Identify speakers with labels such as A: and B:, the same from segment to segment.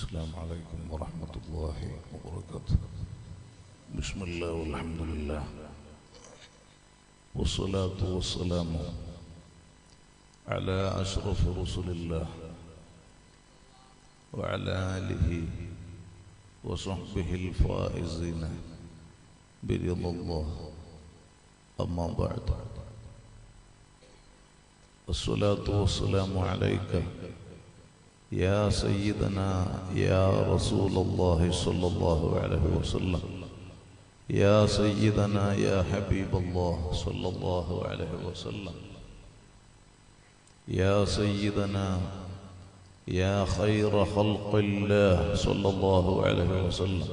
A: السلام عليكم ورحمة الله وبركاته. بسم الله والحمد لله والصلاة والسلام على أشرف رسل الله وعلى آله وصحبه الفائزين برضا الله. أما بعد، الصلاة والسلام عليك يا سيدنا يا رسول الله صلى الله عليه وسلم، يا سيدنا يا حبيب الله صلى الله عليه وسلم، يا سيدنا يا خير خلق الله صلى الله عليه وسلم.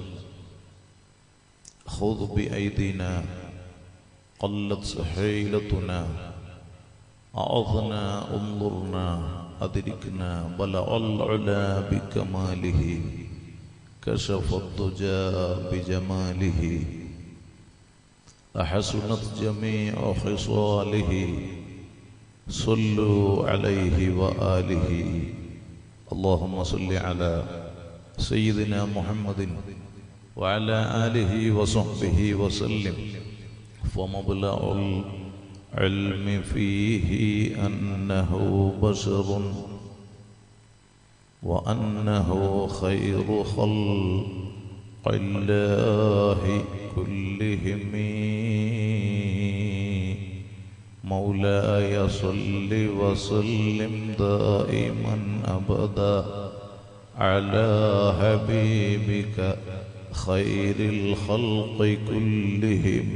A: خذ بأيدينا قلت حيلتنا، أعظنا انظرنا أدركنا، بلغ العلا بكماله، كشف الضجى بجماله، أحسنت جميع خصاله، صلوا عليه وآله. اللهم صل على سيدنا محمد وعلى آله وصحبه وسلم. فمبلغ العلم فيه أنه بشر وأنه خير خلق الله كلهم. مولاي صل وسلم دائما أبدا على حبيبك خير الخلق كلهم.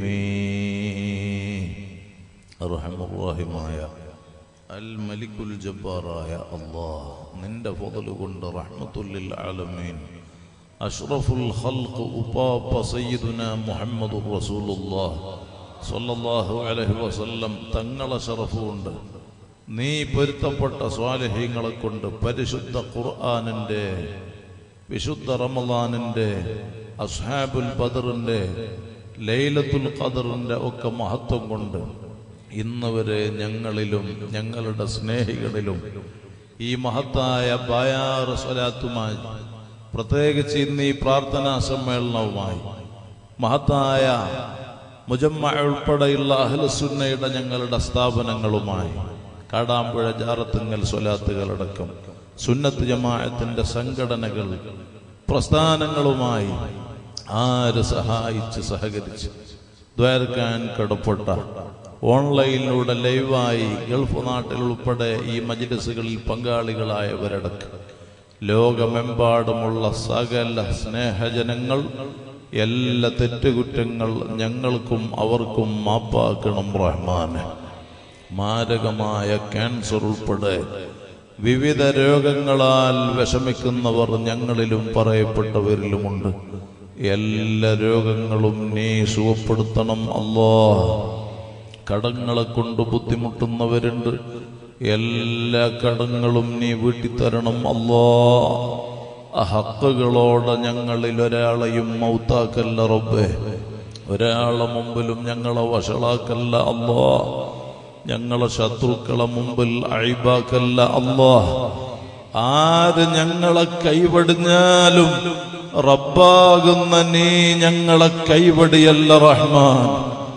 A: أرحم الراحماയ അൽ മലിക്കുൽ ജബ്ബാറായ അല്ലാഹ്, നിന്റെ ഫضل കൊണ്ട് റഹ്മത്തുൽ ലിൽ ആലമീൻ അഷ്റഫുൽ ഖൽഖ് ഉപ്പാപ്പ സയ്യിദുനാ മുഹമ്മദുർ റസൂലുള്ളാഹ് സ്വല്ലല്ലാഹു അലൈഹി വസല്ലം തങ്ങളെ ശറഫ് കൊണ്ട് നീ പൊരുത്തപ്പെട്ട സ്വാലിഹീങ്ങളെ കൊണ്ട് പരിശുദ്ധ ഖുർആനിന്റെ, വിശുദ്ധ റമളാനിന്റെ, അസ്ഹാബുൽ ബദറിന്റെ, ലൈലത്തുൽ ഖദറിന്റെ ഒക്കെ മഹത്വം കൊണ്ട് ഇന്ന് വരെ ഞങ്ങളിലും ഞങ്ങളുടെ സ്നേഹികളിലും ഈ മഹത്തായ ബയാർ സ്വലാത്തുമായി, പ്രത്യേകിച്ച് ഇന്ന് ഈ പ്രാർത്ഥനാ സമ്മേളനവുമായി, മഹത്തായ മുജമ്മഅ ഉൾപ്പെടെയുള്ള അഹ്ലുസുന്നയുടെ ഞങ്ങളുടെ സ്ഥാപനങ്ങളുമായി, കാടാമ്പുഴ ജാറത്തുങ്ങൽ സ്വലാത്തുകളടക്കം സുന്നത്ത് ജമാഅത്തിന്റെ സംഘടനകൾ, പ്രസ്ഥാനങ്ങളുമായി ആര് സഹായിച്ച് സഹകരിച്ച് ദ്വാരക്കാൻ കടപ്പെട്ട, ഓൺലൈനിലൂടെ ലൈവായി ഗൾഫ് നാട്ടിൽ ഉൾപ്പെടെ ഈ മജ്ലിസുകളിൽ പങ്കാളികളായവരടക്കം ലോകമെമ്പാടുമുള്ള സകല സ്നേഹജനങ്ങൾ, എല്ലാ തെറ്റുകുറ്റങ്ങൾ ഞങ്ങൾക്കും അവർക്കും മാപ്പാക്കണം റഹ്മാനെ. മാരകമായ ക്യാൻസർ ഉൾപ്പെടെ വിവിധ രോഗങ്ങളാൽ വിഷമിക്കുന്നവർ ഞങ്ങളിലും പറയപ്പെട്ടവരിലുമുണ്ട്. എല്ലാ രോഗങ്ങളും നീ സുഖപ്പെടുത്തണം അല്ലാഹ്. കടങ്ങളെ കൊണ്ട് ബുദ്ധിമുട്ടുന്നവരുണ്ട്, എല്ലാ കടങ്ങളും നീ വീട്ടിത്തരണം അല്ലാഹ്. ഹക്കുകളോടെ ഞങ്ങളിൽ ഒരാളെയും മൗത്താക്കല്ല റബ്ബേ, ഒരാളെ മുമ്പിലും ഞങ്ങളെ വഷളാക്കല്ല അല്ലാഹ്, ഞങ്ങളെ ശത്രുക്കളെ മുമ്പിൽ അയ്ബാക്കല്ല അല്ലാഹ്. ആര് ഞങ്ങളെ കൈവടിഞ്ഞാലും റബ്ബാകുന്ന നീ ഞങ്ങളെ കൈവടിയല്ല റഹ്മാൻ.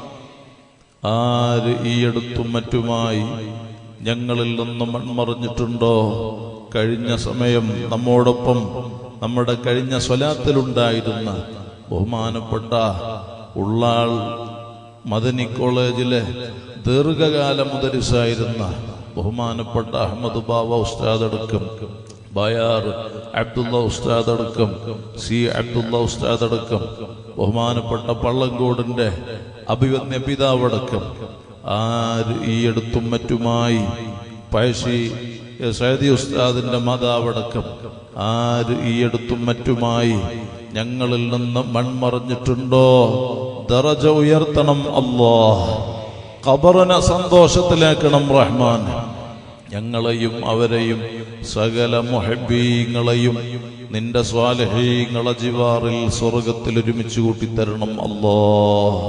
A: ആര് ഈ അടുത്തും മറ്റുമായി ഞങ്ങളിൽ നിന്ന് മൺമറിഞ്ഞിട്ടുണ്ടോ? കഴിഞ്ഞ സമയം നമ്മോടൊപ്പം നമ്മുടെ കഴിഞ്ഞ സ്വലാത്തിലുണ്ടായിരുന്ന ബഹുമാനപ്പെട്ട ഉള്ളാൾ മദനി കോളേജിലെ ദീർഘകാല മുദരിസായിരുന്ന ബഹുമാനപ്പെട്ട അഹമ്മദ് ബാവ ഉസ്താദ് അടക്കം, ബയാർ അബ്ദുള്ള ഉസ്താദ് അടക്കം, സി അബ്ദുള്ള ഉസ്താദ് അടക്കം, ബഹുമാനപ്പെട്ട പള്ളങ്കോടിന്റെ അഭിവന്യ പിതാവടക്കം ആര് ഈ അടുത്തും മറ്റുമായി പഴശ്ശി സൈദി ഉസ്താദിന്റെ മാതാവടക്കം ആര് ഈ അടുത്തും മറ്റുമായി ഞങ്ങളിൽ നിന്ന് മൺമറിഞ്ഞിട്ടുണ്ടോ? ദറജ ഉയർത്തണം അല്ലാഹ്, ഖബറിനെ സന്തോഷത്തിലാക്കണം റഹ്മാൻ. ഞങ്ങളെയും അവരെയും സകല മുഹബ്ബീങ്ങളെയും നിന്റെ സ്വാലിഹീങ്ങളെ ജിവാറിൽ സ്വർഗത്തിൽ ഒരുമിച്ച് കൂട്ടിത്തരണം അല്ലാഹ്.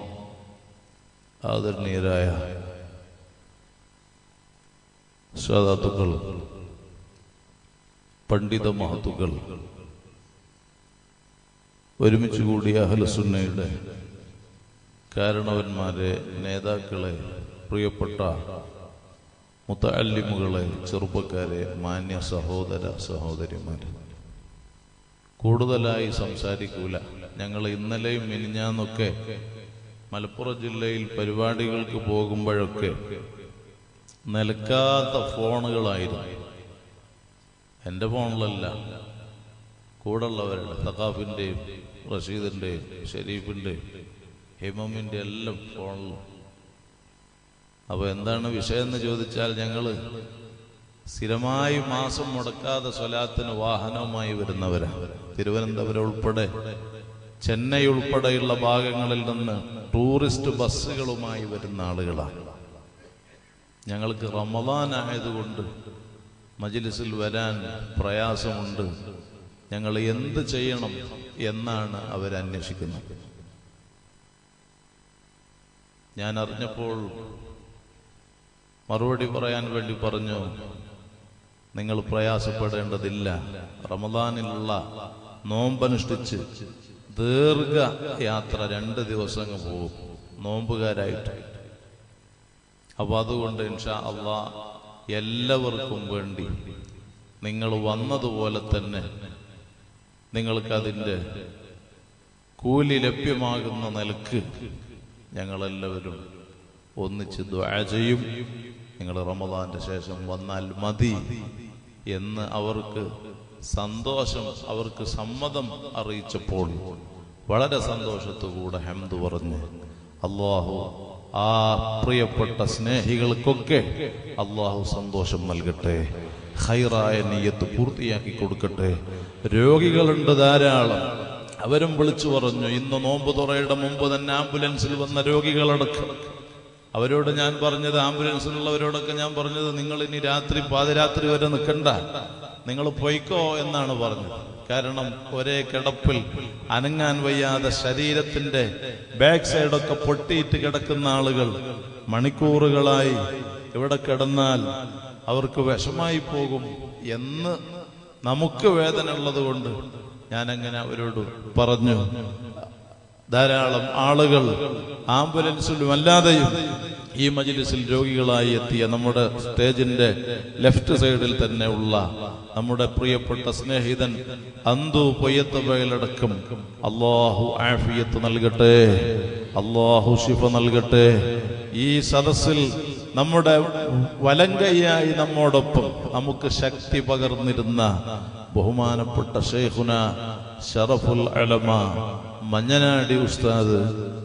A: ആദരണീയരായ സാദാത്തുക്കൾ, പണ്ഡിത മഹത്തുക്കൾ, ഒരുമിച്ച് കൂടിയ അഹ്ലുസുന്നയുടെ കാരണവന്മാരെ, നേതാക്കളെ, പ്രിയപ്പെട്ട മുതഅല്ലിമുകളെ, ചെറുപ്പക്കാരെ, മാന്യ സഹോദര സഹോദരിമാരെ, കൂടുതലായി സംസാരിക്കൂല. ഞങ്ങൾ ഇന്നലെയും മിനിഞ്ഞാന്നൊക്കെ മലപ്പുറം ജില്ലയിൽ പരിപാടികൾക്ക് പോകുമ്പോഴൊക്കെ നിലക്കാത്ത ഫോണുകളായിരുന്നു. എൻ്റെ ഫോണിലല്ല, കൂടുള്ളവരുടെ, തഖാഫിൻ്റെയും റഷീദിൻ്റെയും ഷെരീഫിൻ്റെയും ഹിമമിൻ്റെ എല്ലാം ഫോണിലും. അപ്പോൾ എന്താണ് വിഷയം എന്ന് ചോദിച്ചാൽ, ഞങ്ങൾ സ്ഥിരമായി മാസം മുടക്കാതെ സ്വലാത്തിന് വാഹനവുമായി വരുന്നവരാണ്. തിരുവനന്തപുരം ഉൾപ്പെടെ ചെന്നൈ ഉൾപ്പെടെയുള്ള ഭാഗങ്ങളിൽ നിന്ന് ടൂറിസ്റ്റ് ബസ്സുകളുമായി വരുന്ന ആളുകളാണ്. ഞങ്ങൾക്ക് റമദാൻ ആയതുകൊണ്ട് മജ്ലിസിൽ വരാൻ പ്രയാസമുണ്ട്. ഞങ്ങൾ എന്ത് ചെയ്യണം എന്നാണ് അവരന്വേഷിക്കുന്നത്. ഞാൻ അറിഞ്ഞപ്പോൾ മറുപടി പറയാൻ വേണ്ടി പറഞ്ഞു, നിങ്ങൾ പ്രയാസപ്പെടേണ്ടതില്ല. റമദാനിലുള്ള നോമ്പനുഷ്ഠിച്ച് ദീർഘ യാത്ര 2 ദിവസം പോകും നോമ്പുകാരായിട്ട്. അപ്പൊ അതുകൊണ്ട് ഇൻഷാ അല്ലാഹ് എല്ലാവർക്കും വേണ്ടി നിങ്ങൾ വന്നതുപോലെ തന്നെ നിങ്ങൾക്കതിൻ്റെ കൂലി ലഭ്യമാകുന്ന നിലക്ക് ഞങ്ങളെല്ലാവരും ഒന്നിച്ച് ദുആ ചെയ്യും. നിങ്ങൾ റമദാന്റെ ശേഷം വന്നാൽ മതി എന്ന് അവർക്ക് സന്തോഷം, അവർക്ക് സമ്മതം അറിയിച്ചപ്പോൾ വളരെ സന്തോഷത്തോടെ ഹംദ് പറഞ്ഞ് അല്ലാഹു ആ പ്രിയപ്പെട്ട സ്നേഹികൾക്കൊക്കെ അല്ലാഹു സന്തോഷം നൽകട്ടെ, ഖൈറായ നിയ്യത്ത് പൂർത്തിയാക്കി കൊടുക്കട്ടെ. രോഗികളുണ്ട് ധാരാളം, അവരും വിളിച്ചു പറഞ്ഞു. ഇന്ന് നോമ്പ് തുറയുടെ മുമ്പ് തന്നെ ആംബുലൻസിൽ വന്ന രോഗികളടക്കം. അവരോട് ഞാൻ പറഞ്ഞത്, ആംബുലൻസിലുള്ളവരോടൊക്കെ ഞാൻ പറഞ്ഞത്, നിങ്ങൾ ഇനി പാതിരാത്രി വരെ നിൽക്കണ്ട, നിങ്ങൾ പൊയ്ക്കോ എന്നാണ് പറഞ്ഞത്. കാരണം ഒരേ കിടപ്പിൽ അനങ്ങാൻ വയ്യാതെ ശരീരത്തിന്റെ ബാക്ക് സൈഡൊക്കെ പൊട്ടിയിട്ട് കിടക്കുന്ന ആളുകൾ മണിക്കൂറുകളായി ഇവിടെ കിടന്നാൽ അവർക്ക് വിഷമായി പോകും എന്ന് നമുക്ക് വേദന ഉള്ളത് കൊണ്ട് ഞാനങ്ങനെ അവരോട് പറഞ്ഞു. ധാരാളം ആളുകൾ ആംബുലൻസിലും അല്ലാതെയും ഈ മജ്ലിസിൽ രോഗികളായി എത്തിയ നമ്മുടെ സ്റ്റേജിന്റെ ലെഫ്റ്റ് സൈഡിൽ തന്നെ ഉള്ള നമ്മുടെ പ്രിയപ്പെട്ട സ്നേഹിതൻ അന്തു പൊയ്യത്തവയിലടക്കം അല്ലാഹു ആഫിയത്ത് നൽകട്ടെ, അല്ലാഹു ശിഫ നൽകട്ടെ. ഈ സദസ്സിൽ നമ്മുടെ വലങ്കയ്യായി നമ്മോടൊപ്പം നമുക്ക് ശക്തി പകർന്നിരുന്ന ബഹുമാനപ്പെട്ട ശൈഖുന ശറഫുൽ അലമ മഞ്ഞനാടി ഉസ്താദ്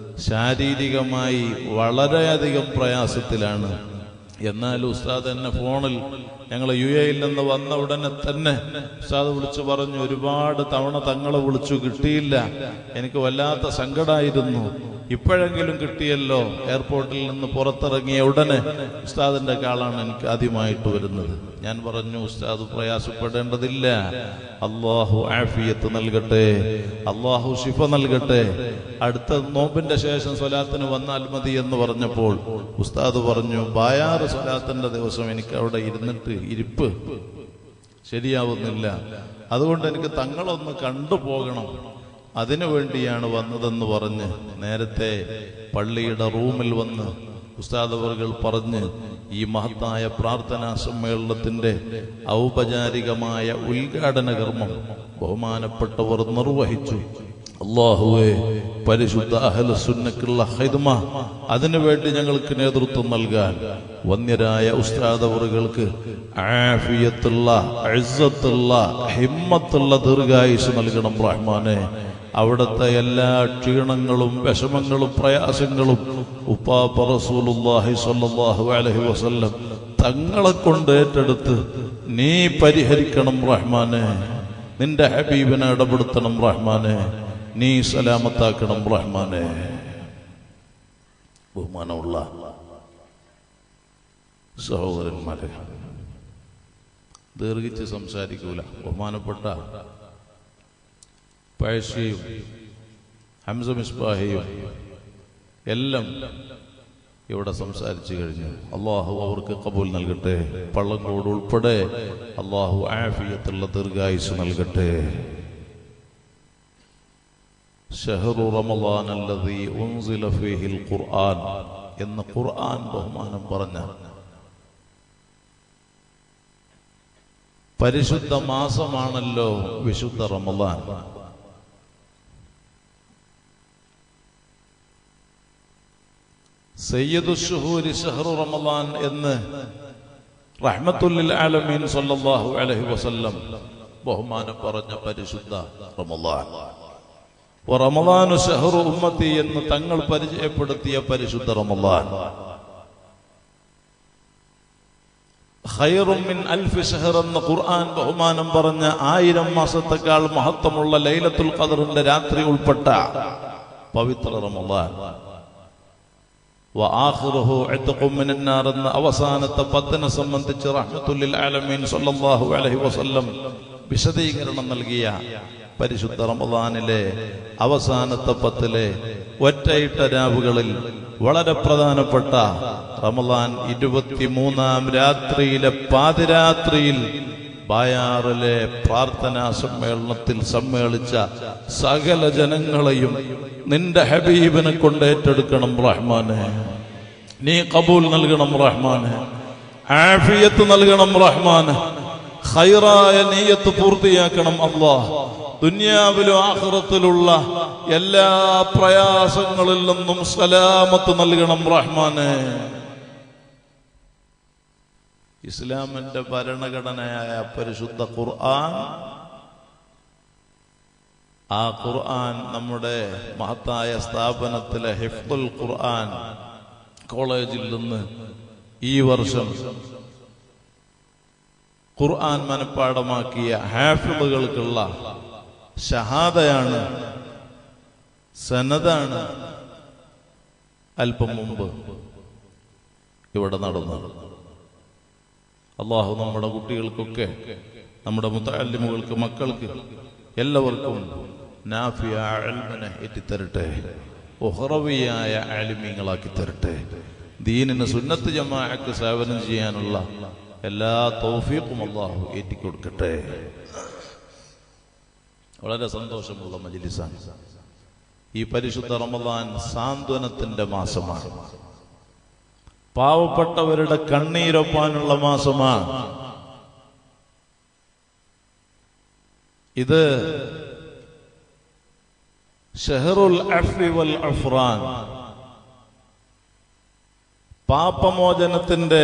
A: ശാരീരികമായി വളരെയധികം പ്രയാസത്തിലാണ്. എന്നാൽ ഉസ്താദ് എന്നെ ഫോണിൽ, ഞങ്ങൾ UAE-യിൽ നിന്ന് വന്ന ഉടനെ തന്നെ ഉസ്താദ് വിളിച്ചു പറഞ്ഞു, ഒരുപാട് തവണ തങ്ങളെ വിളിച്ചു, കിട്ടിയില്ല, എനിക്ക് വല്ലാത്ത സങ്കടമായിരുന്നു, ഇപ്പോഴെങ്കിലും കിട്ടിയല്ലോ. എയർപോർട്ടിൽ നിന്ന് പുറത്തിറങ്ങിയ ഉടനെ ഉസ്താദിന്റെ കാളാണ് എനിക്ക് ആദ്യമായിട്ട് വരുന്നത്. ഞാൻ പറഞ്ഞു, ഉസ്താദ് പ്രയാസപ്പെടേണ്ടതില്ല, അല്ലാഹു ആഫിയത്ത് നൽകട്ടെ, അല്ലാഹു ശിഫ നൽകട്ടെ, അടുത്ത നോമ്പിന്റെ ശേഷം സ്വലാത്തിന് വന്നാൽ മതി എന്ന് പറഞ്ഞപ്പോൾ ഉസ്താദ് പറഞ്ഞു, ബായാറ് സ്വലാത്തിന്റെ ദിവസം എനിക്ക് അവിടെ ഇരുന്നിട്ട് ഇരിപ്പ് ശരിയാവുന്നില്ല, അതുകൊണ്ട് എനിക്ക് തങ്ങളൊന്ന് കണ്ടുപോകണം, അതിനു വേണ്ടിയാണ് വന്നതെന്ന് പറഞ്ഞ് നേരത്തെ പള്ളിയുടെ റൂമിൽ വന്ന് ഉസ്താദ് അവർകൾ പറഞ്ഞ് ഈ മഹത്തായ പ്രാർത്ഥനാ സമ്മേളനത്തിന്റെ ഔപചാരികമായ ഉദ്ഘാടന കർമ്മം ബഹുമാനപ്പെട്ടവർ നിർവഹിച്ചു. അല്ലാഹുവേ, പരിശുദ്ധ അഹ്ലുസുന്നക്കുള്ള ഖിദ്മ അതിനുവേണ്ടി ഞങ്ങൾക്ക് നേതൃത്വം നൽകാൻ വന്യരായ ഉസ്താദ് അവറുകൾക്ക് ആഫിയത്തുള്ള, ഇസ്സത്തുള്ള, ഹിമ്മത്തുള്ള ദീർഘായുസ് നൽകണം റഹ്മാനെ. അവിടുത്തെ എല്ലാ ക്ഷീണങ്ങളും വിഷമങ്ങളും പ്രയാസങ്ങളും ഉപ്പാപ്പ റസൂലുള്ളാഹി സ്വല്ലല്ലാഹു അലൈഹി വസല്ലം തങ്ങളെ കൊണ്ട് ഏറ്റെടുത്ത് നീ പരിഹരിക്കണം റഹ്മാനെ. നിന്റെ ഹബീബിനെ ഇടപെടുത്തണം റഹ്മാനെ, നീ സലാമത്താക്കണം റഹ്മാനെ. ബഹുമാനമുള്ള സഹോദരന്മാരെ, ദീർഘിച്ച് സംസാരിക്കൂല. ബഹുമാനപ്പെട്ട പഴശ്ശിയും ഹംസ മിസ്ബാഹിയും എല്ലാം ഇവിടെ സംസാരിച്ചു കഴിഞ്ഞു. അള്ളാഹു അവർക്ക് കബൂൽ നൽകട്ടെ. പള്ളങ്കോട് ഉൾപ്പെടെ അള്ളാഹു ആഫിയത്തുള്ള ദീർഘായുസ് നൽകട്ടെ. ഷഹ്റു റമളാൻ അല്ലദീ ഉൻസില ഫീഹിൽ ഖുർആൻ എന്ന് ഖുർആൻ ബഹുമാനം പറഞ്ഞ പരിശുദ്ധ മാസമാണല്ലോ വിശുദ്ധ റമളാൻ. സയ്യിദുശ്ശുഹൂരി ഷഹ്റു റമളാൻ എന്ന് റഹ്മത്തുൽ ആലമീൻ സല്ലല്ലാഹു അലൈഹി വസല്ലം ബഹുമാനം പറഞ്ഞ പരിശുദ്ധ റമളാൻ. റമളാനു ഷഹ്റു ഉമ്മത്തി എന്ന് തങ്ങൾ പരിചയപ്പെടുത്തിയ പരിശുദ്ധ റമളാൻ. ഖൈറും മിൻ അൽഫി ഷഹർ എന്ന് ഖുർആൻ ബഹുമാനം പറഞ്ഞ 1000 മാസത്തേക്കാൾ മഹത്വമുള്ള ലൈലത്തുൽ ഖദറിന്റെ രാത്രി ഉൾപ്പെട്ട പവിത്ര റമളാൻ. വആഖിറുഹു ഇത്ഖും മിനൻ നാർ എന്ന അവസാനത്തെ 10നെ സംബന്ധിച്ച് റഹ്മത്തുൽ ആലമീൻ സല്ലല്ലാഹു അലൈഹി വസല്ലം വിശദീകരണം നൽകിയ പരിശുദ്ധ റമളാനിലെ അവസാനത്തെ 10ലെ ഒറ്റയിട്ട രാവുകളിൽ വളരെ പ്രധാനപ്പെട്ട റമളാൻ 23-ാം രാത്രിയിലെ പാതിരാത്രിയിൽ ബായാറിലെ പ്രാർത്ഥനാ സമ്മേളനത്തിൽ സമ്മേളിച്ച സകല ജനങ്ങളെയും നിന്റെ ഹബീബിനെ കൊണ്ട് ഏറ്റെടുക്കണം റഹ്മാനെ. നീ ഖബൂൽ നൽകണം റഹ്മാനെ. ആഫിയത്ത് നൽകണം റഹ്മാനെ. ഖൈറായ നിയ്യത്ത് പൂർത്തിയാക്കണം അല്ലാഹ്. ദുനിയാവിലും ആഖിറത്തിലുള്ള എല്ലാ പ്രയാസങ്ങളിൽ നിന്നും സലാമത്ത് നൽകണം റഹ്മാനെ. ഇസ്ലാമിന്റെ ഭരണഘടനയായ പരിശുദ്ധ ഖുർആൻ, ആ ഖുർആൻ നമ്മുടെ മഹത്തായ സ്ഥാപനത്തിലെ ഹിഫ്ദുൽ ഖുർആൻ കോളേജിൽ നിന്ന് ഈ വർഷം ഖുർആൻ മനഃപ്പാഠമാക്കിയ ഹാഫിളുകൾക്കുള്ള ഷഹാദയാണ്, സനദാണ് അല്പം മുമ്പ് ഇവിടെ നടന്നത്. അള്ളാഹു നമ്മുടെ കുട്ടികൾക്കൊക്കെ, നമ്മുടെ മുതഅല്ലിമുകൾക്ക്, മക്കൾക്ക് എല്ലാവർക്കും നാഫിയ ഇൽമിനെ ഏറ്റിത്തരട്ടെ, ഉഖറവിയായ ആലിമീങ്ങളാക്കി തരട്ടെ. ദീനിന് സുന്നത്ത് ജമാഅക്ക് സേവനം ചെയ്യാനുള്ള എല്ലാ തൗഫീഖും അള്ളാഹു ഏറ്റിക്കൊടുക്കട്ടെ. വളരെ സന്തോഷമുള്ള മജ്ലിസാണ്. ഈ പരിശുദ്ധ റമളാൻ സാന്ത്വനത്തിന്റെ മാസമാണ്. പാവപ്പെട്ടവരുടെ കണ്ണീരൊപ്പാനുള്ള മാസമാണ്. ഇത് ഷഹറുൽ അഫ്വി വൽ അഫ്റാൻ, പാപമോചനത്തിന്റെ,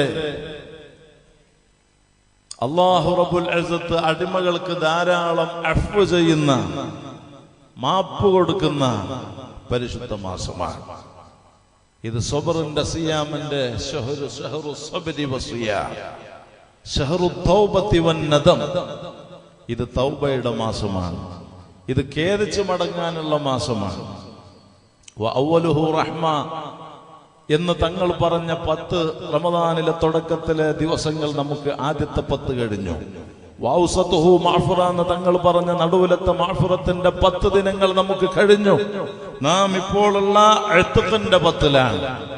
A: അല്ലാഹു റബ്ബുൽ ഇസ്സത്ത് അടിമകൾക്ക് ധാരാളം അഫ്വ് ചെയ്യുന്ന, മാപ്പ് കൊടുക്കുന്ന പരിശുദ്ധ മാസമാണ്. ഇത് സബറിന്റെ സിയാമിന്റെ ഷഹ്റു സബ്രി വസിയാം, ഷഹ്റു തൗബത്തി വന്നദം. ഇത് തൗബയുടെ മാസമാണ്. ഇത് ഖേദിച്ച് മടങ്ങാനുള്ള മാസമാണ്. വഅവ്വലുഹു റഹ്മ എന്ന് തങ്ങൾ പറഞ്ഞ 10 റമദാനിലെ തുടക്കത്തിലെ ദിവസങ്ങൾ നമുക്ക് ആദ്യത്തെ 10 കഴിഞ്ഞു. വഔസതുഹു മഅഫറ എന്ന് തങ്ങൾ പറഞ്ഞ നടുവിലത്തെ മഅഫറത്തിന്റെ 10 ദിനങ്ങൾ നമുക്ക് കഴിഞ്ഞു. നാം ഇപ്പോഴുള്ള ഇത്ഖിന്റെ 10ലാണ്.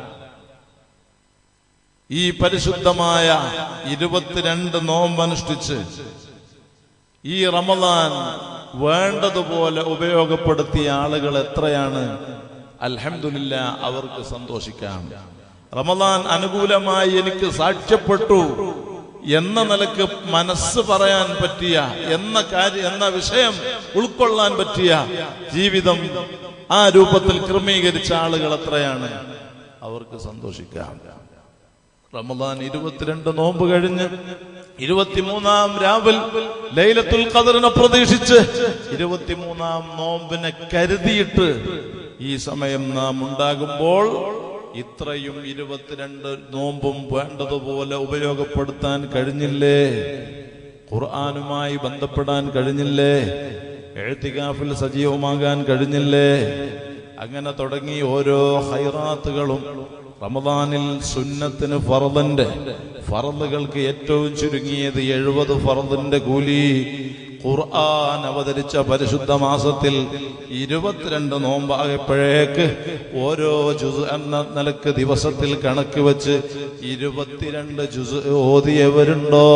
A: ഈ പരിശുദ്ധമായ 22 നോമ്പ് അനുഷ്ഠിച്ച് ഈ റമദാൻ വേണ്ടതുപോലെ ഉപയോഗപ്പെടുത്തിയ ആളുകൾ എത്രയാണ്? അൽഹംദുലില്ലാ, അവർക്ക് സന്തോഷിക്കാം. റമദാൻ അനുകൂലമായി എനിക്ക് സാക്ഷ്യപ്പെട്ടു എന്ന നിലക്ക് മനസ്സ് പറയാൻ പറ്റിയ, എന്ന വിഷയം ഉൾക്കൊള്ളാൻ പറ്റിയ ജീവിതം ആ രൂപത്തിൽ ക്രമീകരിച്ച ആളുകൾ എത്രയാണ്? അവർക്ക് സന്തോഷിക്കാം. റമദാൻ 22 നോമ്പ് കഴിഞ്ഞ് 23-ാം രാവിൽ ലൈലത്തുൽ ഖദറിനെ പ്രതീക്ഷിച്ച് 23-ാം നോമ്പിനെ കരുതിയിട്ട് ഈ സമയം നാം ഉണ്ടാകുമ്പോൾ ഇത്രയും 22 നോമ്പും വേണ്ടതുപോലെ ഉപയോഗപ്പെടുത്താൻ കഴിഞ്ഞില്ലേ? ഖുർആനുമായി ബന്ധപ്പെടാൻ കഴിഞ്ഞില്ലേ? ഇഅ്തികാഫിൽ സജീവമാകാൻ കഴിഞ്ഞില്ലേ? അങ്ങനെ തുടങ്ങി ഓരോ ഖൈറാത്തുകളും റമദാനിൽ സുന്നത്തിന് ഫർളുകൾക്ക് ഏറ്റവും ചുരുങ്ങിയത് 70 ഫർളിന്റെ കൂലി. ഖുർആൻ അവതരിച്ച പരിശുദ്ധ മാസത്തിൽ 22 നോമ്പായപ്പോഴേക്ക് ഓരോ ജുസ് എന്ന നിലക്ക് ദിവസത്തിൽ കണക്ക് വെച്ച് 22 ജുസ് ഓതിയവരുണ്ടോ?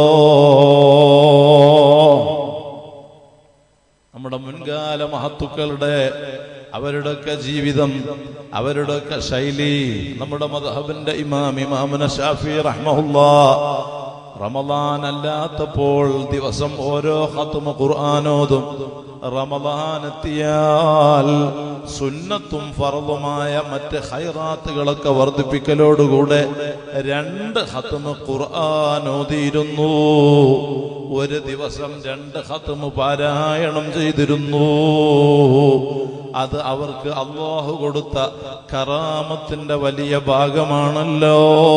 A: നമ്മുടെ മുൻകാല മഹത്തുക്കളുടെ അവരുടെയൊക്കെ ജീവിതം, അവരുടെയൊക്കെ ശൈലി. നമ്മുടെ മദ്ഹബിന്റെ ഇമാമുന ശാഫി റഹ്മഹുല്ലാഹ് റമളാൻ അല്ലാത്തപ്പോൾ ദിവസം ഓരോ ഖത്മ ഖുർആനോതും. റമളാൻ എത്തിയാൽ സുന്നത്തും ഫർളുമായ മറ്റ് ഖൈറാത്തുകളൊക്കെ വർദ്ധിപ്പിക്കലോടുകൂടെ 2 ഖത്മ ഖുർആൻ ഓതിയിരുന്നു. ഒരു ദിവസം 2 ഖത്മ പാരായണം ചെയ്തിരുന്നു. അത് അവർക്ക് അല്ലാഹു കൊടുത്ത കറാമത്തിന്റെ വലിയ ഭാഗമാണല്ലോ.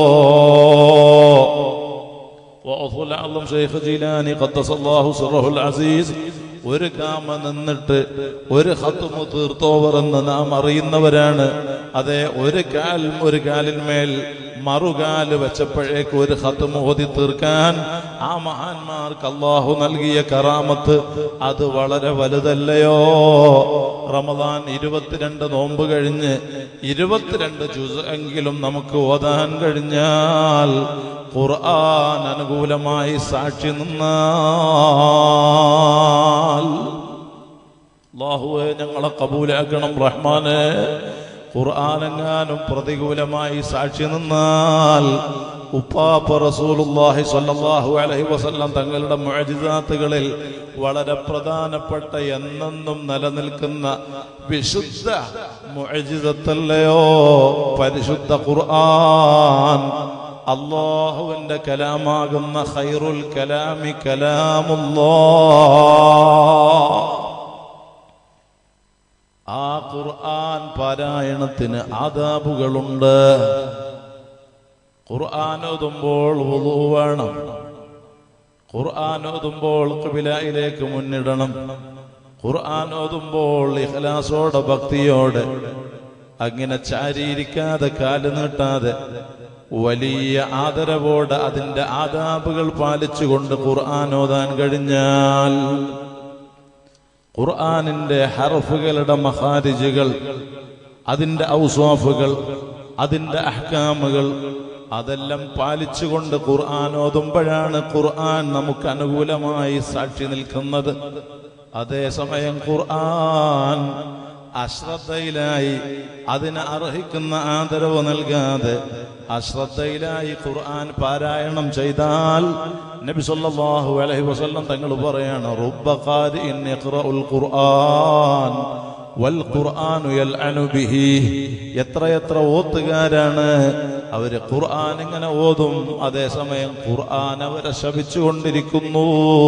A: വഅഫുൽ അഅ്ലം ശൈഖ് ജീലാനി ഖദ്ദസല്ലാഹു സിറഹുൽ അസീസ് ഒരു കാമ നിന്നിട്ട് ഒരു ഖത്മ തീർത്തോവർ എന്ന് നാം അറിയുന്നവരാണ്. അതെ, ഒരു കാലിന്മേൽ മറുകാല് വെച്ചപ്പോഴേക്ക് ഒരു ഖത്മ ഓതി തീർക്കാൻ ആ മഹാന്മാർക്ക് അല്ലാഹു നൽകിയ കറാമത്ത് അത് വളരെ വലുതല്ലയോ. റമദാൻ 22 നോമ്പ് കഴിഞ്ഞ് 22 ജുസ് എങ്കിലും നമുക്ക് ഓതാൻ കഴിഞ്ഞാൽ ഖുർആൻ അനുകൂലമായി സാക്ഷി നിന്നാൽ അല്ലാഹുവേ ഞങ്ങളെ കബൂലാക്കണം റഹ്മാനെ. ഖുർആനെങ്ങാനും പ്രതികൂലമായി സാക്ഷി നിന്നാൽ ഉപ്പാപ്പ റസൂലുള്ളാഹി സ്വല്ലല്ലാഹു അലൈഹി വസല്ലം തങ്ങളുടെ മുഅ്ജിസാത്തുകളിൽ വളരെ പ്രധാനപ്പെട്ട എന്നെന്നും നിലനിൽക്കുന്ന വിശുദ്ധ മുഅ്ജിസത്തല്ലയോ പരിശുദ്ധ ഖുർആൻ. അല്ലാഹുവിന്റെ കലാമാകുന്ന ഖൈറുൽ കലാമി കലാമുല്ലാഹ്. ആ ഖുർആൻ പാരായണത്തിന് ആദാബുകളുണ്ട്. ഖുർആൻ ഓതുമ്പോൾ വുളൂ വേണം. ഖുർആൻ ഓതുമ്പോൾ ഖിബിലയിലേക്ക് മുന്നിടണം. ഖുർആൻ ഓതുമ്പോൾ ഇഖ്ലാസോടെ ഭക്തിയോടെ അങ്ങനെ ചാരിയിരിക്കാതെ കാല് നീട്ടാതെ വലിയ ആദരവോടെ അതിന്റെ ആദാബുകൾ പാലിച്ചുകൊണ്ട് ഖുർആൻ ഓതാൻ കഴിഞ്ഞാൽ ഖുർആനിന്റെ ഹർഫുകളുടെ മഖാരിജുകൾ, അതിന്റെ ഔസാഫുകൾ, അതിന്റെ അഹ്കാമുകൾ അതെല്ലാം പാലിച്ചുകൊണ്ട് ഖുർആൻ ഓതുമ്പോഴാണ് ഖുർആൻ നമുക്ക് അനുകൂലമായി സാക്ഷി നിൽക്കുന്നത്. അതേസമയം ഖുർആൻ അശ്രദ്ധയിലായി അതിന് അർഹിക്കുന്ന ആദരവ് നൽകാതെ അശ്രദ്ധയിലായി ഖുർആൻ പാരായണം ചെയ്താൽ നബി സല്ലല്ലാഹു അലൈഹി വസല്ലം തങ്ങൾ പറയാണ്, റുബ്ബ ഖാരിഇൻ യഖ്റഉൽ ഖുർആൻ വൽ ഖുർആനു യൽഅനു ബിഹി. എത്രയെത്ര ഓത്തുകാരാണ് അവര് ഖുർആൻ ഇങ്ങനെ ഓതും, അതേസമയം ഖുർആൻ അവരെ ശപിച്ചുകൊണ്ടിരിക്കുന്നു.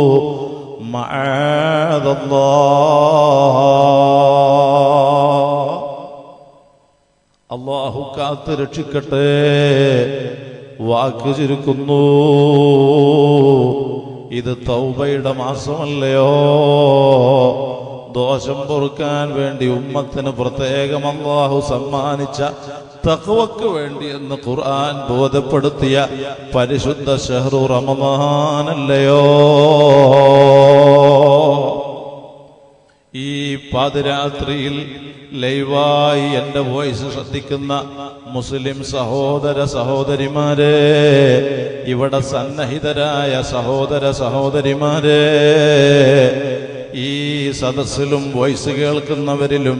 A: മഅദല്ലാഹ്, അല്ലാഹു കാത്ത് രക്ഷിക്കട്ടെ. വാക്ക് ചുരുക്കുന്നു, ഇത് തൗബയുടെ മാസമല്ലയോ? ദോഷം പൊറുക്കാൻ വേണ്ടി ഉമ്മത്തിന് പ്രത്യേകം അല്ലാഹു സമ്മാനിച്ച തഖ്വക്ക് വേണ്ടി എന്ന് ഖുർആൻ ബോധപ്പെടുത്തിയ പരിശുദ്ധ ശഹ്റു റമളാനല്ലയോ? ഈ പാതിരാത്രിയിൽ ലൈവായി എന്റെ വോയിസ് ശ്രദ്ധിക്കുന്ന മുസ്ലിം സഹോദര സഹോദരിമാരെ, ഇവിടെ സന്നഹിതരായ സഹോദര സഹോദരിമാരെ, ഈ സദസ്സിലും വോയിസ് കേൾക്കുന്നവരിലും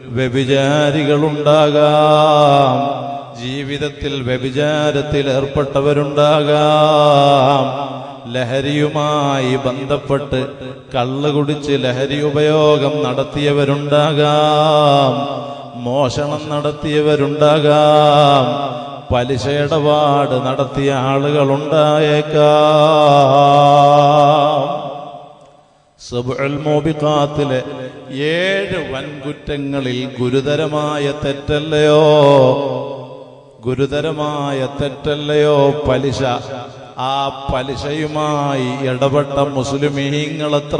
A: വ്യഭിചാരികളുണ്ടാകാം, ജീവിതത്തിൽ വ്യഭിചാരത്തിൽ ഏർപ്പെട്ടവരുണ്ടാകാം, ലഹരിയുമായി ബന്ധപ്പെട്ട് കള്ള് കുടിച്ച് ലഹരി ഉപയോഗം നടത്തിയവരുണ്ടാകാം, മോഷണം നടത്തിയവരുണ്ടാകാം, പലിശയിടപാട് നടത്തിയ ആളുകളുണ്ടായേക്കാം. സബ്ഉൽ മൂബിഖാത്തിലെ 7 വൻകുറ്റങ്ങളിൽ ഗുരുതരമായ തെറ്റല്ലയോ? ഗുരുതരമായ തെറ്റല്ലയോ പലിശ? ആ പലിശയുമായി ഇടപെട്ട മുസ്ലിമീങ്ങളെത്ര?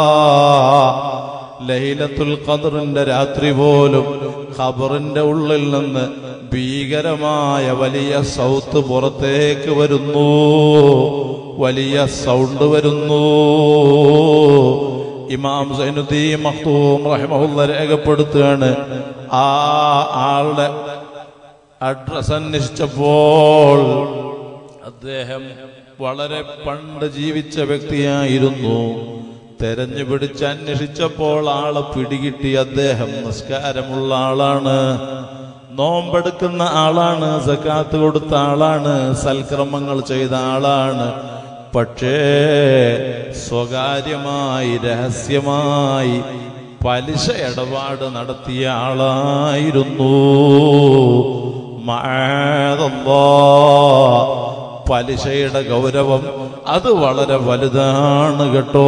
A: ലൈലത്തുൽ ഖദ്റിന്റെ രാത്രി പോലും ഖബറിന്റെ ഉള്ളിൽ നിന്ന് ഭീകരമായ വലിയ സൗത്ത് പുറത്തേക്ക് വരുന്നു, വലിയ സൗണ്ട് വരുന്നു. ഇമാം സൈനുദ്ദീൻ മഖ്തൂം റഹിമഹുല്ലാഹ് രേഖപ്പെടുത്തുകയാണ്, ആ ആളുടെ അഡ്രസ് അന്വേഷിച്ചപ്പോൾ അദ്ദേഹം വളരെ പണ്ട് ജീവിച്ച വ്യക്തിയായിരുന്നു. തെരഞ്ഞു പിടിച്ച് അന്വേഷിച്ചപ്പോൾ ആളെ പിടികിട്ടി. അദ്ദേഹം നിസ്കാരമുള്ള ആളാണ്, നോമ്പെടുക്കുന്ന ആളാണ്, സക്കാത്ത് കൊടുത്ത ആളാണ്, സൽക്രമങ്ങൾ ചെയ്ത ആളാണ്. പക്ഷേ സ്വകാര്യമായി രഹസ്യമായി പലിശ ഇടപാട് നടത്തിയ ആളായിരുന്നു. മഅദല്ലാഹ്, പലിശയുടെ ഗൗരവം അത് വളരെ വലുതാണ് കേട്ടോ.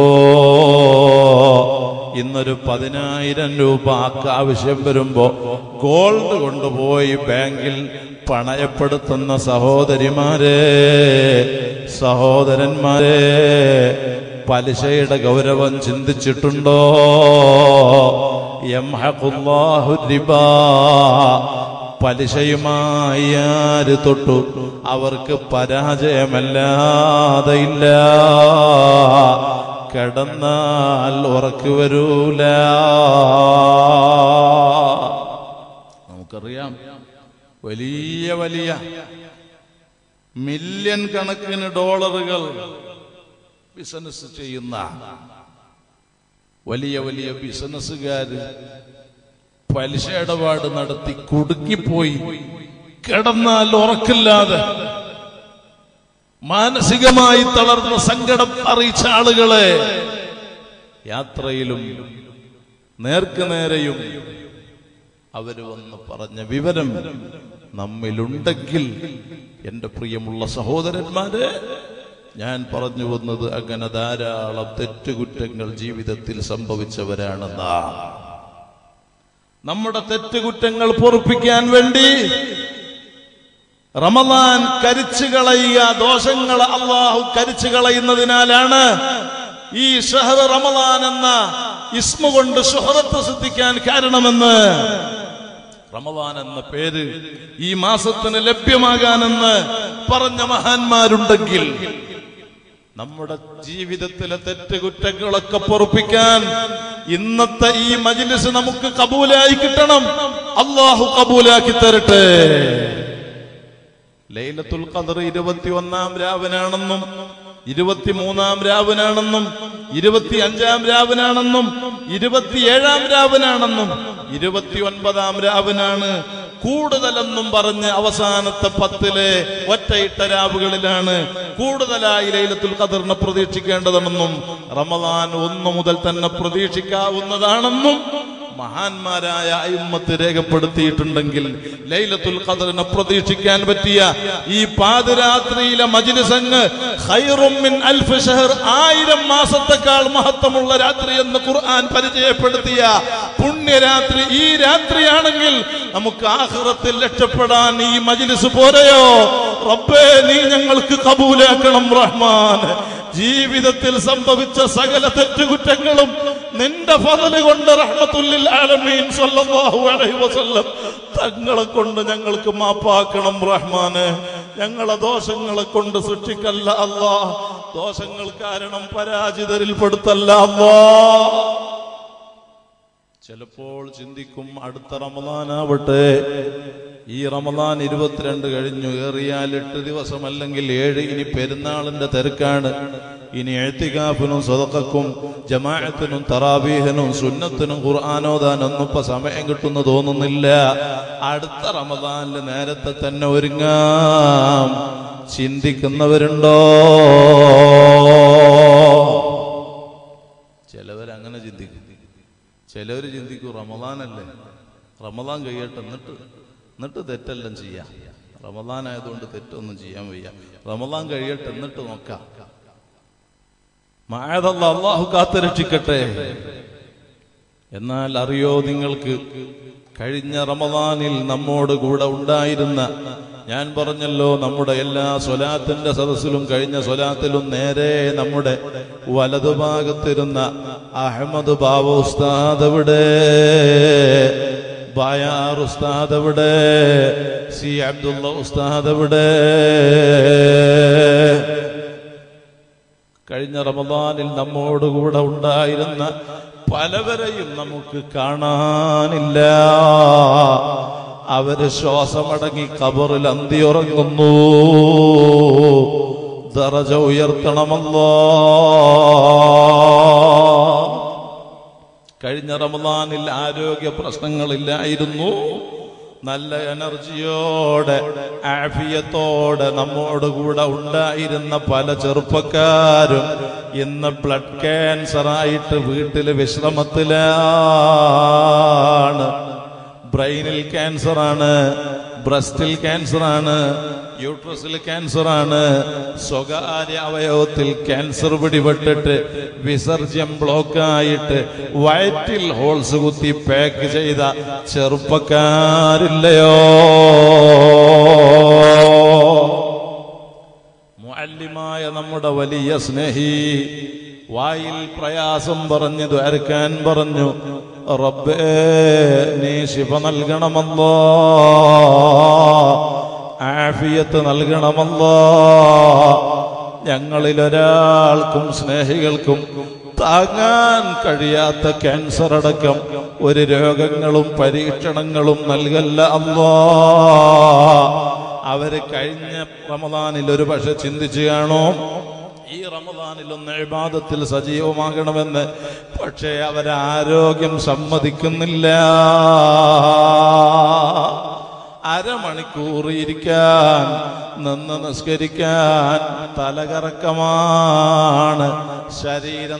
A: ഇന്നൊരു 10,000 രൂപ ആവശ്യം വരുമ്പോ ഗോൾഡ് കൊണ്ടുപോയി ബാങ്കിൽ പണയപ്പെടുത്തുന്ന സഹോദരിമാരെ, സഹോദരന്മാരെ, പലിശയുടെ ഗൗരവം ചിന്തിച്ചിട്ടുണ്ടോ? യംഹഖുല്ലാഹു റിബാ, പലിശയുമായി ആര് തൊട്ടു അവർക്ക് പരാജയമല്ലാതെ ഇല്ല. കിടന്നാൽ ഉറക്കു വരൂല. നമുക്കറിയാം, വലിയ വലിയ മില്യൺ കണക്കിന് ഡോളറുകൾ ബിസിനസ് ചെയ്യുന്ന വലിയ വലിയ ബിസിനസ്സുകാര് പലിശ ഇടപാട് നടത്തി കുടുങ്ങിപ്പോയി. കിടന്നാൽ ഉറക്കില്ലാതെ മാനസികമായി തളർന്ന സങ്കടം അറിയിച്ച ആളുകളെ യാത്രയിലും നേർക്കുനേരെയും അവര് വന്ന് പറഞ്ഞ വിവരം നമ്മിലുണ്ടെങ്കിൽ എന്റെ പ്രിയമുള്ള സഹോദരന്മാരെ, ഞാൻ പറഞ്ഞു വന്നത് അങ്ങനെ ധാരാളം തെറ്റുകുറ്റങ്ങൾ ജീവിതത്തിൽ സംഭവിച്ചവരാണെന്നാ. നമ്മുടെ തെറ്റുകുറ്റങ്ങൾ പൊറുപ്പിക്കാൻ വേണ്ടി റമദാൻ കരിച്ചു കളയുക, ദോഷങ്ങൾ അല്ലാഹു കരിച്ചു കളയുന്നതിനാലാണ് ഈ ഷഹർ റമദാൻ എന്ന ഇസ്മ കൊണ്ട് ശുഹറത്ത് സിദ്ധിക്കാൻ കാരണമെന്ന്, റമദാൻ എന്ന പേര് ഈ മാസത്തിന് ലഭ്യമാകാനെന്ന് പറഞ്ഞ മഹാന്മാരുണ്ടെങ്കിൽ നമ്മുടെ ജീവിതത്തിലെ തെറ്റുകുറ്റങ്ങളൊക്കെ പൊറുപ്പിക്കാൻ ഇന്നത്തെ ഈ മജ്ലിസ് നമുക്ക് കബൂലായി കിട്ടണം. അല്ലാഹു കബൂലാക്കി തരട്ടെ. ലൈലത്തുൽ ഖദ്ർ 21-ാം രാവിനാണെന്നും 23-ാം രാവിനാണെന്നും 25-ാം രാവിനാണെന്നും 27-ാം രാവിനാണെന്നും 29-ാം രാവിനാണ് കൂടുതലെന്നും പറഞ്ഞ് അവസാനത്തെ 10-ലെ ഒറ്റയിട്ട രാവുകളിലാണ് കൂടുതലായി ലൈലത്തുൽ ഖദ്റിനെ പ്രതീക്ഷിക്കേണ്ടതെന്നും റമദാൻ 1 മുതൽ തന്നെ പ്രതീക്ഷിക്കാവുന്നതാണെന്നും മഹാന്മാരായ അയിമ്മത്ത് രേഖപ്പെടുത്തിയിട്ടുണ്ടെങ്കിൽ ലൈലത്തുൽ ഖദ്റിനെ പ്രതീക്ഷിക്കാൻ പറ്റിയ ഈ പാതിരാത്രിയിലെ മജ്ലിസ് ഖൈറും മിൻ അൽഫ് ഷഹർ, 1000 മാസത്തേക്കാൾ മഹത്വമുള്ള രാത്രി എന്ന് ഖുർആൻ പരിചയപ്പെടുത്തിയ പുണ്യരാത്രി ഈ രാത്രിയാണെങ്കിൽ നമുക്ക് ആഖിറത്തിൽ രക്ഷപ്പെടാൻ ഈ മജ്ലിസ് പോരെയോ? റബ്ബേ, നീ ഞങ്ങൾക്ക് കബൂലാക്കണം റഹ്മാൻ. ജീവിതത്തിൽ സംഭവിച്ച സകല തെറ്റുകുറ്റങ്ങളും നിന്റെ ഫള് കൊണ്ട് റഹ്മത്തുൽ ലിൽ ആലമീൻ സ്വല്ലല്ലാഹു അലൈഹി വസല്ലം തങ്ങളെ കൊണ്ട് ഞങ്ങൾക്ക് മാപ്പാക്കണം റഹ്മാനെ. ഞങ്ങളെ ദോഷങ്ങളെ കൊണ്ട് സൃഷ്ടിക്കല്ല അല്ലാഹ്, ദോഷങ്ങൾ കാരണം പരാജിതരിൽ പെടുത്തല്ല അല്ലാഹ്. ചിലപ്പോൾ ചിന്തിക്കും, അടുത്ത റമദാനാവട്ടെ, ഈ റമദാൻ 22 കഴിഞ്ഞു, ഏറിയാൽ 8 ദിവസം അല്ലെങ്കിൽ 7, ഇനി പെരുന്നാളിന്റെ തിരക്കാണ്. ഇനി ഇഅ്തികാഫിനും സദഖക്കും ജമാഅത്തിനും തറാവീഹിനും സുന്നത്തിനും ഖുർആനോദാനൊന്നും ഇപ്പൊ സമയം കിട്ടുന്നു തോന്നുന്നില്ല. അടുത്ത റമദാനിൽ നേരത്തെ തന്നെ ഒരുങ്ങാം. ചിന്തിക്കുന്നവരുണ്ടോ? ചിലവരങ്ങനെ ചിന്തിക്കും. ചിലവർ ചിന്തിക്കും, റമദാനല്ലേ, റമദാൻ കഴിയട്ടെ, എന്നിട്ട് തെറ്റെല്ലാം ചെയ്യാം. റമദാൻ ആയതുകൊണ്ട് തെറ്റൊന്നും ചെയ്യാൻ വയ്യ, റമദാൻ കഴിയട്ടെ എന്നിട്ട് നോക്കാം. മഅദല്ലാഹ്, അല്ലാഹു കാത്തുരക്ഷിക്കട്ടെ. എന്നാൽ അറിയോ നിങ്ങൾക്ക്, കഴിഞ്ഞ റമദാനിൽ നമ്മോട് കൂടെ ഉണ്ടായിരുന്ന, ഞാൻ പറഞ്ഞല്ലോ നമ്മുടെ എല്ലാ സ്വലാത്തിന്റെ സദസ്സിലും കഴിഞ്ഞ സ്വലാത്തിലും നേരെ നമ്മുടെ വലതുഭാഗത്തിരുന്ന അഹമ്മദ് ബാവ ഉസ്താദ് എവിടെ, ബായാർ ഉസ്താദ് എവിടെ, സി അബ്ദുള്ള ഉസ്താദ് എവിടെ? കഴിഞ്ഞ റമദാനിൽ നമ്മോടുകൂടെ ഉണ്ടായിരുന്ന പലവരെയും നമുക്ക് കാണാനില്ല. അവര് ശ്വാസമടങ്ങി ഖബറിൽ അന്തിയുറങ്ങുന്നു. ദറജ ഉയർത്തണമല്ലാഹ്. കഴിഞ്ഞ റമദാനിൽ ആരോഗ്യ പ്രശ്നങ്ങളില്ലായിരുന്നു. നല്ല എനർജിയോടെ ആഫിയത്തോടെ നമ്മോടുകൂടെ ഉണ്ടായിരുന്ന പല ചെറുപ്പക്കാരും ഇന്ന് ബ്ലഡ് ക്യാൻസറായിട്ട് വീട്ടിൽ വിശ്രമത്തിലാണ്. ബ്രെയിനിൽ ക്യാൻസറാണ്, ബ്രസ്റ്റിൽ ക്യാൻസറാണ്, യൂട്രസിൽ ക്യാൻസറാണ്, സ്വകാര്യ അവയവത്തിൽ ക്യാൻസർ പിടിപെട്ടിട്ട് വിസർജ്യം ബ്ലോക്കായിട്ട് വയറ്റിൽ ഹോൾസ് കുത്തി പാക്ക് ചെയ്ത ചെറുപ്പക്കാരില്ലയോ? മുഅല്ലിമായ നമ്മുടെ വലിയ സ്നേഹി വായിൽ പ്രയാസം പറഞ്ഞു ദ്വാരക്കാൻ പറഞ്ഞു, റബ്ബേ നീ ശിഫ നൽകണമല്ലോ, ആഫിയത്ത് നൽകണമല്ലോ. ഞങ്ങളിലൊരാൾക്കും സ്നേഹികൾക്കും താങ്ങാൻ കഴിയാത്ത ക്യാൻസർ അടക്കം ഒരു രോഗങ്ങളും പരീക്ഷണങ്ങളും നൽകല്ല അല്ലാ. അവര് കഴിഞ്ഞ റമദാനിൽ ഒരു പക്ഷെ ചിന്തിച്ചു കാണും ഈ റമദാനിലൊന്ന് ഇബാദത്തിൽ സജീവമാകണമെന്ന്. പക്ഷേ അവരാരോഗ്യം സമ്മതിക്കുന്നില്ല. അരമണിക്കൂർ ഇരിക്കാൻ, നിന്ന് നിസ്കരിക്കാൻ തലകറക്കമാണ്, ശരീരം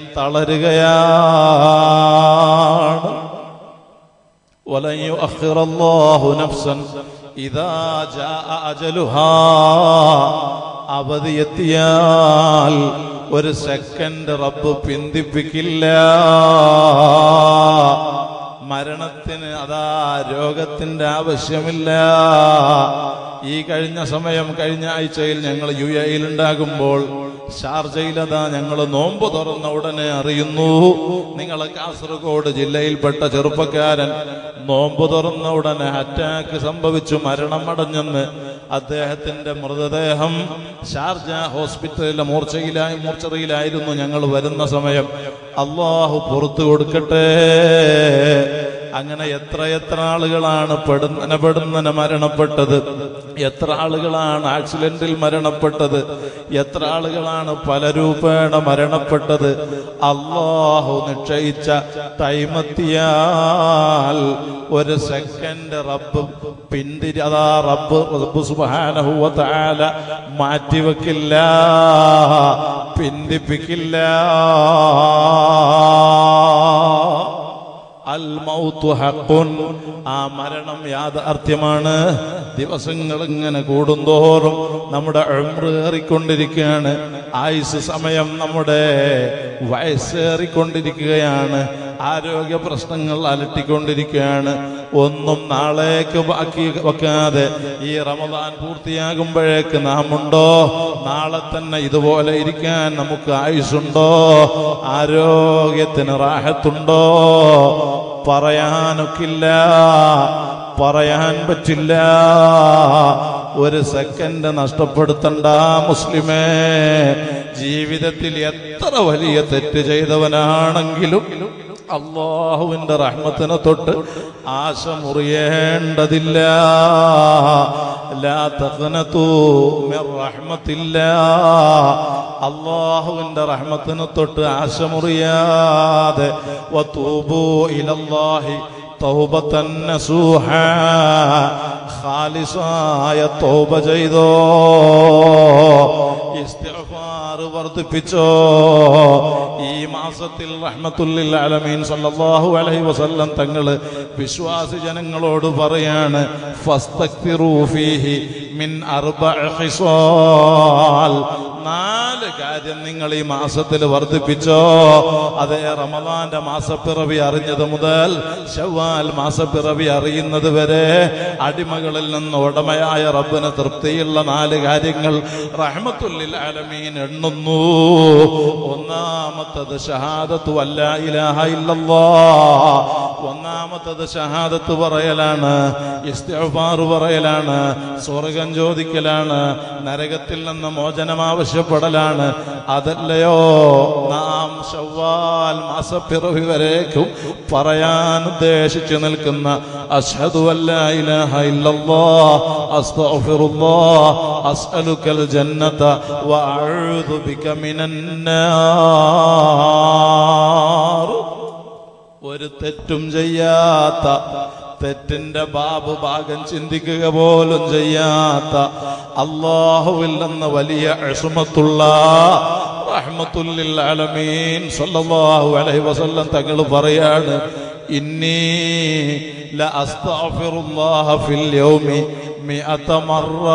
A: തളരുകയാണ്. വലൻ യുഅഖിറല്ലാഹു നഫ്സൻ ഇദാ ജാഅ അജലുഹാ. അവധി എത്തിയാൽ ഒരു സെക്കൻഡ് റബ്ബ് പിന്തിപ്പിക്കില്ല. മരണത്തിന് അതാ രോഗത്തിന്റെ ആവശ്യമില്ല. ഈ കഴിഞ്ഞ ആഴ്ചയിൽ ഞങ്ങൾ UAE ഉണ്ടാകുമ്പോൾ ഷാർജയിലതാ ഞങ്ങൾ നോമ്പ് തുറന്ന ഉടനെ അറിയുന്നു, നിങ്ങളെ കാസർഗോഡ് ജില്ലയിൽപ്പെട്ട ചെറുപ്പക്കാരൻ നോമ്പ് തുറന്ന ഉടനെ അറ്റാക്ക് സംഭവിച്ചു മരണമടഞ്ഞെന്ന്. അദ്ദേഹത്തിന്റെ മൃതദേഹം ഷാർജ ഹോസ്പിറ്റലിലെ മൂർച്ചറിയിലായിരുന്നു ഞങ്ങൾ വരുന്ന സമയം. അല്ലാഹു പുറത്തു കൊടുക്കട്ടെ. അങ്ങനെ എത്ര ആളുകളാണ് പെടുന്നനെ മരണപ്പെട്ടത്, എത്ര ആളുകളാണ് ആക്സിഡന്റിൽ മരണപ്പെട്ടത്, എത്ര ആളുകളാണ് പല രൂപേണ മരണപ്പെട്ടത്. അല്ലാഹു നിശ്ചയിച്ച ടൈമെത്തിയാൽ ഒരു സെക്കൻഡ് റബ്ബ് റബ്ബ് സുബ്ഹാനഹു വ തആല മാറ്റിവെക്കില്ല, പിന്തിപ്പിക്കില്ല. അൽ മൗതു ഹഖുൻ. ആ മരണം യാഥാർത്ഥ്യമാണ്. ദിവസങ്ങൾ ഇങ്ങനെ കൂടുന്തോറും നമ്മുടെ ഉംർ ഏറിക്കൊണ്ടിരിക്കുകയാണ്. ആയുസ് സമയം നമ്മുടെ വയസ്സേറിക്കൊണ്ടിരിക്കുകയാണ്. ആരോഗ്യ പ്രശ്നങ്ങൾ അലട്ടിക്കൊണ്ടിരിക്കുകയാണ്. ഒന്നും നാളേക്ക് ബാക്കി വെക്കാതെ ഈ റമദാൻ പൂർത്തിയാകുമ്പോഴേക്ക് നാം ഉണ്ടോ? നാളെ തന്നെ ഇതുപോലെ ഇരിക്കാൻ നമുക്ക് ആയുസ്സുണ്ടോ? ആരോഗ്യത്തിന് റാഹത്തുണ്ടോ? പറയാനൊക്കില്ല, പറയാൻ പറ്റില്ല. ഒരു സെക്കൻഡ് നഷ്ടപ്പെടുത്തണ്ട മുസ്ലിമേ. ജീവിതത്തിൽ എത്ര വലിയ തെറ്റ് ചെയ്തവനാണെങ്കിലും അല്ലാഹുവിന്റെ റഹ്മത്തിനെ തൊട്ട് ആശ മുറിയേണ്ടതില്ല. ലാ തഖ്നതു മിർ റഹ്മത്തില്ലാഹ്. അല്ലാഹുവിന്റെ റഹ്മത്തിനെ തൊട്ട് ആശ മുറിയാതെ വതൂബു ഇലല്ലാഹി തൗബതൻ നസൂഹാ. ഖാലിസായ തൗബ ചെയ്തോ, ഇസ്തിഗ്ഫാർ വർദ്ധിപ്പിച്ചോ. ഈ മാസത്തിൽ റഹ്മത്തുല്ലിൽ ആലമീൻ സല്ലല്ലാഹു അലൈഹി വസല്ലം തങ്ങൾ വിശ്വാസി ജനങ്ങളോട് പറയാണ്, ഫസ്തക്തിറൂ ഫീഹി മിൻ അർബഅ ഖിസാൽ. 4 കാര്യം നിങ്ങൾ ഈ മാസത്തിൽ വർദ്ധിപ്പിച്ചോ. അതേ റമദാന്റെ മാസപ്പിറവി അറിഞ്ഞത് മുതൽ ശവ്വാൽ മാസപ്പിറവി അറിയുന്നത് വരെ അടിമകളിൽ നിന്ന് ഉടമയായ റബ്ബിന് തൃപ്തിയുള്ള 4 കാര്യങ്ങൾ റഹ്മത്തുല്ലിൽ ആലമീൻ എണ്ണുന്നു. ഒന്നാമത്തത് ഷഹാദത്തു അല്ലാ ഇലാഹ ഇല്ലല്ലാഹ്. ഒന്നാമത്തത് ഷഹാദത്ത് പറയലാണ്, ഇസ്തിഗ്ഫാർ പറയലാണ്, സ്വർഗം ചോദിക്കലാണ്, നരകത്തിൽ നിന്ന് മോചനം ആവശ്യപ്പെടലാണ്. അതല്ലയോ നാം ശവ്വാൽ മാസപ്പിറവി വരേക്കും പറയാൻ ഉദ്ദേശിച്ചു നിൽക്കുന്ന അശ്ഹദു അല്ലാ ഇലാഹ ഇല്ലല്ലാഹ് അസ്തഗ്ഫിറുല്ലാഹ് അസ്അലുക്കൽ ജന്നത വ അഊദു ബിക മിനൻ നാർ. ഒരു തെറ്റും ചെയ്യാത്ത, തെറ്റിന്റെ ഭാഗം ചിന്തിക്കുക പോലും ചെയ്യാത്ത, അല്ലാഹുവിൽ നിന്ന് വലിയ ഇസ്മത്തുള്ള റഹ്മത്തുൽ ലിൽ ആലമീൻ സല്ലല്ലാഹു അലൈഹി വസല്ലം തങ്ങൾ പറയാണ്, ഇന്നി ല അസ്തഗ്ഫിറുല്ലാഹ ഫിൽ യൗമി 100 മർറ.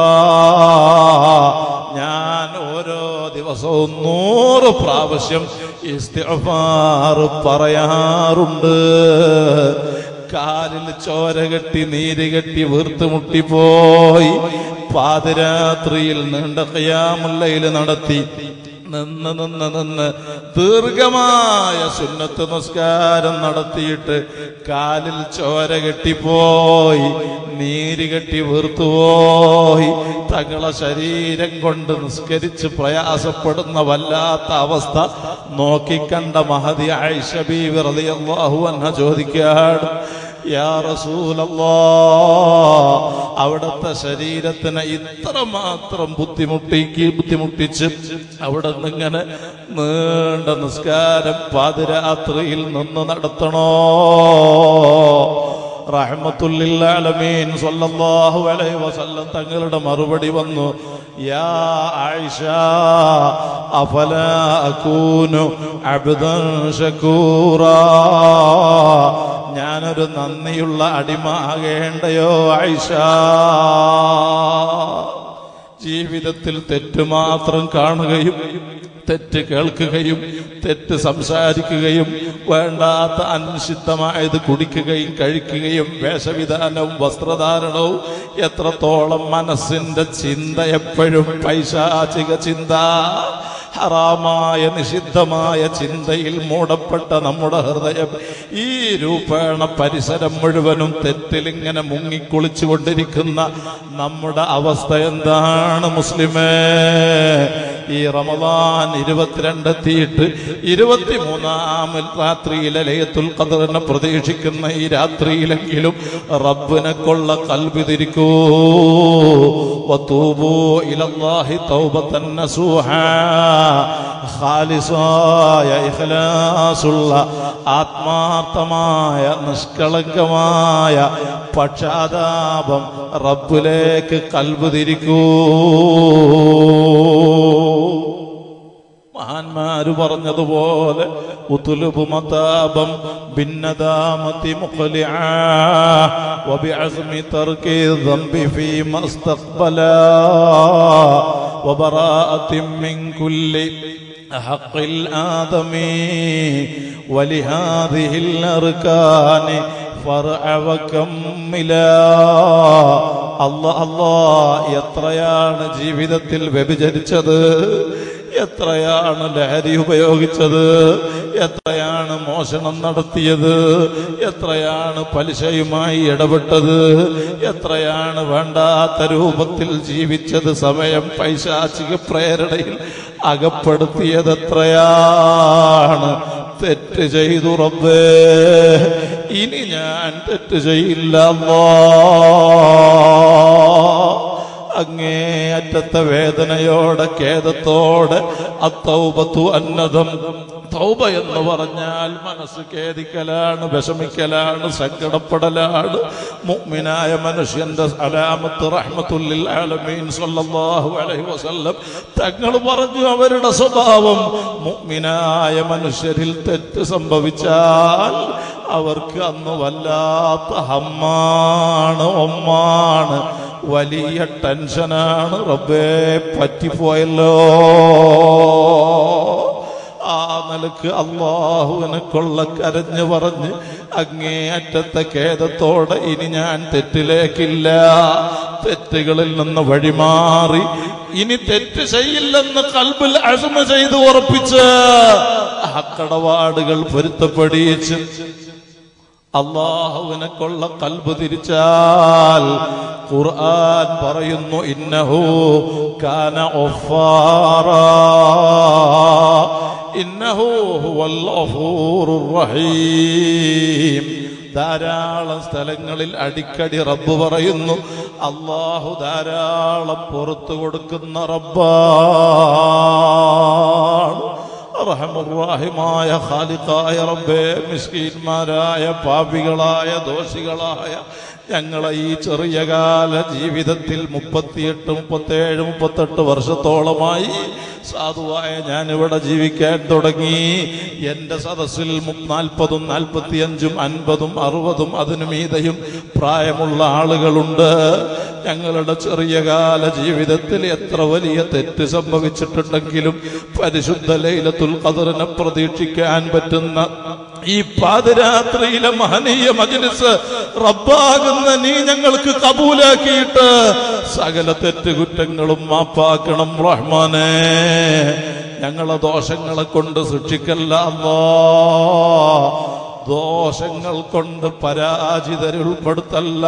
A: ഞാൻ ഓരോ ദിവസവും 100 പ്രാവശ്യം ഇസ്തിഗ്ഫാർ പറയാറുണ്ട്. കാലിൽ ചോര കെട്ടി നീര് കെട്ടി വീർത്തുമുട്ടിപ്പോയി പാതിരാത്രിയിൽ നീണ്ട ഖിയാമുൽ ലൈൽ നടത്തി നിന്ന് ദീർഘമായ സുന്നത്ത് നിസ്കാരം നടത്തിയിട്ട് കാലിൽ ചോര കെട്ടിപ്പോയി നീര് കെട്ടി വീർത്തുപോയി തങ്ങളെ ശരീരം കൊണ്ട് നിസ്കരിച്ച് പ്രയാസപ്പെടുന്ന വല്ലാത്ത അവസ്ഥ നോക്കിക്കണ്ട മഹദി ആയിഷ ബീവി റളിയല്ലാഹു അൻഹ ചോദിക്കുകയാണ്, യാ റസൂലല്ലാഹ്, അവിടുത്തെ ശരീരത്തിനെ ഇത്രമാത്രം ബുദ്ധിമുട്ടിച്ച് അവിടെ നിന്നിങ്ങനെ നീണ്ട നിസ്കാരം പാതിരാത്രിയിൽ നിന്ന് നടത്തണോ? റഹ്മത്തുൽ ലിൽ ആലമീൻ സല്ലല്ലാഹു അലൈഹി വസല്ലം തങ്ങളുടെ മറുപടി വന്നു, യാ ആയിഷ അഫലാ അകൂനു അബ്ദൻ ശകൂറാ, ഞാനൊരു നന്ദിയുള്ള അടിമ ആകേണ്ടയോ ആയിഷ? ജീവിതത്തിൽ തെറ്റ് മാത്രം കാണുകയും തെറ്റ് കേൾക്കുകയും തെറ്റ് സംസാരിക്കുകയും വേണ്ടാത്ത അനിഷിദ്ധമായത് കുടിക്കുകയും കഴിക്കുകയും വേഷവിധാനവും വസ്ത്രധാരണവും എത്രത്തോളം മനസ്സിന്റെ ചിന്ത എപ്പോഴും പൈശാചിക ചിന്ത, ഹറാമായ നിഷിദ്ധമായ ചിന്തയിൽ മൂടപ്പെട്ട നമ്മുടെ ഹൃദയം ഈ രൂപേണ പരിസരം മുഴുവനും തെറ്റിലിങ്ങനെ മുങ്ങിക്കുളിച്ചുകൊണ്ടിരിക്കുന്ന നമ്മുടെ അവസ്ഥ എന്താണ് മുസ്ലിമേ? ഈ റമദാൻ 22 എത്തിയിട്ട് 23-ാം രാത്രിയിലെ ലൈലത്തുൽ ഖദ്റിനെ പ്രതീക്ഷിക്കുന്ന ഈ രാത്രിയിലെങ്കിലും റബ്ബിനെ കൊള്ള ഖൽബ് തിരിക്കൂ. വതൂബൂ ഇലല്ലാഹി തൗബതൻ നസൂഹാ, ഖാലിസായ ഇഖ്ലാസുള്ള ആത്മാർത്ഥമായ നിഷ്കളങ്കമായ പക്ഷാതാപം റബ്ബിലേക്ക് ഖൽബ് തിരിക്കൂ. മഹാന്മാര് പറഞ്ഞതുപോലെ ഉതുലുബു മതാബം ബിന്നദാമതി മുഖ്ലിആ വബിഅസ്മി തർകി ദംബി ഫീമ ഇസ്തഖ്ബലാ വബറാഅത്തിൻ മിൻ കുല്ലി ഹഖ്ഖിൽ ആദമി വലിഹാദിഹിൽ അർകാനി ഫർഅ വകമ്മിലാ. അല്ലാഹ്, എത്രയാണ് ജീവിതത്തിൽ വ്യഭിചരിച്ചത്, എത്രയാണ് ലഹരി ഉപയോഗിച്ചത്, എത്രയാണ് മോഷണം നടത്തിയത്, എത്രയാണ് പലിശയുമായി ഇടപെട്ടത്, എത്രയാണ് വേണ്ടാത്ത രൂപത്തിൽ ജീവിച്ചത്, സമയം പൈശാചിക പ്രേരണയിൽ അകപ്പെടുത്തിയത് എത്രയാണ്. തെറ്റ് ചെയ്തു റബ്ബേ, ഇനി ഞാൻ തെറ്റ് ചെയ്യില്ല അല്ലാഹ്. അങ്ങേയറ്റത്തെ വേദനയോടെ ഖേദത്തോടെ അത്തൗബത്തു അന്നദം. തൗബ എന്ന് പറഞ്ഞാൽ മനസ്സ് ഖേദിക്കലാണ്, വിഷമിക്കലാണ്, സങ്കടപ്പെടലാണ്. മുഅ്മിനായ മനുഷ്യന്റെ അലാമത്ത് റഹ്മത്തുൽ ലിൽ ആലമീൻ സല്ലല്ലാഹു അലൈഹി വസല്ലം തങ്ങൾ പറഞ്ഞു, അവരുടെ സ്വഭാവം മുഅ്മിനായ മനുഷ്യരിൽ തെറ്റ് സംഭവിച്ചാൽ അവർക്ക് അന്ന് വല്ലാത്ത ഹമ്മാണ്, ഒമ്മാണ്, വലിയ ടെൻഷനാണ്. റബ്ബേ, പറ്റിപ്പോയല്ലോ. ആ നിലക്ക് അല്ലാഹുവിനെ കൊള്ള കരഞ്ഞു പറഞ്ഞ് അങ്ങേയറ്റത്തെ ഖേദത്തോടെ ഇനി ഞാൻ തെറ്റിലേക്കില്ല, തെറ്റുകളിൽ നിന്ന് വഴിമാറി ഇനി തെറ്റ് ചെയ്യില്ലെന്ന് ഖൽബിൽ അസ്മ ചെയ്ത് ഉറപ്പിച്ച് ഹക്കടപാടുകൾ പൊരുത്തപ്പെടിയിച്ച് അല്ലാഹുവിനെ കൊള്ള ഖൽബ് തിരിച്ചാൽ ഖുർആൻ പറയുന്നു, ഇന്നഹു കാന ഗഫാറാ ഇന്നഹു ഹുവൽ ഗഫൂറുർ റഹീം. ധാരാളം സ്ഥലങ്ങളിൽ അടിക്കടി റബ്ബ് പറയുന്നു, അല്ലാഹു ധാരാളം പുറത്തു കൊടുക്കുന്ന റബ്ബാണ്, അർഹമുർ-റഹീമായ ഖാലിഖായ റബ്ബേ, മിസ്കീന്മാരായ പാപികളായ ദോഷികളായ ഞങ്ങളെ ഈ ചെറിയ കാല ജീവിതത്തിൽ 38, 37, 38 വർഷത്തോളമായി സാധുവായ ഞാനിവിടെ ജീവിക്കാൻ തുടങ്ങി. എന്റെ സദസ്സിൽ 40, 45, 50, 60 അതിനു മീതെയും പ്രായമുള്ള ആളുകളുണ്ട്. ഞങ്ങളുടെ ചെറിയ കാല ജീവിതത്തിൽ എത്ര വലിയ തെറ്റ് സംഭവിച്ചിട്ടുണ്ടെങ്കിലും പരിശുദ്ധ ലൈലത്തുൽ ഖദറിനെ പ്രതീക്ഷിക്കാൻ പറ്റുന്ന ഈ പാതിരാത്രിയിലെ മഹനീയ മജ്‌ലിസ് റബ്ബാകുന്ന നീ ഞങ്ങൾക്ക് കബൂലാക്കിയിട്ട് സകല തെറ്റുകുറ്റങ്ങളും മാപ്പാക്കണം റഹ്മാനേ. ഞങ്ങളെ ദോഷങ്ങളെ കൊണ്ട് ശിക്ഷിക്കല്ല അല്ലാഹ്, ദോഷങ്ങൾ കൊണ്ട് പരാജിതരിൽ ഉൾപ്പെടുത്തല്ല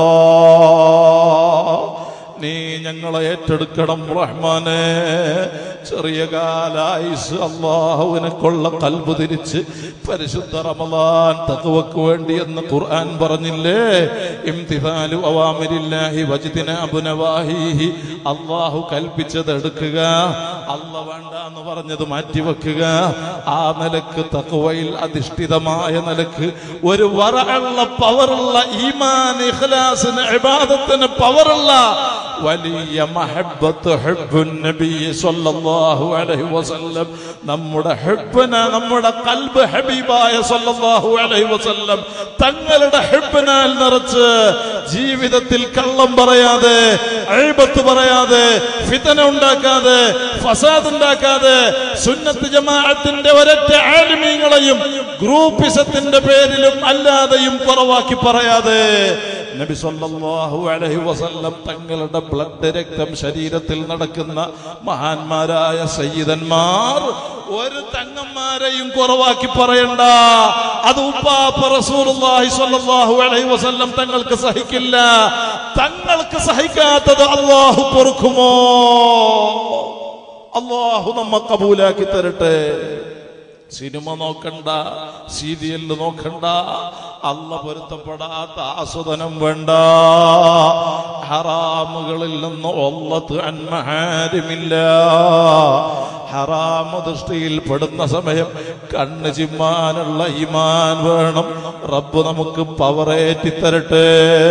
A: അല്ലാഹ്. നീ ഞങ്ങളെ ഏറ്റെടുക്കണം റഹ്മാനേ. ചെറിയ കാലായുസ് അല്ലാഹുവിനെ കൊള്ള കൽബ് തിരിച്ച് പരിശുദ്ധ റമളാൻ തഖ്വക്ക് വേണ്ടി എന്ന് ഖുർആൻ പറഞ്ഞില്ലേ? ഇംതിസാലു അവാമിരില്ലാഹി വജ്തിനാബു നവാഹിഹി. അല്ലാഹു കൽപ്പിച്ചത് എടുക്കുക, അല്ലാഹു വേണ്ട എന്ന് പറഞ്ഞത് മാറ്റിവെക്കുക. ആ നിലക്ക് തഖ്വയിൽ അധിഷ്ഠിതമായ നിലക്ക് ഒരു വറഅള്ള പവറുള്ള ഈമാൻ, ഇഖ്ലാസിന്, ഇബാദത്തിന് പവറുള്ള വലിയ മഹബ്ബത്ത് ഹുബ്ബുൻ നബി സ്വല്ലല്ലാഹു അലൈഹി വസല്ലം. നമ്മുടെ ഹുബ്ബിനെ, നമ്മുടെ ഖൽബ് ഹബീബായ സ്വല്ലല്ലാഹു അലൈഹി വസല്ലം തങ്ങളുടെ ഹുബ്ബിനാൽ നിറച്ച് ജീവിതത്തിൽ കള്ളം പറയാതെ, അയ്ബത്ത് പറയാതെ, ഫിത്ന ഉണ്ടാക്കാതെ, ഫസാദ് ഉണ്ടാക്കാതെ, സുന്നത്ത് ജമാഅത്തിന്റെ ഒരൊറ്റ ആലിമീങ്ങളെയും ഗ്രൂപ്പിസത്തിന്റെ പേരിലും അല്ലാതെയും കുറവാക്കി പറയാതെ നബി സല്ലല്ലാഹു അലൈഹി വസല്ലം തങ്ങളുടെ ബ്ലഡ്, രക്തം ശരീരത്തിൽ നടക്കുന്ന മഹാന്മാരായ സയ്യിദന്മാർ ഒരു തങ്ങന്മാരെയും കുറവാക്കി പറയണ്ട. അത് ഉപ്പാപ്പ റസൂലുള്ളാഹി സ്വല്ലല്ലാഹു അലൈഹി വസല്ലം തങ്ങൾക്ക് സഹിക്കില്ല. തങ്ങൾക്ക് സഹിക്കാത്തത് അല്ലാഹു പൊറുക്കുമോ? അല്ലാഹു നമ്മെ കബൂലാക്കി തരട്ടെ. സിനിമ നോക്കണ്ട, സീരിയൽ നോക്കണ്ട, അല്ലാഹു പൊരുത്തപ്പെടാത്ത ആസ്വാദനം വേണ്ട. ഹറാമുകളിൽ നിന്ന് ഒല്ലത്ത് അൻ മഹാരിമില്ല. ഹറാമു ദൃഷ്ടിയിൽ പെടുന്ന സമയം കണ്ണ് ചിമ്മാനുള്ള ഈമാൻ വേണം. റബ്ബ് നമുക്ക് പവറേറ്റി തരട്ടെ.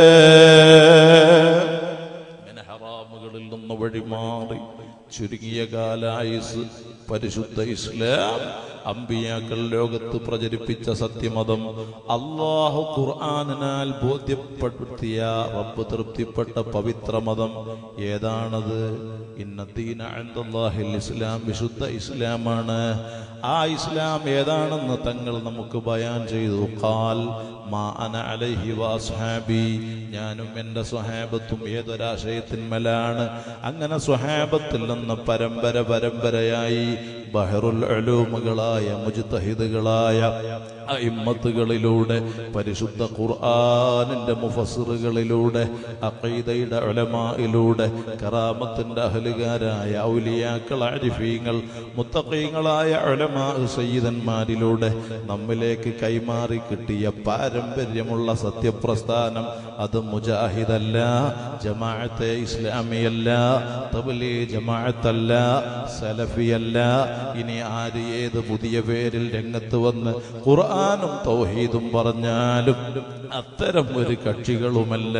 A: ഹറാമുകളിൽ നിന്ന് വഴിമാറി ചുരുങ്ങിയ കാലായുസ് പരിശുദ്ധ ഇസ്ലാം അമ്പിയാക്കൾ ലോകത്ത് പ്രചരിപ്പിച്ച സത്യമതം, അല്ലാഹു ഖുർആനിനാൽ ബോധ്യപ്പെടുത്തിയ റബ്ബ് തൃപ്തിപ്പെട്ട പവിത്ര മതം ഏതാണത്? ഇന്നദ്ദീന ഇൻദല്ലാഹിൽ ഇസ്ലാം, വിശുദ്ധ ഇസ്ലാമാണ്. ആ ഇസ്ലാം ഏതാണെന്ന് തങ്ങൾ നമുക്ക് ബയാൻ ചെയ്തു. ഖാൽ മാ അന അലൈഹി വഅസ്ഹാബി, ഞാനും എൻ്റെ സ്വഹാബത്തും ഏതൊരാശയത്തിന്മേലാണ്. അങ്ങനെ സ്വഹാബത്തിൽ നിന്ന് പരമ്പരയായി ബഹറുൽ ഉലൂമുകളായ മുജ്തഹിദുകളായ അഇമ്മത്തുകളിലൂടെ, പരിശുദ്ധ ഖുർആനിന്റെ മുഫസ്സിറുകളിലൂടെ, അഖീദയുടെ ഉലമായിലൂടെ, കറാമത്തിന്റെ അഹ്ലുകാരായ ഔലിയാക്കൾ, ആരിഫീങ്ങൾ, മുത്തഖീങ്ങളായ ഉലമാ സയ്യിദന്മാരിലൂടെ നമ്മിലേക്ക് കൈമാറി കിട്ടിയ പാരമ്പര്യമുള്ള സത്യപ്രസ്ഥാനം അത് മുജാഹിദല്ല, ജമാഅത്തെ ഇസ്ലാമിയല്ല, തബ്ലീഗ് ജമാഅത്തല്ല, സലഫിയല്ല. ഇനി ആര് ഏത് പുതിയ പേരിൽ രംഗത്ത് വന്ന് ഖുർആനും തൗഹീദും പറഞ്ഞാലും അത്തരം ഒരു കക്ഷികളുമല്ല.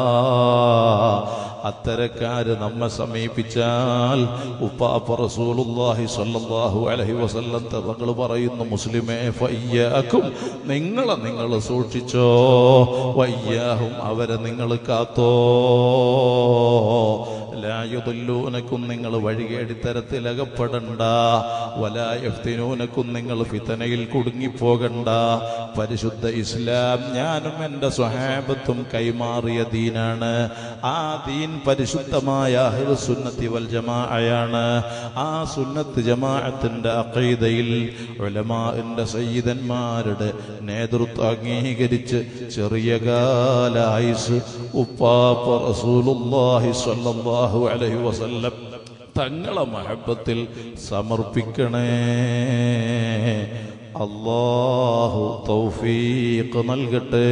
A: അത്തരക്കാര് നമ്മെ സമീപിച്ചാൽ ഉപ്പാപ്പ റസൂലുള്ളാഹി സ്വല്ലല്ലാഹു അലൈഹി വസല്ലം തങ്ങൾ പറയുന്നു, മുസ്ലിമേ ഫയ്യാക്കും, നിങ്ങൾ സൂക്ഷിച്ചോ, വയ്യാഹും അവരെ നിങ്ങൾ കാത്തോ, ലാ യുദല്ലൂനക്കും നിങ്ങൾ വഴികേടിത്തരത്തിൽ അകപ്പെടണ്ട, വലാ യഫ്തിനൂനക്കും നിങ്ങൾ ഫിതനയിൽ കുടുങ്ങിപ്പോകണ്ട. പരിശുദ്ധ ഇസ്ലാം ഞാനും എൻ്റെ സ്വഹാബത്തും കൈമാറിയ ദീനാണ്. ആ ദീൻ പരിശുദ്ധമായ അഹ്ലുസ് സുന്നത്തി വൽ ജമാഅയാണ്. ആ സുന്നത്ത് ജമാഅത്തിന്റെ അഖീദയിൽ ഉലമാഇന്റെ സയ്യിദന്മാരുടെ നേതൃത്വം അംഗീകരിച്ച് ചെറിയ കാല ആയുസ് ഉപ്പാപ്പ റസൂലുള്ളാഹി സ്വല്ലല്ലാഹു അലൈഹി വസല്ലം തങ്ങളെ മഹബ്ബത്തിൽ സമർപ്പിക്കണേ. അല്ലാഹു തൗഫീഖ് നൽകട്ടെ.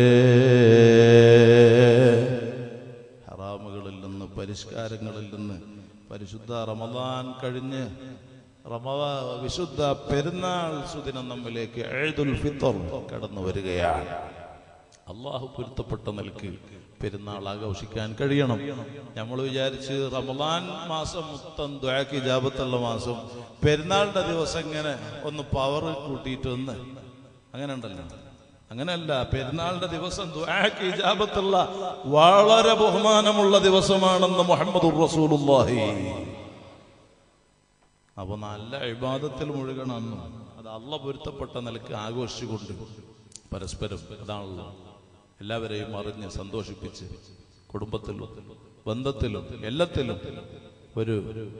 A: ഹറാമുകളിൽ നിന്ന്, പരിഷ്കാരങ്ങളിൽ നിന്ന് പരിശുദ്ധ റമളാൻ കഴിഞ്ഞ് വിശുദ്ധ പെരുന്നാൾ സുദിനം നമ്മിലേക്ക് ഈദുൽ ഫിത്ർ കടന്നു വരികയാണ്. അള്ളാഹു പൊരുത്തപ്പെട്ട നിലക്ക് പെരുന്നാൾ ആഘോഷിക്കാൻ കഴിയണം. നമ്മൾ വിചാരിച്ച് റമദാൻ മാസം മൊത്തം ദുആക്ക് ഇജാബത്തുള്ള മാസം, പെരുന്നാളിന്റെ ദിവസം ഇങ്ങനെ ഒന്ന് പവർ കൂട്ടിയിട്ടൊന്ന് അങ്ങനെ ഉണ്ടല്ലോ. അങ്ങനെയല്ല, പെരുന്നാളിന്റെ ദിവസം ദുആക്ക് ഇജാബത്തുള്ള വളരെ ബഹുമാനമുള്ള ദിവസമാണെന്ന് മുഹമ്മദുർ റസൂലുള്ളാഹി. അപ്പൊ നല്ല ഇബാദത്തിൽ മുഴുകണമെന്നും അത് അള്ളാഹ് പൊരുത്തപ്പെട്ട നിലക്ക് ആഘോഷിച്ചുകൊണ്ട് പരസ്പരം അതാണല്ലോ എല്ലാവരെയും അറിഞ്ഞ് സന്തോഷിപ്പിച്ച് കുടുംബത്തിലും ബന്ധത്തിലും എല്ലാത്തിലും ഒരു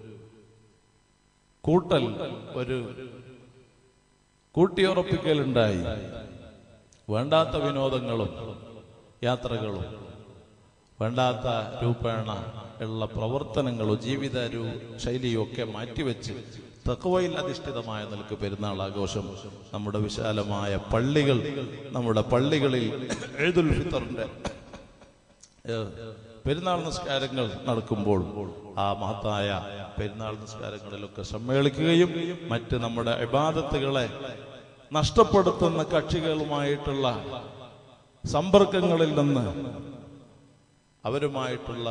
A: കൂട്ടൽ, ഒരു കൂട്ടിയുറപ്പിക്കലുണ്ടായി. വേണ്ടാത്ത വിനോദങ്ങളും യാത്രകളും വേണ്ടാത്ത രൂപേണ ഉള്ള പ്രവർത്തനങ്ങളും ജീവിത ശൈലിയും ഒക്കെ മാറ്റിവെച്ച് തഖ്വയിൽ അധിഷ്ഠിതമായ നിലക്ക് പെരുന്നാൾ ആഘോഷം നമ്മുടെ വിശാലമായ പള്ളികൾ, നമ്മുടെ പള്ളികളിൽ ഈദുൽ ഫിത്തറിന്റെ പെരുന്നാൾ നിസ്കാരങ്ങൾ നടക്കുമ്പോൾ ആ മഹത്തായ പെരുന്നാൾ നിസ്കാരങ്ങളിലൊക്കെ സമ്മേളിക്കുകയും മറ്റ് നമ്മുടെ ഇബാദത്തുകളെ നഷ്ടപ്പെടുത്തുന്ന കക്ഷികളുമായിട്ടുള്ള സമ്പർക്കങ്ങളിൽ നിന്ന് അവരുമായിട്ടുള്ള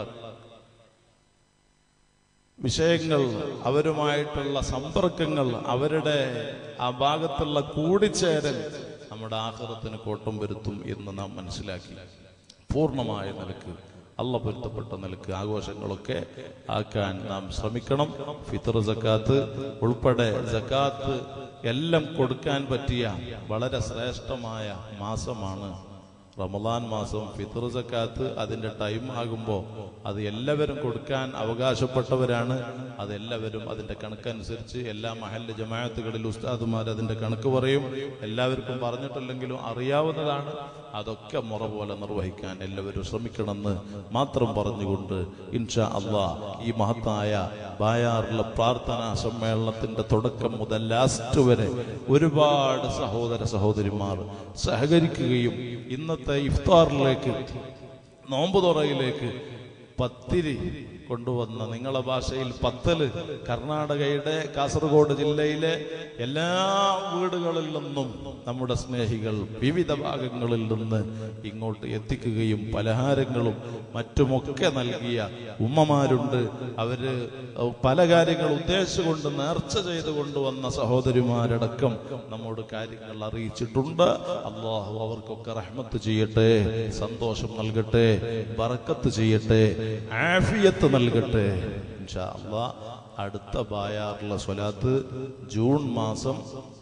A: വിഷയങ്ങൾ, അവരുമായിട്ടുള്ള സമ്പർക്കങ്ങൾ, അവരുടെ ആ ഭാഗത്തുള്ള കൂടിച്ചേരൽ നമ്മുടെ ആഖിറത്തിന് കോട്ടം വരുത്തും എന്ന് നാം മനസ്സിലാക്കി പൂർണ്ണമായ നിലക്ക് അള്ളാഹ് പൊരുത്തപ്പെട്ട നിലക്ക് ആഘോഷങ്ങളൊക്കെ ആക്കാൻ നാം ശ്രമിക്കണം. ഫിത്ർ സക്കാത്ത് ഉൾപ്പെടെ സക്കാത്ത് എല്ലാം കൊടുക്കാൻ പറ്റിയ വളരെ ശ്രേഷ്ഠമായ മാസമാണ് റമദാൻ മാസം. ഫിത്ർ സക്കാത്ത് അതിന്റെ ടൈം ആകുമ്പോൾ അത് എല്ലാവരും കൊടുക്കാൻ അവകാശപ്പെട്ടവരാണ്. അതെല്ലാവരും അതിന്റെ കണക്കനുസരിച്ച് എല്ലാ മഹല്ല് ജമാഅത്തുകളിൽ ഉസ്താദുമാർ അതിന്റെ കണക്ക് പറയും. എല്ലാവർക്കും പറഞ്ഞിട്ടില്ലെങ്കിലും അറിയാവുന്നതാണ്. അതൊക്കെ മുറ പോലെ നിർവഹിക്കാൻ എല്ലാവരും ശ്രമിക്കണമെന്ന് മാത്രം പറഞ്ഞുകൊണ്ട് ഇൻഷാ അള്ളാഹ് ഈ മഹത്തായ ബായാറിലെ പ്രാർത്ഥനാ സമ്മേളനത്തിന്റെ തുടക്കം മുതൽ ലാസ്റ്റ് വരെ ഒരുപാട് സഹോദര സഹോദരിമാർ സഹകരിക്കുകയും ഇന്നത്തെ ഇഫ്താറിലേക്ക്, നോമ്പ് തുറയിലേക്ക് പത്തിരി കൊണ്ടുവന്ന, നിങ്ങളെ ഭാഷയിൽ പത്തല്, കർണാടകയുടെ കാസർഗോഡ് ജില്ലയിലെ എല്ലാ വീടുകളിൽ നിന്നും നമ്മുടെ സ്നേഹികൾ വിവിധ ഭാഗങ്ങളിൽ നിന്ന് ഇങ്ങോട്ട് എത്തിക്കുകയും പലഹാരങ്ങളും മറ്റുമൊക്കെ നൽകിയ ഉമ്മമാരുണ്ട്. അവര് പല കാര്യങ്ങൾ ഉദ്ദേശിച്ചുകൊണ്ട് നേർച്ച ചെയ്ത് കൊണ്ടുവന്ന സഹോദരിമാരടക്കം നമ്മോട് കാര്യങ്ങൾ അറിയിച്ചിട്ടുണ്ട്. അള്ളാഹു അവർക്കൊക്കെ റഹ്മത്ത് ചെയ്യട്ടെ, സന്തോഷം നൽകട്ടെ, ബറക്കത്ത് ചെയ്യട്ടെ, ആഫിയത്ത് നൽകട്ടെ. ഇൻഷാ അല്ലാഹ് അടുത്ത ബായാറിലെ സ്വലാത്ത് ജൂൺ മാസം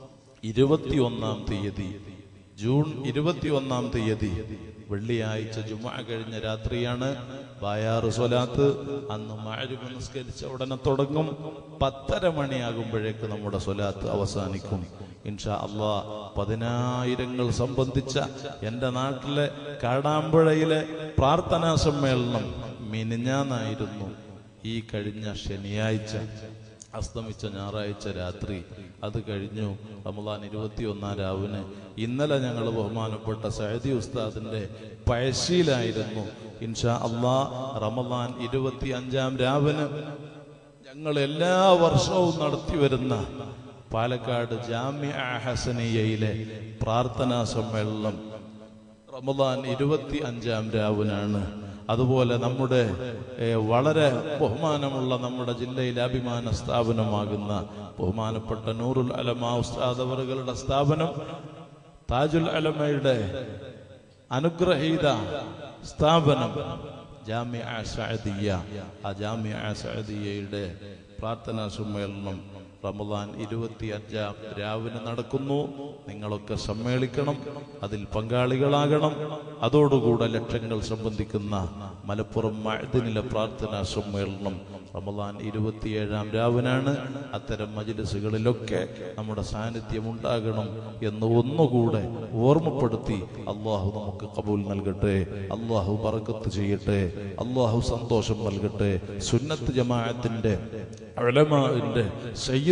A: 21-ാം തീയതി, ജൂൺ 21-ാം തീയതി വെള്ളിയാഴ്ച ജുമുഅ കഴിഞ്ഞ രാത്രിയാണ് ബായാറ് സ്വലാത്ത്. അന്ന് മഗ്‌രിബ് നിസ്കരിച്ച ഉടനെ തുടങ്ങും. 10:30 മണിയാകുമ്പോഴേക്ക് നമ്മുടെ സ്വലാത്ത് അവസാനിക്കും. ഇൻഷാ അല്ലാഹ് 10,000 സംബന്ധിച്ച എൻ്റെ നാട്ടിലെ കാടാമ്പുഴയിലെ പ്രാർത്ഥനാ സമ്മേളനം മിനിഞ്ഞാന്നായിരുന്നു. ഈ കഴിഞ്ഞ ശനിയാഴ്ച അസ്തമിച്ച ഞായറാഴ്ച രാത്രി അത് കഴിഞ്ഞു. റമദാൻ 21-ാം രാവിന് ഇന്നലെ ഞങ്ങൾ ബഹുമാനപ്പെട്ട സഅദി ഉസ്താദിന്റെ പഴശ്ശിയിലായിരുന്നു. ഇൻഷാ അല്ലാഹ് റമദാൻ 25-ാം രാവിന് ഞങ്ങൾ എല്ലാ വർഷവും നടത്തി വരുന്ന പാലക്കാട് ജാമിഅ ഹസനിയയിലെ പ്രാർത്ഥനാ സമ്മേളനം റമദാൻ 25-ാം രാവിനാണ്. അതുപോലെ നമ്മുടെ വളരെ ബഹുമാനമുള്ള നമ്മുടെ ജില്ലയിലെ അഭിമാന സ്ഥാപനമാകുന്ന ബഹുമാനപ്പെട്ട നൂറുൽ അലമ ഉസ്താദ് അവറുകളുടെ സ്ഥാപനം, താജുൽ അലമയുടെ അനുഗ്രഹീത സ്ഥാപനം ജാമിഅ സഅദിയ്യ, ആ ജാമിഅ സഅദിയ്യയുടെ പ്രാർത്ഥനാ സമ്മേളനം റമദാൻ 25-ാം രാവിന് നടക്കുന്നു. നിങ്ങളൊക്കെ സമ്മേളിക്കണം, അതിൽ പങ്കാളികളാകണം. അതോടുകൂടെ ലക്ഷങ്ങൾ സംബന്ധിക്കുന്ന മലപ്പുറം മഅ്ദിനിലെ പ്രാർത്ഥനാ സമ്മേളനം റമദാൻ 27-ാം രാവിനാണ്. അത്തരം മജ്‌ലിസുകളിലൊക്കെ നമ്മുടെ സാന്നിധ്യം ഉണ്ടാകണം എന്ന് ഒന്നുകൂടെ ഓർമ്മപ്പെടുത്തി അള്ളാഹു നമുക്ക് ഖബൂൽ നൽകട്ടെ, അള്ളാഹു ബറക്കത്ത് ചെയ്യട്ടെ, അള്ളാഹു സന്തോഷം നൽകട്ടെ. സുന്നത്ത് ജമാഅത്തിന്റെ ഉലമാഇന്റെ സയ്യിദ്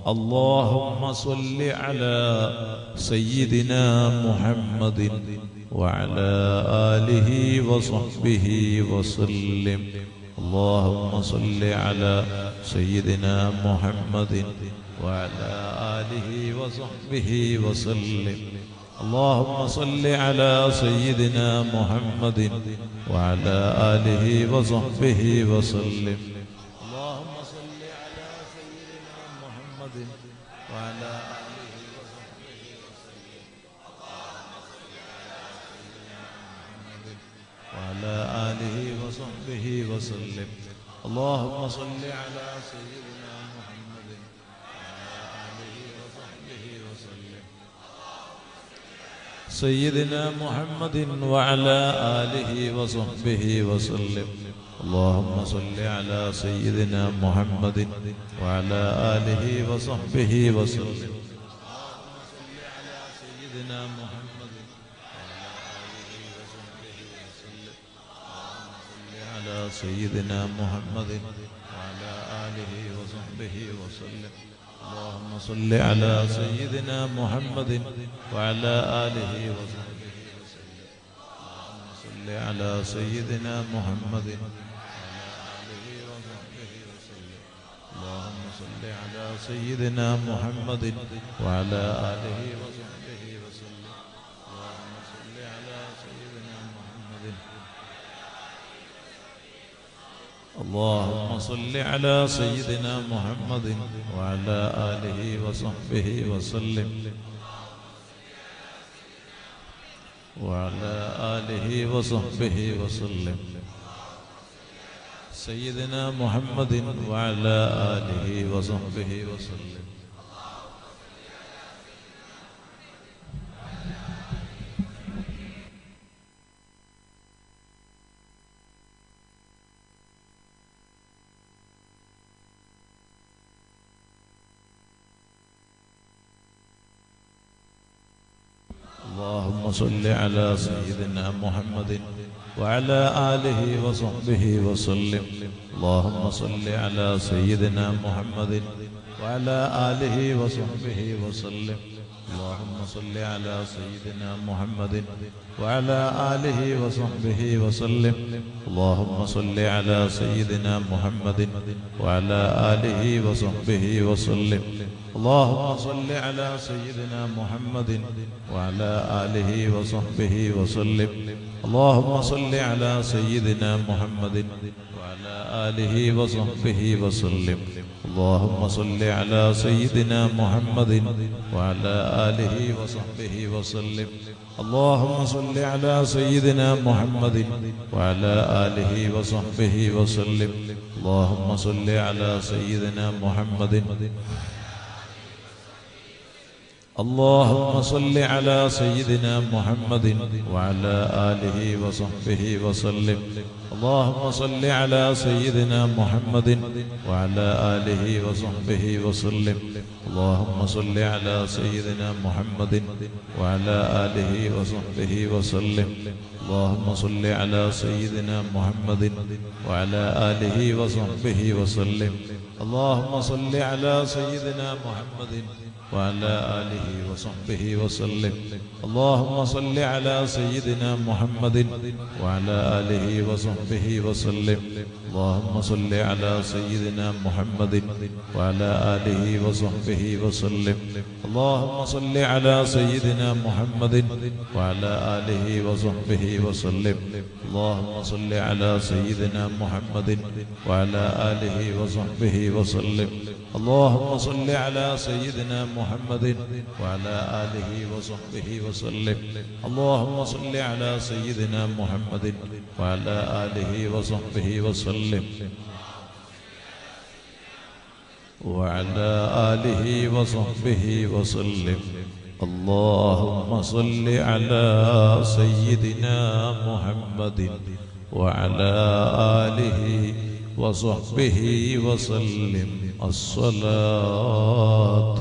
A: اللهم صل على سيدنا محمد وعلى آله وصحبه وسلم. اللهم صل على سيدنا محمد وعلى آله وصحبه وسلم. اللهم صل على سيدنا محمد وعلى آله وصحبه وسلم. اللهم صل على سيدنا محمد وعلى آله وصحبه وسلم. وعلى آله وصحبه وسلم. اللهم صل على سيدنا محمد وعلى آله وصحبه وسلم. سيدنا محمد وعلى آله وصحبه وسلم. اللهم صل على سيدنا محمد وعلى آله وصحبه وسلم. سيدنا محمد على سيدنا محمد وعلى آله وصحبه وسلم. اللهم صل على سيدنا محمد وعلى آله وصحبه وسلم. اللهم صل على سيدنا محمد اللهم صل على سيدنا محمد وعلى آله وصحبه وسلم. اللهم صل على سيدنا محمد. اللهم صل على سيدنا محمد وعلى آله وصحبه وسلم. وعلى آله وصحبه وسلم. سيدنا محمد وعلى آله وصحبه وسلم. اللهم صل على سيدنا محمد وعلى آله وصحبه وسلم. اللهم صل على سيدنا محمد وعلى آله وصحبه وسلم. اللهم صل على سيدنا محمد وعلى آله وصحبه وسلم. اللهم صل على سيدنا محمد وعلى آله وصحبه وسلم. اللهم صل على سيدنا محمد وعلى آله وصحبه وسلم. اللهم صل على سيدنا محمد وعلى آله وصحبه وسلم. اللهم صل على سيدنا محمد وعلى آله وصحبه وسلم. اللهم صل على سيدنا محمد وعلى آله وصحبه وسلم. اللهم صل على سيدنا محمد. اللهم صل على سيدنا محمد وعلى آله وصحبه وسلم. اللهم صل على سيدنا محمد وعلى آله وصحبه وسلم. اللهم صل على سيدنا محمد وعلى آله وصحبه وسلم. اللهم صل على سيدنا محمد وعلى آله وصحبه وسلم. اللهم صل على سيدنا محمد وعلى آله وصحبه وسلم. اللهم صل على سيدنا محمد وعلى آله وصحبه وسلم. اللهم صل على سيدنا محمد وعلى آله وصحبه وسلم. اللهم صل على سيدنا محمد وعلى آله وصحبه وسلم. اللهم صل على سيدنا محمد وعلى آله وصحبه وسلم. اللهم صل على سيدنا محمد وعلى آله وصحبه وسلم. اللهم صل على سيدنا محمد وعلى آله وصحبه وسلم. وعلى آله وصحبه وسلم. اللهم صل على سيدنا محمد وعلى آله وصحبه وسلم. الصلاة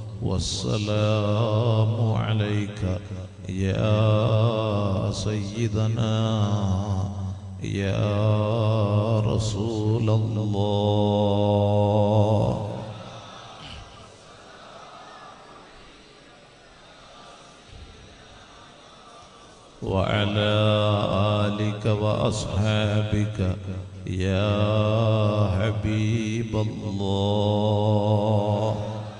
A: والسلام عليك يا سيدنا يا رسول الله. وعلى آلك وأصحابك يا حبيب الله.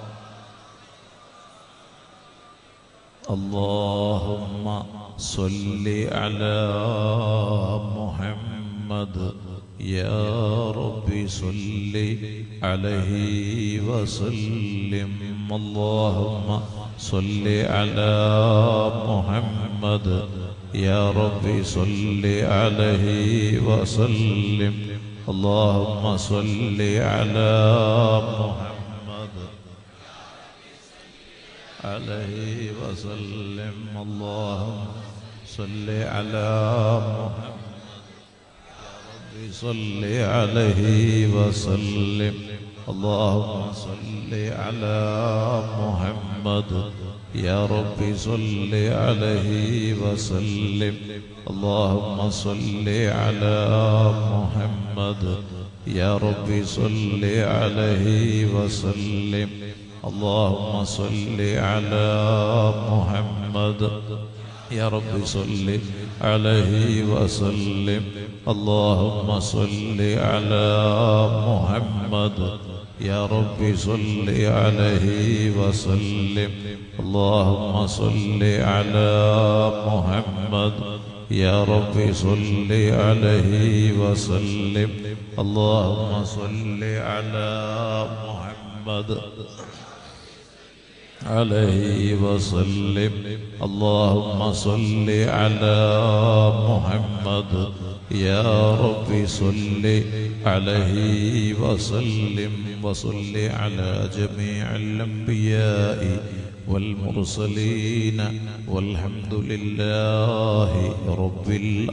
A: اللهم صل على محمد يا ربي صل عليه وسلم. اللهم صل على محمد يا ربي صل عليه وسلم. اللهم صل على محمد عليه وسلم. اللهم صل على محمد يا ربي صل عليه وسلم. اللهم صل على محمد يا ربي صل عليه وسلم. اللهم صل على محمد يا ربي صل عليه وسلم. اللهم صل على محمد يا ربي صل عليه وسلم. اللهم صل على محمد يا ربي صل عليه وسلم. اللهم صل على محمد يا ربي صل عليه وسلم. اللهم صل على محمد عليه وسلم. اللهم صل على محمد يا ربي صل عليه وسلم. وصل على جميع الأنبياء والمرسلين والحمد لله رب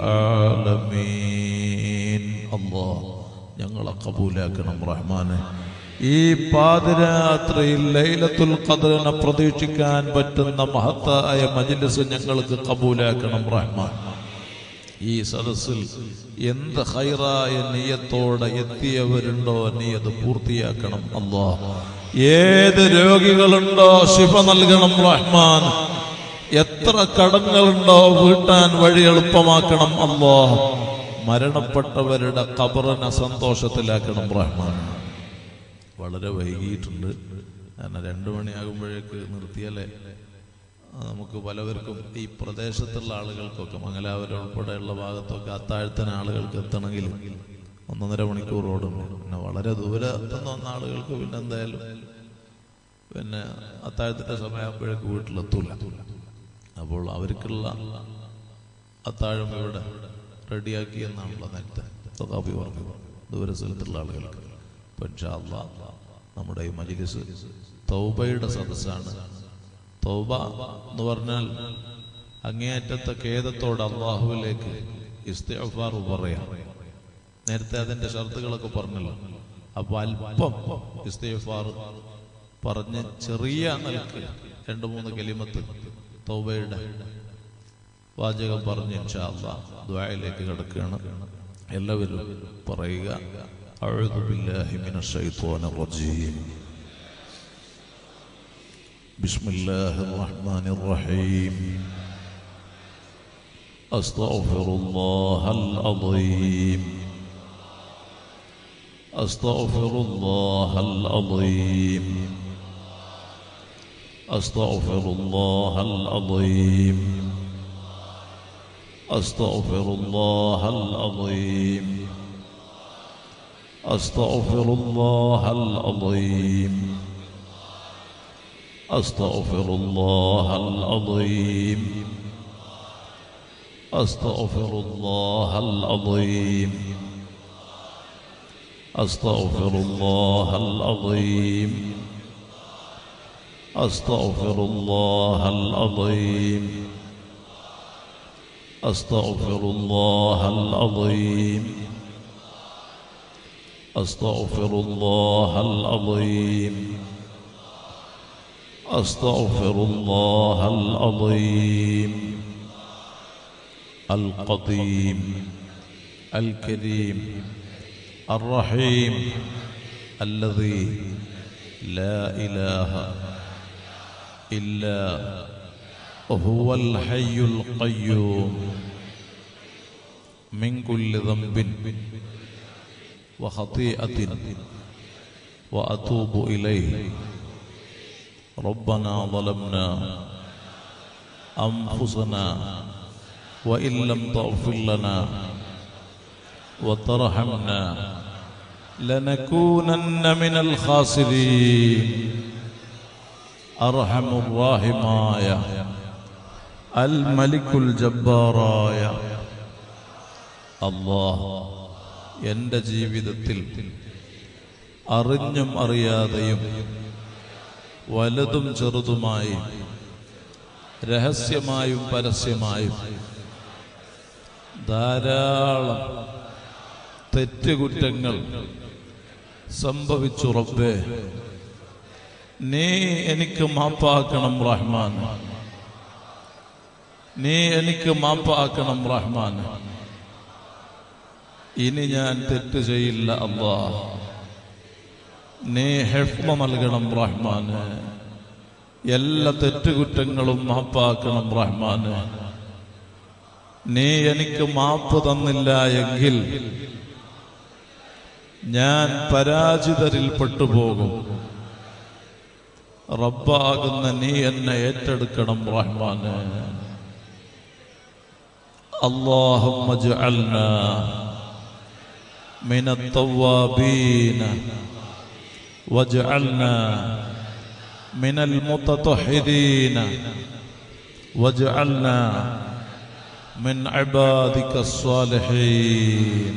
A: العالمين. الله ഞങ്ങളെ കബൂലാക്കണം റഹ്മാനെ. ഈ പാതിരാത്രിയിൽ ലൈലത്തുൽ ഖദ്റിനെ പ്രതീക്ഷിക്കാൻ പറ്റുന്ന മഹത്തായ മജ്ലിസ് ഞങ്ങൾക്ക് കബൂലാക്കണം റഹ്മാൻ. ഈ സദസ്സിൽ എന്ത് ഖൈറായ നിയത്തോടെ എത്തിയവരുണ്ടോ നീ അത് പൂർത്തിയാക്കണം അല്ലാഹ്. ഏത് രോഗികളുണ്ടോ ശിഫ നൽകണം റഹ്മാൻ. എത്ര കടങ്ങളുണ്ടോ വീട്ടാൻ വഴി എളുപ്പമാക്കണം അല്ലാഹ്. മരണപ്പെട്ടവരുടെ ഖബറിനെ സന്തോഷത്തിലാക്കണം റഹ്മാൻ. വളരെ വൈകിയിട്ടുണ്ട്, കാരണം 2 മണിയാകുമ്പോഴേക്ക് നിർത്തിയാലേ നമുക്ക് പലവർക്കും ഈ പ്രദേശത്തുള്ള ആളുകൾക്കൊക്കെ മംഗലാപുരം ഉൾപ്പെടെയുള്ള ഭാഗത്തൊക്കെ അത്താഴത്തിന് ആളുകൾക്ക് എത്തണമെങ്കിൽ 1.5 മണിക്കൂർ ഓടുന്നു. പിന്നെ വളരെ ദൂരത്തുനിന്ന് വന്ന ആളുകൾക്ക് പിന്നെ എന്തായാലും പിന്നെ അത്താഴത്തിൻ്റെ സമയമാകുമ്പോഴേക്ക് വീട്ടിലെത്തൂല. അപ്പോൾ അവർക്കുള്ള അത്താഴം ഇവിടെ റെഡിയാക്കി എന്നാണല്ലോ നേരത്തെ കാപ്പി പറഞ്ഞു ദൂര സ്ഥലത്തുള്ള ആളുകൾക്ക്. അപ്പോൾ ഇൻഷാ അല്ലാഹ് നമ്മുടെ ഈ മജ്ലിസ് തൗബയുടെ സദസ്സാണ്. തൗബ എന്ന് പറഞ്ഞാൽ അങ്ങേയറ്റത്തെ ഖേദത്തോടെ അള്ളാഹുവിലേക്ക് ഇസ്തിഗ്ഫാർ പറയാം. നേരത്തെ അതിൻ്റെ ഷർത്തുകളൊക്കെ പറഞ്ഞല്ലോ. അപ്പോൾ അല്പം ഇസ്തിഗ്ഫാർ പറഞ്ഞ് ചെറിയ നിലക്ക് 2-3 കലിമത്ത് തൗബയുടെ വാചകം പറഞ്ഞ് ഇൻഷാ അല്ലാഹ് ദുആയിലേക്ക് കടക്കുകയാണ്. എല്ലാവരും പറയുക, അഊദു ബില്ലാഹി മിനശ് ശൈത്വാനിർ റജീം. ബിസ്മില്ലാഹിർ റഹ്മാനിർ റഹീം. അസ്തഗ്ഫിറുല്ലാഹൽ അദീം. അസ്തഗ്ഫിറുല്ലാഹൽ അദീം. അസ്തഗ്ഫിറുല്ലാഹൽ അദീം. അസ്തഗ്ഫിറുല്ലാഹൽ അദീം. അസ്തഗ്ഫിറുല്ലാഹൽ അദീം. അസ്തഗ്ഫിറുല്ലാഹൽ അദീം. അസ്തഗ്ഫിറുല്ലാഹൽ അദീം. അസ്തഗ്ഫിറുല്ലാഹൽ അദീം. അസ്തഗ്ഫിറുല്ലാഹൽ അദീം. അസ്തഗ്ഫിറുല്ലാഹൽ അദീം. അസ്തഗ്ഫിറുല്ലാഹൽ അദീം. അസ്തഗ്ഫിറുല്ലാഹൽ അദീം. അൽ ഖദീം അൽ കരീം الرحيم الذي لا إله إلا وهو الحي القيوم من كل ذنب وخطيئة وأتوب إليه. ربنا ظلمنا أنفسنا وإن لم تغفر لنا وترحمنا لنكونن من الخاسرين. أرحم الراحماയ അൽമലിക്കുൽ ജബ്ബാറായ അല്ലാഹ്, എൻ്റെ ജീവിതത്തിൽ അറിഞ്ഞും അറിയാതെയും വലുതും ചെറുതുമായി രഹസ്യമായും പരസ്യമായും ധാരാളം തെറ്റുകുറ്റങ്ങൾ സംഭവിച്ചു. റബ്ബേ, നീ എനിക്ക് മാപ്പാക്കണം റഹ്മാൻ, നീ എനിക്ക് മാപ്പാക്കണം റഹ്മാൻ. ഇനി ഞാൻ തെറ്റ് ചെയ്യില്ല അല്ലാഹ്, നീ ഹിഫ്ള് നൽകണം റഹ്മാൻ. എല്ലാ തെറ്റുകുറ്റങ്ങളും മാപ്പാക്കണം റഹ്മാൻ. നീ എനിക്ക് മാപ്പ് തന്നില്ല എങ്കിൽ ഞാൻ പരാജിതരിൽ പെട്ടുപോകും. റബ്ബാകുന്ന നീ എന്നെ ഏറ്റെടുക്കണം റഹ്മാൻ. اللهم اجعلنا من التوابين واجعلنا من المتطهرين واجعلنا من عبادك الصالحين.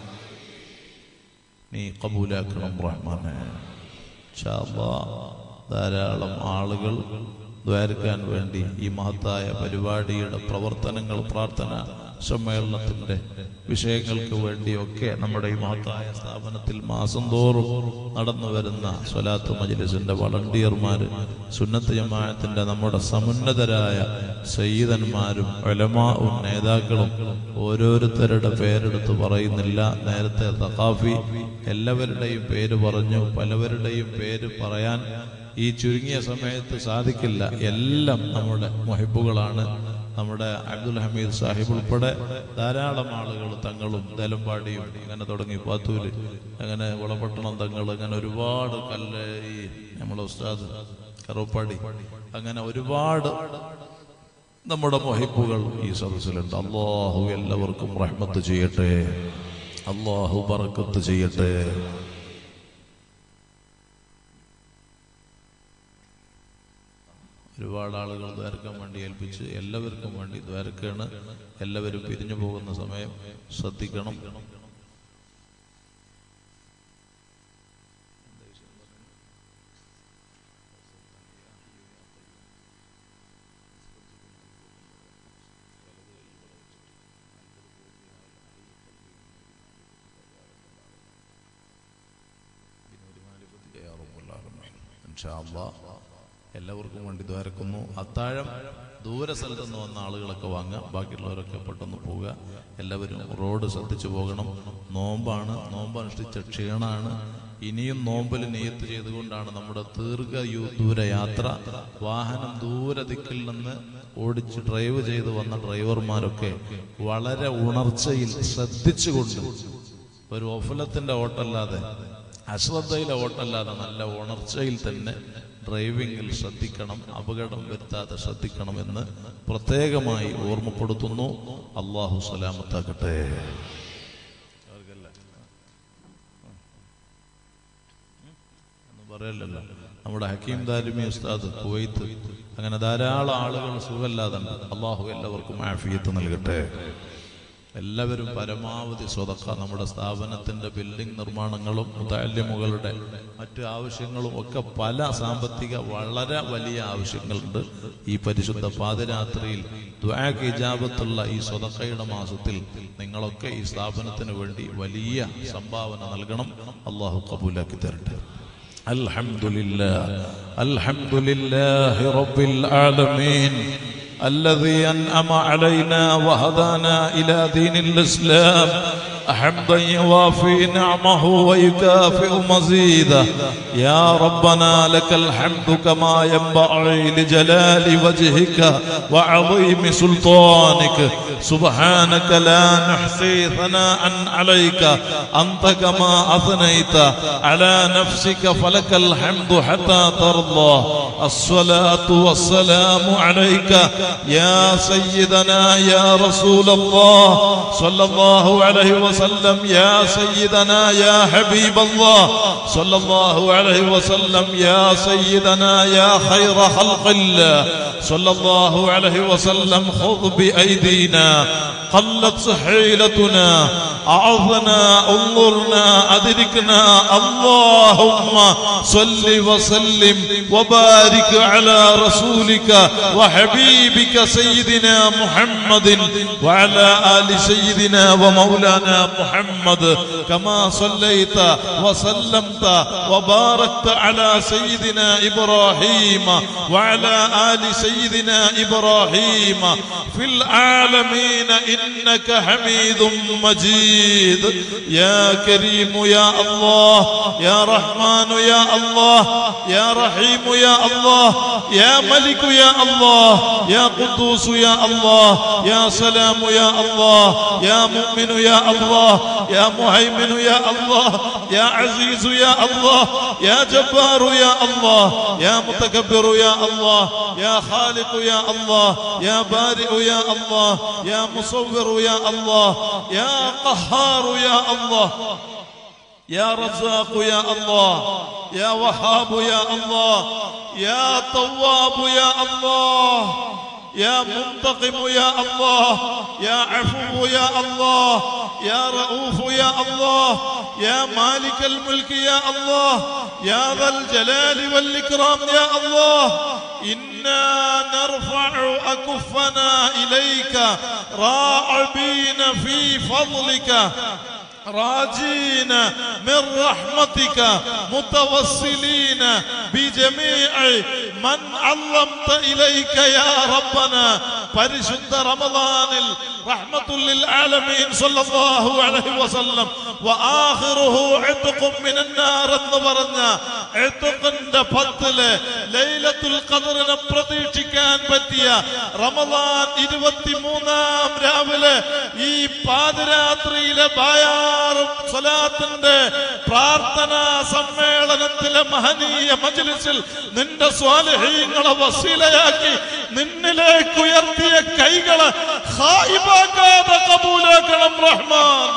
A: നീ കബൂലാക്കണം റഹ്മാനെ. ഇൻഷാ അല്ലാഹ് ധാരാളം ആളുകൾ ദ്വാരക്കാൻ വേണ്ടി ഈ മഹത്തായ പരിപാടിയുടെ പ്രവർത്തനങ്ങൾ, പ്രാർത്ഥന സമ്മേളനത്തിന്റെ വിഷയങ്ങൾക്ക് വേണ്ടിയൊക്കെ നമ്മുടെ ഈ മഹത്തായ സ്ഥാപനത്തിൽ മാസം തോറും നടന്നു വരുന്ന സ്വലാത്ത് മജ്ലിസിന്റെ വളണ്ടിയർമാര്, സുന്നത്ത് ജമാഅത്തിന്റെ നമ്മുടെ സമുന്നതരായ സയ്യിദന്മാരും ഉലമാഉം നേതാക്കളും ഓരോരുത്തരുടെ പേരെടുത്ത് പറയുന്നില്ല. നേരത്തെ തഖാഫി എല്ലാവരുടെയും പേര് പറഞ്ഞു. പലവരുടെയും പേര് പറയാൻ ഈ ചുരുങ്ങിയ സമയത്ത് സാധിക്കില്ല. എല്ലാം നമ്മുടെ മുഹിബുകളാണ്. നമ്മുടെ അബ്ദുൽ ഹമീദ് സാഹിബ് ഉൾപ്പെടെ ധാരാളം ആളുകൾ, തങ്ങളും ദേലമ്പാടിയും അങ്ങനെ തുടങ്ങി, പാത്തൂര്, അങ്ങനെ വളപട്ടണം തങ്ങൾ, അങ്ങനെ ഒരുപാട് കല്ലേരി, നമ്മുടെ ഉസ്താദ് കറുപ്പാടി, അങ്ങനെ ഒരുപാട് നമ്മുടെ മുഹിബുകൾ ഈ സദസ്സിലുണ്ട്. അല്ലാഹു എല്ലാവർക്കും റഹ്മത്ത് ചെയ്യട്ടെ, അല്ലാഹു ബറക്കത്ത് ചെയ്യട്ടെ. ഒരുപാട് ആളുകൾ ദ്വാരക്കാൻ വേണ്ടി ഏൽപ്പിച്ച് എല്ലാവർക്കും വേണ്ടി ദ്വാരക്കാണ്. എല്ലാവരും പിരിഞ്ഞു പോകുന്ന സമയം ശ്രദ്ധിക്കണം. ഇൻഷാ അല്ലാഹ് എല്ലാവർക്കും വേണ്ടി ദ്വാരക്കുന്നു. അത്താഴം ദൂര സ്ഥലത്ത് നിന്ന് വന്ന ആളുകളൊക്കെ വാങ്ങുക, ബാക്കിയുള്ളവരൊക്കെ പെട്ടെന്ന് പോവുക. എല്ലാവരും റോഡ് ശ്രദ്ധിച്ചു പോകണം. നോമ്പാണ്, നോമ്പനുഷ്ഠിച്ച ക്ഷീണാണ്. ഇനിയും നോമ്പിൽ നിയത്ത് ചെയ്തുകൊണ്ടാണ് നമ്മുടെ ദൂര യാത്ര. വാഹനം ദൂര ദിക്കിൽ നിന്ന് ഓടിച്ച് ഡ്രൈവ് ചെയ്ത് വന്ന ഡ്രൈവർമാരൊക്കെ വളരെ ഉണർച്ചയിൽ ശ്രദ്ധിച്ചുകൊണ്ട്, ഒരു ഒഫലത്തിന്റെ ഓട്ടല്ലാതെ, അശ്രദ്ധയിലെ ഓട്ടല്ലാതെ നല്ല ഉണർച്ചയിൽ തന്നെ ഡ്രൈവിംഗിൽ ശ്രദ്ധിക്കണം, അപകടം വരുത്താതെ ശ്രദ്ധിക്കണമെന്ന് പ്രത്യേകമായി ഓർമ്മപ്പെടുത്തുന്നു. അല്ലാഹു സലാമത്താക്കട്ടെ. പറയല്ലോ, നമ്മുടെ ഹക്കീം ദാരിമി ഉസ്താദ് കുവൈത്ത്, അങ്ങനെ ധാരാളം ആളുകൾ സുഖമില്ലാതെ. അല്ലാഹു എല്ലാവർക്കും ആഫിയത്ത് നൽകട്ടെ. എല്ലാവരും പരമാവധി സ്വതക്ക, നമ്മുടെ സ്ഥാപനത്തിന്റെ ബിൽഡിംഗ് നിർമ്മാണങ്ങളും മുതഅല്ലിമുകളുടെ മറ്റു ആവശ്യങ്ങളും ഒക്കെ പല സാമ്പത്തിക വളരെ വലിയ ആവശ്യങ്ങളുണ്ട്. ഈ പരിശുദ്ധ പാതിരാത്രിയിൽ ദുആക്ക് ഇജാബത്തുള്ള ഈ സ്വതക്കയുടെ മാസത്തിൽ നിങ്ങളൊക്കെ ഈ സ്ഥാപനത്തിന് വേണ്ടി വലിയ സംഭാവന നൽകണം. അല്ലാഹു ഖബൂലാക്കി തരട്ടെ. അൽഹംദുലില്ലാഹി റബ്ബിൽ ആലമീൻ الذي أنعم علينا وهدانا إلى دين الإسلام حمدا يوافي نعمه ويكافئ مزيده. يا ربنا لك الحمد كما ينبغي لجلال وجهك وعظيم سلطانك. سبحانك لا نحصي ثناء عليك أنت كما أثنيت على نفسك فلك الحمد حتى ترضى. الصلاة والسلام عليك يا سيدنا يا رسول الله صلى الله عليه وسلم، يا سيدنا يا حبيب الله صلى الله عليه وسلم، يا سيدنا يا خير خلق الله صلى الله عليه وسلم. خذ بأيدينا قلت حيلتنا، أعظنا انظرنا أدركنا. اللهم صل وسلم وبارك على رسولك وحبيبك سيدنا محمد وعلى آل سيدنا ومولانا محمد، كما صليت وسلمت وباركت على سيدنا إبراهيم وعلى آل سيدنا إبراهيم في العالمين إنك حميد مجيد. يا كريم يا الله، يا رحمن يا الله، يا رحيم يا الله، يا ملك يا الله، يا قدوس يا الله، يا سلام يا الله، يا مؤمن يا الله، يا مهيمن يا الله، يا عزيز يا الله، يا جبار يا الله، يا متكبر يا الله، يا خالق يا الله، يا بارئ يا الله، يا مصور يا الله، يا قهار يا الله، يا رزاق يا الله، يا وهاب يا الله، يا تواب يا الله، يا منتقم يا الله، يا عفو يا الله، يا رؤوف يا الله، يا مالك الملك يا الله، يا ذا الجلال والإكرام يا الله. إنا نرفع أكفنا إليك راعبين في فضلك راجين من رحمتك متوسلين بجميع من علمت إليك يا ربنا. പരിശുദ്ധ റമദാനിൽ റഹ്മത്തുൽ ആലമീൻ സല്ലല്ലാഹു അലൈഹി വസല്ലം വആഖിറുഹു ഇത്ഖും മിനന്നാർ എന്ന് പറഞ്ഞ ഇത്ഖിന്റെ 10ലെ ലൈലത്തുൽ ഖദ്റിനെ പ്രതീക്ഷിക്കാൻ പറ്റിയ റമദാൻ 23-ാം രാവിലെ ഈ പാതിരാത്രിയിലെ ബായാറും സ്വലാത്തിന്റെ പ്രാർത്ഥനാ സമ്മേളനത്തിലെ മഹനീയ മജ്ലിസിൽ നിന്റെ സ്വാലിഹീങ്ങളെ വസീലയാക്കി നിന്നിലേക്ക് ഉയർത്തിയ കൈകളെ ഖായിബാക്കാതെ കബൂലാക്കണം റഹ്മാൻ.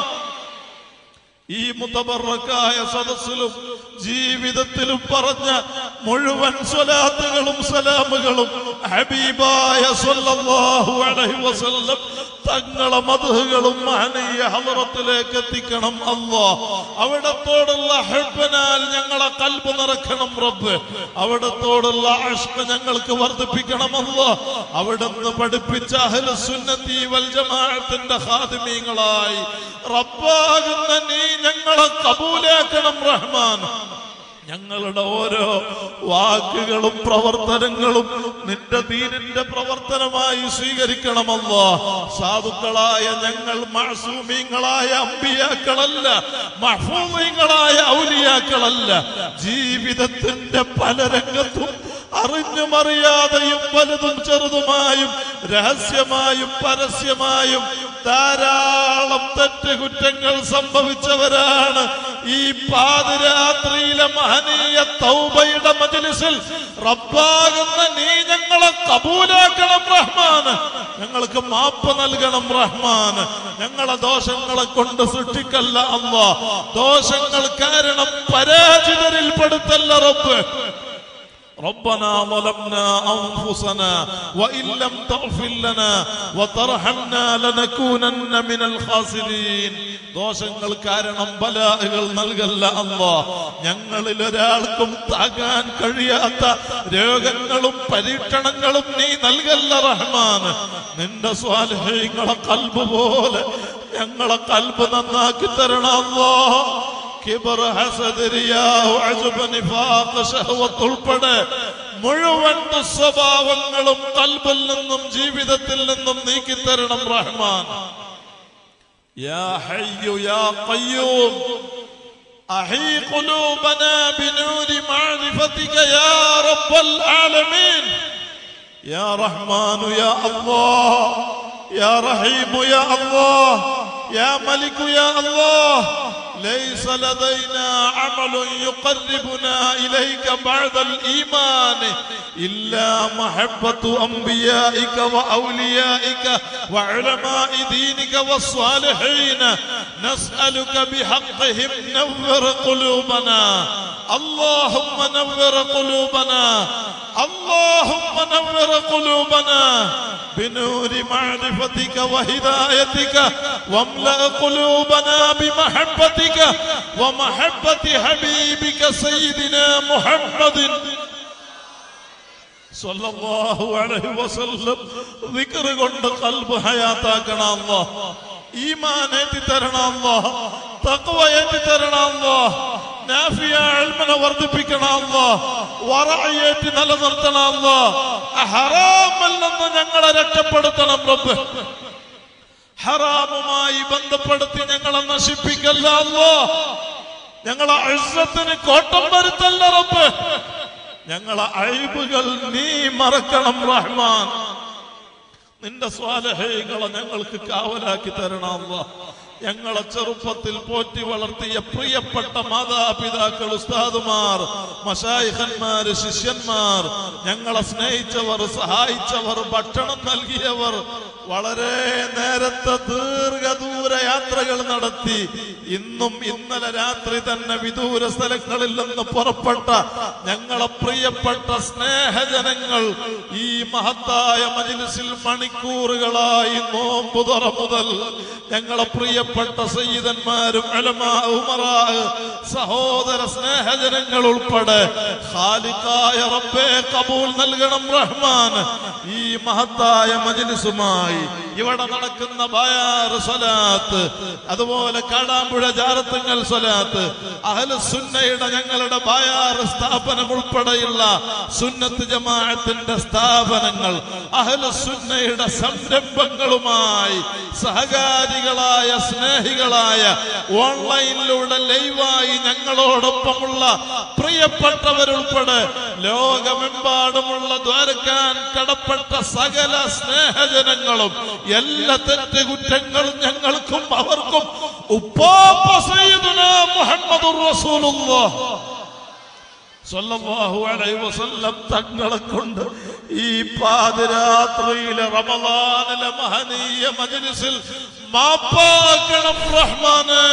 A: ഈ മുതബറക്കായ സദസ്സിലും ജീവിതത്തിലും പറഞ്ഞ മുഴുവൻ സ്വലാത്തുകളും സലാമുകളും ഹബീബായ സ്വല്ലല്ലാഹു അലൈഹി വസല്ലം തങ്ങളെ മദ്ഹുകളും മഹനീയ ഹളറത്തിലേക്ക് എത്തിക്കണം അല്ലാഹ്. അവിടത്തോടുള്ള ഹബ്ബനാൽ ഞങ്ങളെ ഖൽബ് നിറക്കണം റബ്ബ്. അവിടത്തോടുള്ള ഇഷ്ഖ് ഞങ്ങൾക്ക് വർദ്ധിപ്പിക്കണം അല്ലാഹ്. അവിടുന്ന് പഠിപ്പിച്ച അഹ്ലുസ് സുന്നത്തി വൽ ജമാഅത്തിന്റെ ഖാദിമീങ്ങളായി റബ്ബാകുന്ന നീ ഞങ്ങളെ കബൂലാക്കണം റഹ്മാൻ. ഞങ്ങളുടെ ഓരോ വാക്കുകളും പ്രവർത്തനങ്ങളും നിന്റെ ദീനിന്റെ പ്രവർത്തനമായി സ്വീകരിക്കണമല്ലോ. സാധുക്കളായ ഞങ്ങൾ മഅസൂമീങ്ങളായ അമ്പിയാക്കളല്ല, മഹ്ഫൂദീങ്ങളായ ഔലിയാക്കളല്ല. ജീവിതത്തിന്റെ പല രംഗത്തും അറിഞ്ഞും അറിയാതെയും വലുതും ചെറുതുമായും രഹസ്യമായും പരസ്യമായും ധാരാളം തെറ്റുകുറ്റങ്ങൾ സംഭവിച്ചവരാണ്. ഈ പാതിരാത്രിയിലെ മഹനീയ തൗബയുടെ മജ്ലിസിൽ റബ്ബാകുന്ന നീ ഞങ്ങളെ കബൂലാക്കണം റഹ്മാന്. ഞങ്ങൾക്ക് മാപ്പ് നൽകണം റഹ്മാന്. ഞങ്ങളെ ദോഷങ്ങളെ കൊണ്ട് സൃഷ്ടിക്കല്ല അല്ലാഹ്. ദോഷങ്ങൾ കാരണം പരാജിതരിൽ പെടുത്തല്ല റബ്ബ്. ربنا ظلمنا أنفسنا وإن لم تغفر لنا وترحمنا لنكونن من الخاسرين. ദോഷങ്ങൾ കാരണം ബലാകൾ നൽകല്ല അല്ലാഹ്. ഞങ്ങളിൽ ഒരാൾക്കും താങ്ങാൻ കഴിയാത്ത രോഗങ്ങളും പരീക്ഷണങ്ങളും നീ നൽകല്ല റഹ്മാൻ. നിന്റെ സ്വാലിഹീങ്ങളെ ഖൽബ് പോലെ ഞങ്ങളെ ഖൽബ് നന്നാക്കി തരണം അല്ലാഹ്. കിബർ, ഹസദ്, റിയാഹ്, അജ്ബ്, നിഫാഖ്, ശഹ്വത്ത് ഉൾപ്പെടെ മുഴുവൻ ദുസ്വഭാവങ്ങളും ഖൽബിൽ നിന്നും ജീവിതത്തിൽ നിന്നും നീക്കിത്തരണം റഹ്മാൻ. യാ ഹയ്യു യാ ഖയ്യൂം അഹീ ഖുലൂബനാ ബിനൂരി മഅരിഫതിക യാ റബ്ബൽ ആലമീൻ യാ റഹ്മാനു യാ അല്ലാഹ് യാ റഹീമു യാ അല്ലാഹ് യാ മലികു യാ അല്ലാഹ് ليس لدينا عمل يقربنا إليك بعد الإيمان إلا محبة أنبيائك وأوليائك وعلماء دينك والصالحين نسألك بحقهم نور قلوبنا اللهم نور قلوبنا اللهم نور قلوبنا بنور معرفتك وهدايتك واملأ قلوبنا بمحبتك ومحبة حبيبك سيدنا محمد صلى الله عليه وسلم ذكر കൊണ്ട് ഖൽബ് ഹയാത്താക്കണം അല്ലാഹ് ഈമാൻ ഏറ്റി തരണം അല്ലാഹ് തഖ്വ ഏറ്റി തരണം അല്ലാഹ് നാഫിയ ഇൽമിനെ വർദ്ധിപ്പിക്കണം അല്ലാഹ് വറഅ ഏറ്റി നിലനിർത്തണം അല്ലാഹ് ഹറാമിൽ നിന്ന് ഞങ്ങളെ രക്ഷപ്പെടുത്തണം റബ്ബ് ഹറാമുമായി ബന്ധപ്പെടുത്തി ഞങ്ങളെ നശിപ്പിക്കല്ല അല്ലാഹ് ഞങ്ങളെ ഇസ്സത്തിന് കോട്ടം വരുത്തല്ല റബ്ബ് ഞങ്ങളെ അയ്ബുകൾ നീ മറക്കണം റഹ്മാൻ നിന്റെ സ്വാലിഹീങ്ങളെ ഞങ്ങൾക്ക് കാവലാക്കി തരണം അല്ലാഹ് ഞങ്ങളെ ചെറുപ്പത്തിൽ പോറ്റി വളർത്തിയ പ്രിയപ്പെട്ട മാതാപിതാക്കൾ ഉസ്താദുമാർ മശായിഖന്മാർ ശിഷ്യന്മാർ ഞങ്ങളെ സ്നേഹിച്ചവർ സഹായിച്ചവർ ഭക്ഷണം നൽകിയവർ വളരെ നേരത്തെ ദീർഘദൂര യാത്രകൾ നടത്തി ഇന്നും ഇന്നലെ രാത്രി തന്നെ വിദൂര സ്ഥലങ്ങളിൽ നിന്ന് പുറപ്പെട്ട ഞങ്ങളെ പ്രിയപ്പെട്ട സ്നേഹജനങ്ങൾ ഈ മഹത്തായ മജ്ലിസിൽ മണിക്കൂറുകളായി നോമ്പ് തുറ മുതൽ ഞങ്ങളെ പ്രിയപ്പെട്ട സയ്യിദന്മാരും ഉലമാ ഉമറാ സഹോദര സ്നേഹജനങ്ങൾ ഉൾപ്പെടെ ഖാലിഖായ റബ്ബേ ഖബൂൽ നൽകണം റഹ്മാൻ ഈ മഹത്തായ മജ്ലിസുമായി ഇവിടെ നടക്കുന്ന ബയാർ സ്വലാത്ത് അതുപോലെ കാടാമ്പുഴ ജാറത്തുങ്ങൽ സ്വലാത്ത് അഹ്ലുസ് സുന്നയുടെ ഞങ്ങളുടെ ബയാർ സ്ഥാപനം ഉൾപ്പെടെയുള്ള സുന്നത്ത് ജമാഅത്തിന്റെ സ്ഥാപനങ്ങൾ അഹ്ലുസ് സുന്നയുടെ സംരംഭങ്ങളുമായി സഹകാരികളായ സ്നേഹികളായ ഓൺലൈനിലൂടെ ലൈവായി ഞങ്ങളോടൊപ്പമുള്ള പ്രിയപ്പെട്ടവരുൾപ്പെടെ ലോകമെമ്പാടുമുള്ള ദ്വാരക്കാൻ കടപ്പെട്ട സകല സ്നേഹജനങ്ങളും എല്ലാ തെറ്റുകുറ്റങ്ങളും ഞങ്ങൾക്കും അവർക്കും ഉപ്പാപ്പ സയ്യിദുനാ മുഹമ്മദുർ റസൂലുള്ളാഹ് സ്വല്ലല്ലാഹു അലൈഹി വസല്ലം തങ്ങളെ കൊണ്ട് ഈ പാതിരാത്രിയിലെ റമളാനിലെ മഹനീയ മജ്ലിസിൽ മാപ്പാക്കണം റഹ്മാനേ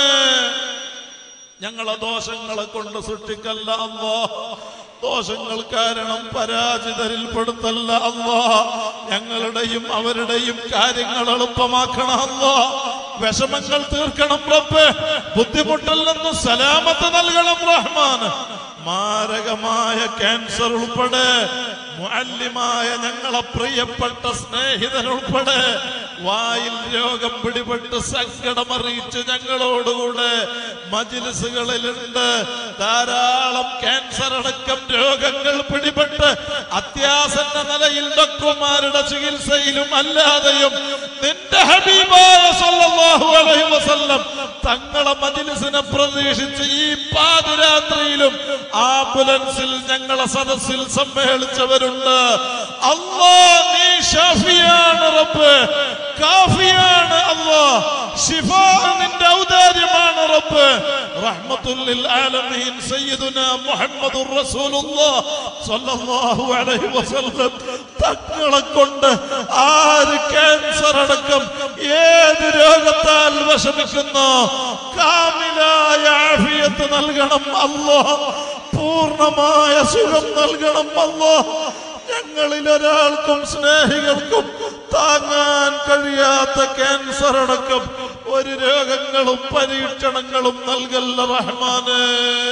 A: ഞങ്ങളെ ദോഷങ്ങളെ കൊണ്ട് സൃഷ്ടിക്കല്ല അല്ലാഹ് ദോഷങ്ങൾ കാരണം പരാജിതരിൽ പെടുത്തല്ല അല്ലാഹ് ഞങ്ങളുടെയും അവരുടെയും കാര്യങ്ങൾ എളുപ്പമാക്കണം അല്ലാഹ് വിഷമങ്ങൾ തീർക്കണം റബ്ബേ ബുദ്ധിമുട്ടിൽ നിന്ന് സലാമത്ത് നൽകണം റഹ്മാൻ മാരകമായ ക്യാൻസർ ഉൾപ്പെടെ മുഅല്ലിമായ ഞങ്ങളെ പ്രിയപ്പെട്ട സ്നേഹിതനുൾപ്പെടെ വായിൽ രോഗം പിടിപെട്ട് സങ്കടമറിയിച്ച് ഞങ്ങളോടുകൂടെ മജ്ലിസുകളിലുണ്ട് ധാരാളം ക്യാൻസർ അടക്കം രോഗങ്ങൾ പിടിപെട്ട് അത്യാസന്ന നിലയിൽ ഡോക്ടർമാരുടെ ചികിത്സയിലും അല്ലാതെയും നിന്റെ ഹബീബായ സല്ലല്ലാഹു അലൈഹി വസല്ലം തങ്ങളെ മജ്ലിസിനെ പ്രതീക്ഷിച്ച് ഈ പാതിരാത്രിയിലും ആംബുലൻസിൽ ഞങ്ങളെ സദസ്സിൽ സമ്മേളിച്ചവരുണ്ട് അല്ലാഹ് നീ ഷാഫിയാണ് റബ്ബ് കാഫിയാണ് അല്ലാഹ് ശിഫാ നിന്റെ ഔദാര്യമാണ് റബ്ബ് റഹ്മത്തുൽ ലിൽ ആലമീൻ സയ്യിദുനാ മുഹമ്മദുർ റസൂലുള്ളാഹ് സ്വല്ലല്ലാഹു അലൈഹി വസല്ലം തങ്ങളെ കൊണ്ട് ആര് ക്യാൻസർ അടക്കം ഏത് രോഗത്താൽ വിഷമിക്കുന്നു കാമിലായ ആഫിയത്ത് നൽകണം അല്ലാഹ് പൂർണ്ണമായ സുഖം നൽകണം അല്ലാഹ് ഞങ്ങളിൽ ഒരാൾക്കും സ്നേഹികൾക്കും താങ്ങാൻ കഴിയാത്ത ക്യാൻസർ അടക്കം ഒരു രോഗങ്ങളും പരീക്ഷണങ്ങളും നൽകല്ല റഹ്മാനേ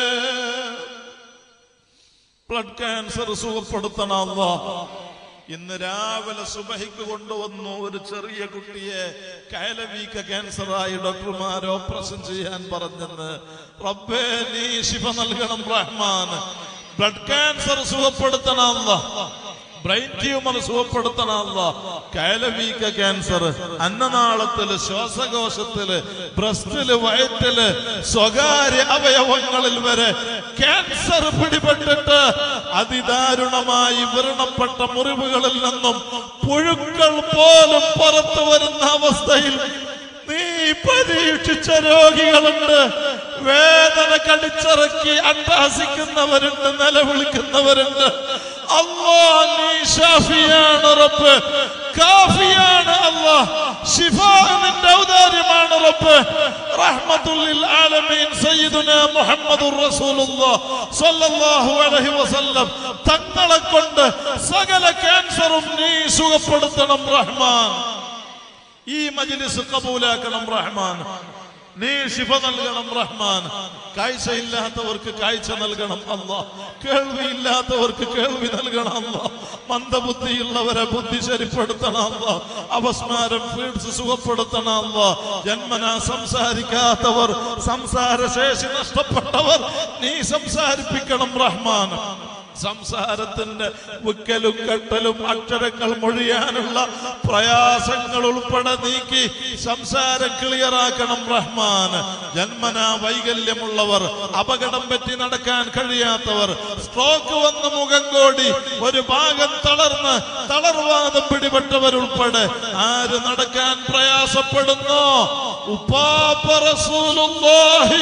A: ബ്ലഡ് ക്യാൻസർ സുഖപ്പെടുത്തണം അല്ലാഹ് ഇന്ന് രാവിലെ സുബഹിക്ക് കൊണ്ടുവന്നു ഒരു ചെറിയ കുട്ടിയെ കയലവീക്ക ക്യാൻസറായി ഡോക്ടർമാർ ഓപ്പറേഷൻ ചെയ്യാൻ പറഞ്ഞെന്ന് റബ്ബേ നീ ശിഫ നൽകണം റഹ്മാൻ ബ്ലഡ് ക്യാൻസർ സുഖപ്പെടുത്തണം അല്ലാഹ് ബ്രെയിൻ ട്യൂമർ സുഖപ്പെടുത്തണ അല്ലാഹ്. കയലവീക്ക ക്യാൻസർ, അന്നനാളത്തില്, ശ്വാസകോശത്തില്, ബ്രസ്റ്റില്, വയറ്റില്, സ്വകാര്യ അവയവങ്ങളിൽ വരെ ക്യാൻസർ പിടിപെട്ടിട്ട് അതിദാരുണമായി വ്രണപ്പെട്ട മുറിവുകളിൽ നിന്നും പുഴുക്കൾ പോലും പുറത്തു വരുന്ന അവസ്ഥയിൽ നീ പരീക്ഷിച്ച രോഗികളുണ്ട്. വേദന കടിച്ചിറക്കി അട്ടഹസിക്കുന്നവരുണ്ട്, നിലവിളിക്കുന്നവരുണ്ട്. അല്ലാഹ് നീ ഷാഫിയാണ് റബ്ബ്, കാഫിയാണ് അല്ലാഹ്. ശിഫാ നിന്റെ ഔദാര്യമാണ് റബ്ബ്. റഹ്മത്തുൽ ലിൽ ആലമീൻ സയ്യിദുനാ മുഹമ്മദുർ റസൂലുള്ളാഹ് സ്വല്ലല്ലാഹു അലൈഹി വസല്ലം തങ്ങളെ കൊണ്ട് സകല ക്യാൻസറും നീ സുഖപ്പെടുത്തണം റഹ്മാൻ. ഈ മജ്ലിസ് കബൂലാക്കണം റഹ്മാൻ. നീ ശിഫ നൽകണം റഹ്മാൻ. കാഴ്ചയില്ലാത്തവർക്ക് കാഴ്ച നൽകണം അല്ലാഹ്. കേൾവിയില്ലാത്തവർക്ക് കേൾവി നൽകണം അല്ലാഹ്. മന്ദബുദ്ധിയുള്ളവരെ ബുദ്ധി ശരിപ്പെടുത്തണം അല്ലാഹ്. അപസ്മാരം ഫീഡ്സ് സുഖപ്പെടുത്തണം അല്ലാഹ്. ജന്മനാ സംസാരിക്കാത്തവർ, സംസാരശേഷി നഷ്ടപ്പെട്ടവർ നീ സംസാരിപ്പിക്കണം റഹ്മാൻ. സംസാരത്തിന്റെ വിക്കലും കെട്ടലും അക്ഷരങ്ങൾ മൊഴിയാനുള്ള പ്രയാസങ്ങൾ ഉൾപ്പെടെ നീക്കി സംസാരം ക്ലിയറാക്കണം റഹ്മാൻ. ജന്മനാ വൈകല്യമുള്ളവർ, അപകടം പറ്റി നടക്കാൻ കഴിയാത്തവർ, സ്ട്രോക്ക് വന്ന് മുഖം കോടി ഒരു ഭാഗം തളർന്ന് തളർവാദം പിടിപെട്ടവരുൾപ്പെടെ ആര് നടക്കാൻ പ്രയാസപ്പെടുന്നോ ഉപ്പാപ്പ റസൂലുള്ളാഹി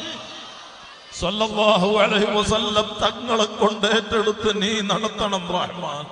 A: സല്ലല്ലാഹു അലൈഹി വസല്ലം തങ്ങളെ കൊണ്ട് ഏറ്റെടുത്ത് നീ നടത്തണം റഹ്മാൻ.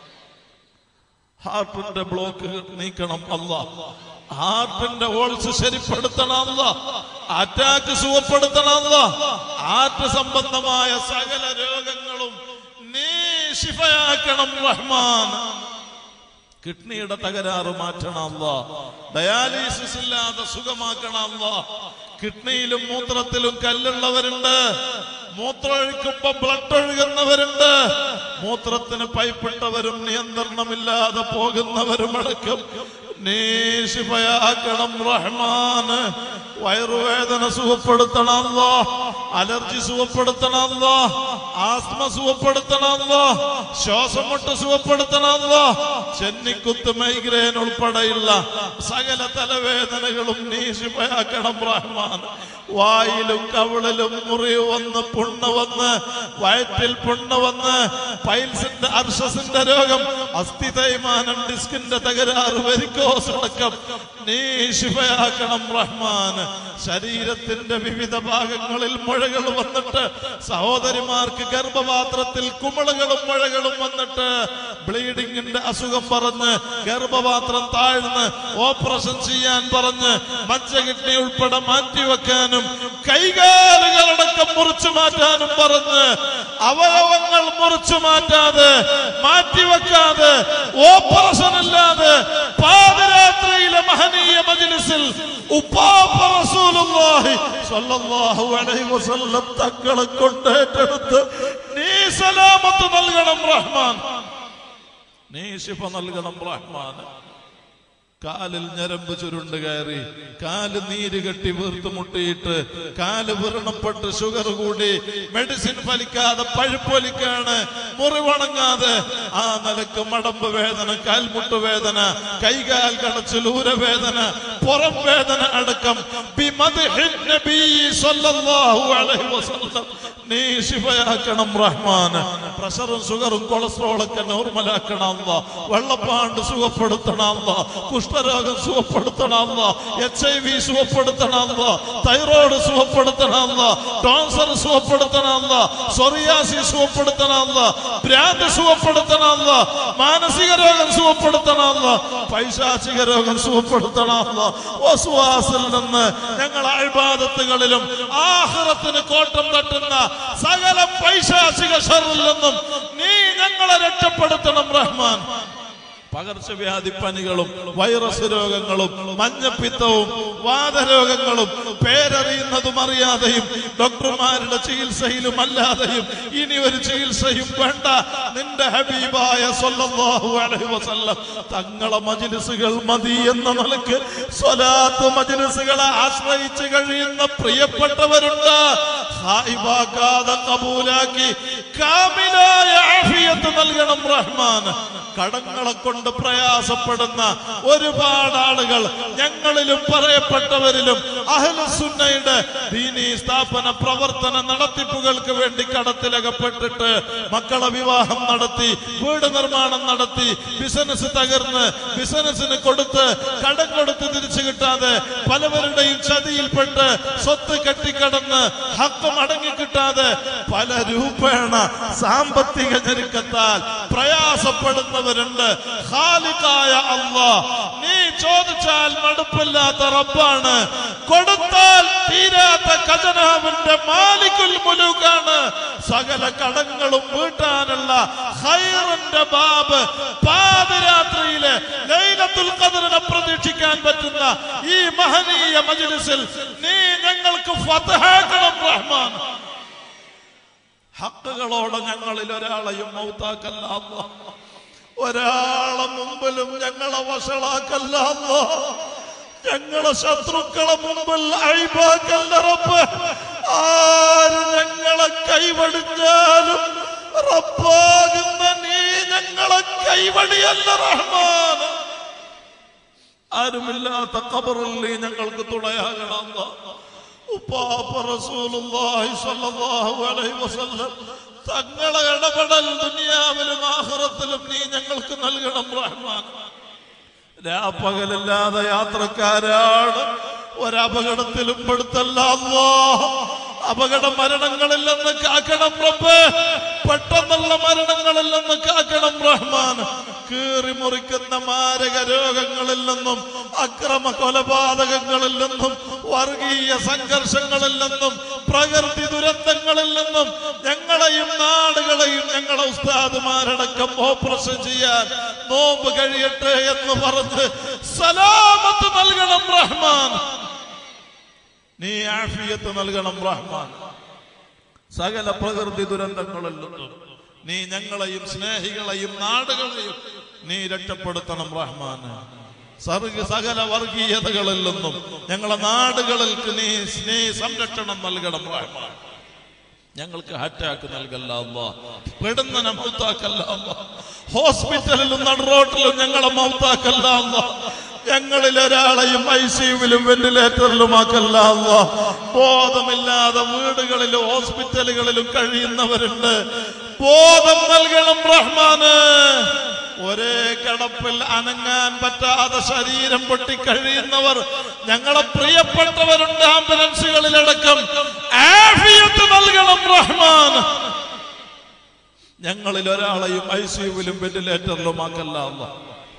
A: ഹാർട്ടിന്റെ ബ്ലോക്ക് നീക്കണം അല്ലാഹ്. ഹാർട്ടിന്റെ ഹോൾസ് ശരിപ്പെടുത്തണം അല്ലാഹ്. അറ്റാക്ക് സുഖപ്പെടുത്തണം അല്ലാഹ്. ഹാർട്ട് സംബന്ധമായ സകല രോഗങ്ങളും നീ ശിഫയാക്കണം റഹ്മാൻ. കിഡ്നിയുടെ തകരാറ് മാറ്റണം അല്ലാഹ്. ഡയാലിസിസ് ഇല്ലാതെ സുഖമാക്കണം അല്ലാഹ്. കിഡ്നിയിലും മൂത്രത്തിലും കല്ലുള്ളവരുണ്ട്. മൂത്രമൊഴിക്കുമ്പോ ബ്ലഡ് ഒഴുകുന്നവരുണ്ട്. മൂത്രത്തിന് പൈപ്പിട്ടവരും നിയന്ത്രണമില്ലാതെ പോകുന്നവരും അടക്കം നീ ശിഫയാക്കണം റഹ്മാന്. വയറുവേദന സുഖപ്പെടുത്തണം അല്ലാഹ്. അലർജി സുഖപ്പെടുത്തണം അല്ലാഹ്. ആസ്മ സുഖപ്പെടുത്തണം അല്ലാഹ്. ശ്വാസം മുട്ട് സുഖപ്പെടുത്തണം അല്ലാഹ്. ചെന്നിക്കുത്ത്, മൈഗ്രെയിൻ ഉൾപ്പെടെയുള്ള സകല തലവേദനകളും നീ ശിഫയാക്കണം റഹ്മാൻ. വായിലും കവിളിലും മുറിവ് വന്ന്, പുണ്ണ് വന്ന്, വയറ്റിൽ പുണ്ണ് വന്ന്, പൈൽസിന്റെ അർശസിന്റെ രോഗം, അസ്ഥി തേയ്മാനം, ഡിസ്കിന്റെ തകരാറ്, വെരിക്കോസ് അടക്കം നീ ശിഫയാക്കണം റഹ്മാൻ. ശരീരത്തിന്റെ വിവിധ ഭാഗങ്ങളിൽ മുഴകൾ വന്നിട്ട് സഹോദരിമാർക്ക് ഗർഭപാത്രത്തിൽ കുമിളകളും മുഴകളും വന്നിട്ട് ബ്ലീഡിങ്ങിന്റെ അസുഖം പറഞ്ഞ് ഗർഭപാത്രം താഴ്ന്ന് ഓപ്പറേഷൻ ചെയ്യാൻ പറഞ്ഞ് മജ്ജ കിഡ്നി ഉൾപ്പെടെ മാറ്റിവെക്കാനും കൈകാലുകളടക്കം മുറിച്ചു മാറ്റാനും പറഞ്ഞ് അവയവങ്ങൾ മുറിച്ചു മാറ്റാതെ, മാറ്റിവെക്കാതെ, ഓപ്പറേഷൻ ഇല്ലാതെ പാതിരാത്രിയിലെ മഹനീയ മജ്ലിസിൽ ഉപ്പാപ്പ റസൂലുള്ളാഹി സ്വല്ലല്ലാഹു അലൈഹി വസല്ലം തങ്ങളെ കൊണ്ട് ഏറ്റെടുത്ത് നീ സലാമത്ത് നൽകണം റഹ്മാൻ. നീ ശിഫ നൽകണം റഹ്മാൻ. കാലിൽ ഞരമ്പ് ചുരുണ്ട് കയറി, കാല് നീര് കെട്ടി വീർത്ത് മുട്ടിയിട്ട്, കാല് വ്രണപ്പെട്ട് ഷുഗർ കൂടി, മെഡിസിൻ ഫലിക്കാതെ പഴുപ്പൊലിക്കാണ്, മുറിവണങ്ങാതെ ആ നിലക്ക് മടമ്പ് വേദന, കാൽമുട്ട് വേദന, കൈകാൽ കടച്ചിൽ, ഊരവേദന, പുറം വേദന അടക്കം നീ ശിഫയാക്കണം റഹ്മാന്. പ്രഷറും ഷുഗറും കൊളസ്ട്രോളൊക്കെ നോർമലാക്കണം അല്ലാഹ്. വെള്ളപ്പാണ്ട് സുഖപ്പെടുത്തണം അല്ലാഹ്. കുഷ്ഠരോഗം സുഖപ്പെടുത്തണം അല്ലാഹ്. HIV സുഖപ്പെടുത്തണം അല്ലാഹ്. തൈറോയ്ഡ് സുഖപ്പെടുത്തണം അല്ലാഹ്. ടോൺസർ സുഖപ്പെടുത്തണം അല്ലാഹ്. സോറിയാസിസ് സുഖപ്പെടുത്തണം അല്ലാഹ്. ഭ്രാന്ത് സുഖപ്പെടുത്തണം അല്ലാഹ്. മാനസിക രോഗം സുഖപ്പെടുത്തണം അല്ലാഹ്. പൈശാചിക രോഗം സുഖപ്പെടുത്തണം അല്ലാഹ്. വസ്വാസിൽ നിന്ന് ഞങ്ങൾ ഇബാദത്തുകളിലും ആഖിറത്തിന് കോട്ടം തട്ടുന്ന സകല പൈശാചിക ശർറിൽ നിന്നും നീ ഞങ്ങളെ രക്ഷപ്പെടുത്തണം റഹ്മാൻ. പകർച്ചവ്യാധി പനികളും വൈറസ് രോഗങ്ങളും മഞ്ഞപ്പിത്തവും വാതരോഗങ്ങളും പേരറിയുന്നതും അറിയാതെയും ഡോക്ടർമാരുടെ ചികിത്സയിലും അല്ലാതെയും ഇനി ഒരു ചികിത്സയും വേണ്ട. നിന്റെ ഹബീബായ സ്വല്ലല്ലാഹു അലൈഹി വസല്ലം തങ്ങളെ മജ്ലിസുകൾ മതി എന്ന നിലക്ക് സ്വലാത്ത് മജ്ലിസുകളെ ആശ്രയിച്ച് കഴിയുന്ന പ്രിയപ്പെട്ടവരുണ്ട്. ഹായിബാക്കാതെ കബൂലാക്കി കാമിലായ ആഫിയത്ത് നൽകണം റഹ്മാൻ. കടങ്ങളെ കൊണ്ട് പ്രയാസപ്പെടുന്ന ഒരുപാട് ആളുകൾ ഞങ്ങളിലും പറയപ്പെട്ടവരിലും അഹ്ലുസുന്നയുടെ ദീനീ സ്ഥാപന പ്രവർത്തന നടത്തിപ്പുകൾക്ക് വേണ്ടി കടത്തിലകപ്പെട്ടിട്ട് മക്കളെ വിവാഹം നടത്തി, വീട് നിർമ്മാണം നടത്തി, ബിസിനസ് തകർന്ന്, ബിസിനസിന് കൊടുത്ത്, കടം കൊടുത്ത് തിരിച്ചു കിട്ടാതെ, പലവരുടെയും ചതിയിൽപ്പെട്ട് സ്വത്ത് കെട്ടിക്കടന്ന് ഹക്ക് മടങ്ങി കിട്ടാതെ പല രൂപേണ സാമ്പത്തിക ഞെരുക്കത്താൽ പ്രയാസപ്പെടുന്നവരുണ്ട്. ഖാലിഖായ അല്ലാഹ്, നീ ചോദിച്ചാൽ മടുപ്പില്ലാത്ത റബ്ബാണ്, കൊടുത്താൽ തീരാത്ത ഖജനാവിന്റെ മാലിക്കുൽ മുലൂക്കാണ്. സകല കടങ്ങളും വീട്ടാനുള്ള ഖൈറിന്റെ ബാബ് പാതിരാത്രിയിലെ ലൈലത്തുൽ ഖദ്റിനെ പ്രതീക്ഷിക്കാൻ പറ്റുന്ന ഈ മഹനീയ മജ്ലിസിൽ നീ ഞങ്ങൾക്ക് ഫത്ഹാക്കണം റഹ്മാൻ. ഹക്കുകളോടെ ഞങ്ങളിൽ ഒരാളെയും മൗത്താക്കല്ല അല്ലാഹ്. ഒരാളെ മുമ്പിലും ഞങ്ങളെ വഷളാക്കല്ല അല്ലാഹ്. ഞങ്ങളെ ശത്രുക്കളെ മുമ്പിൽ ഐബാക്കല്ല റബ്ബ്. ആര് ഞങ്ങളെ കൈവടിഞ്ഞാലും റബ്ബാകുന്ന നീ ഞങ്ങളെ കൈവടിയല്ല റഹ്മാൻ. ആരുമില്ലാത്ത ഖബറിൽ നീ ഞങ്ങൾക്ക് തുണയാകണം അല്ലാഹ്. ഉപ്പാപ്പ റസൂലുള്ളാഹി സ്വല്ലല്ലാഹു അലൈഹി വസല്ലം തങ്ങളെ ഇടപെടൽ ദുനിയാവിലും ആഖിറത്തിലും നീ ഞങ്ങൾക്ക് നൽകണം റഹ്മാൻ. രാപ്പകലില്ലാതെ യാത്രക്കാരാണ്, ഒരപകടത്തിലും പെടുത്തല്ല അല്ലാഹ്. അപകട മരണങ്ങളിൽ നിന്ന് കാക്കണം റബ്ബേ. പെട്ടെന്നുള്ള മരണങ്ങളിൽ നിന്ന് കാക്കണം റഹ്മാൻ. കീറി മുറിക്കുന്ന മാരക രോഗങ്ങളിൽ നിന്നും, അക്രമ കൊലപാതകങ്ങളിൽ നിന്നും, വർഗീയ സംഘർഷങ്ങളിൽ നിന്നും, പ്രകൃതി ദുരന്തങ്ങളിൽ നിന്നും ഞങ്ങളെയും നാടുകളെയും ഞങ്ങളെ ഉസ്താദുമാരടക്കം ഓപ്പറേഷൻ ചെയ്യാൻ നോമ്പ് കഴിയട്ടെ എന്ന് പറഞ്ഞ് സലാമത്ത് നൽകണം റഹ്മാൻ. നീ ആഫിയത്ത് നൽകണം റഹ്മാൻ. സകല പ്രകൃതി ദുരന്തങ്ങളിൽ നിന്നും നീ ഞങ്ങളെയും സ്നേഹികളെയും നാടുകളെയും നീ രക്ഷപ്പെടുത്തണം റഹ്മാൻ. സകല വർഗീയതകളിൽ നിന്നും ഞങ്ങളെ നാടുകൾക്ക് നീ സംരക്ഷണം നൽകണം റഹ്മാൻ. ഞങ്ങൾക്ക് അറ്റാക്ക് നൽകല്ല അല്ലാഹ്. പെടുന്നനെ മൗത്താക്കല്ല അല്ലാഹ്. ഹോസ്പിറ്റലിലും നടുറോട്ടിലും ഞങ്ങളെ മൗത്താക്കല്ല അല്ലാഹ്. ഞങ്ങളിൽ ഒരാളെയും ICUവിലും വെന്റിലേറ്ററിലും ആക്കല്ല അല്ലാഹ്. ബോധമില്ലാതെ വീടുകളിലും ഹോസ്പിറ്റലുകളിലും കഴിയുന്നവരുണ്ട്. ബോധം നൽകണം റഹ്മാന്. ഒരേ കിടപ്പിൽ അനങ്ങാൻ പറ്റാതെ ശരീരം പൊട്ടി കഴിയുന്നവർ ഞങ്ങളെ പ്രിയപ്പെട്ടവരുണ്ട്. ആംബുലൻസുകളിലടക്കം ആഫിയത്ത് നൽകണം റഹ്മാൻ. ഞങ്ങളിൽ ഒരാളെയും ICUവിലും വെന്റിലേറ്ററിലും ആക്കല്ല അല്ലാഹ്.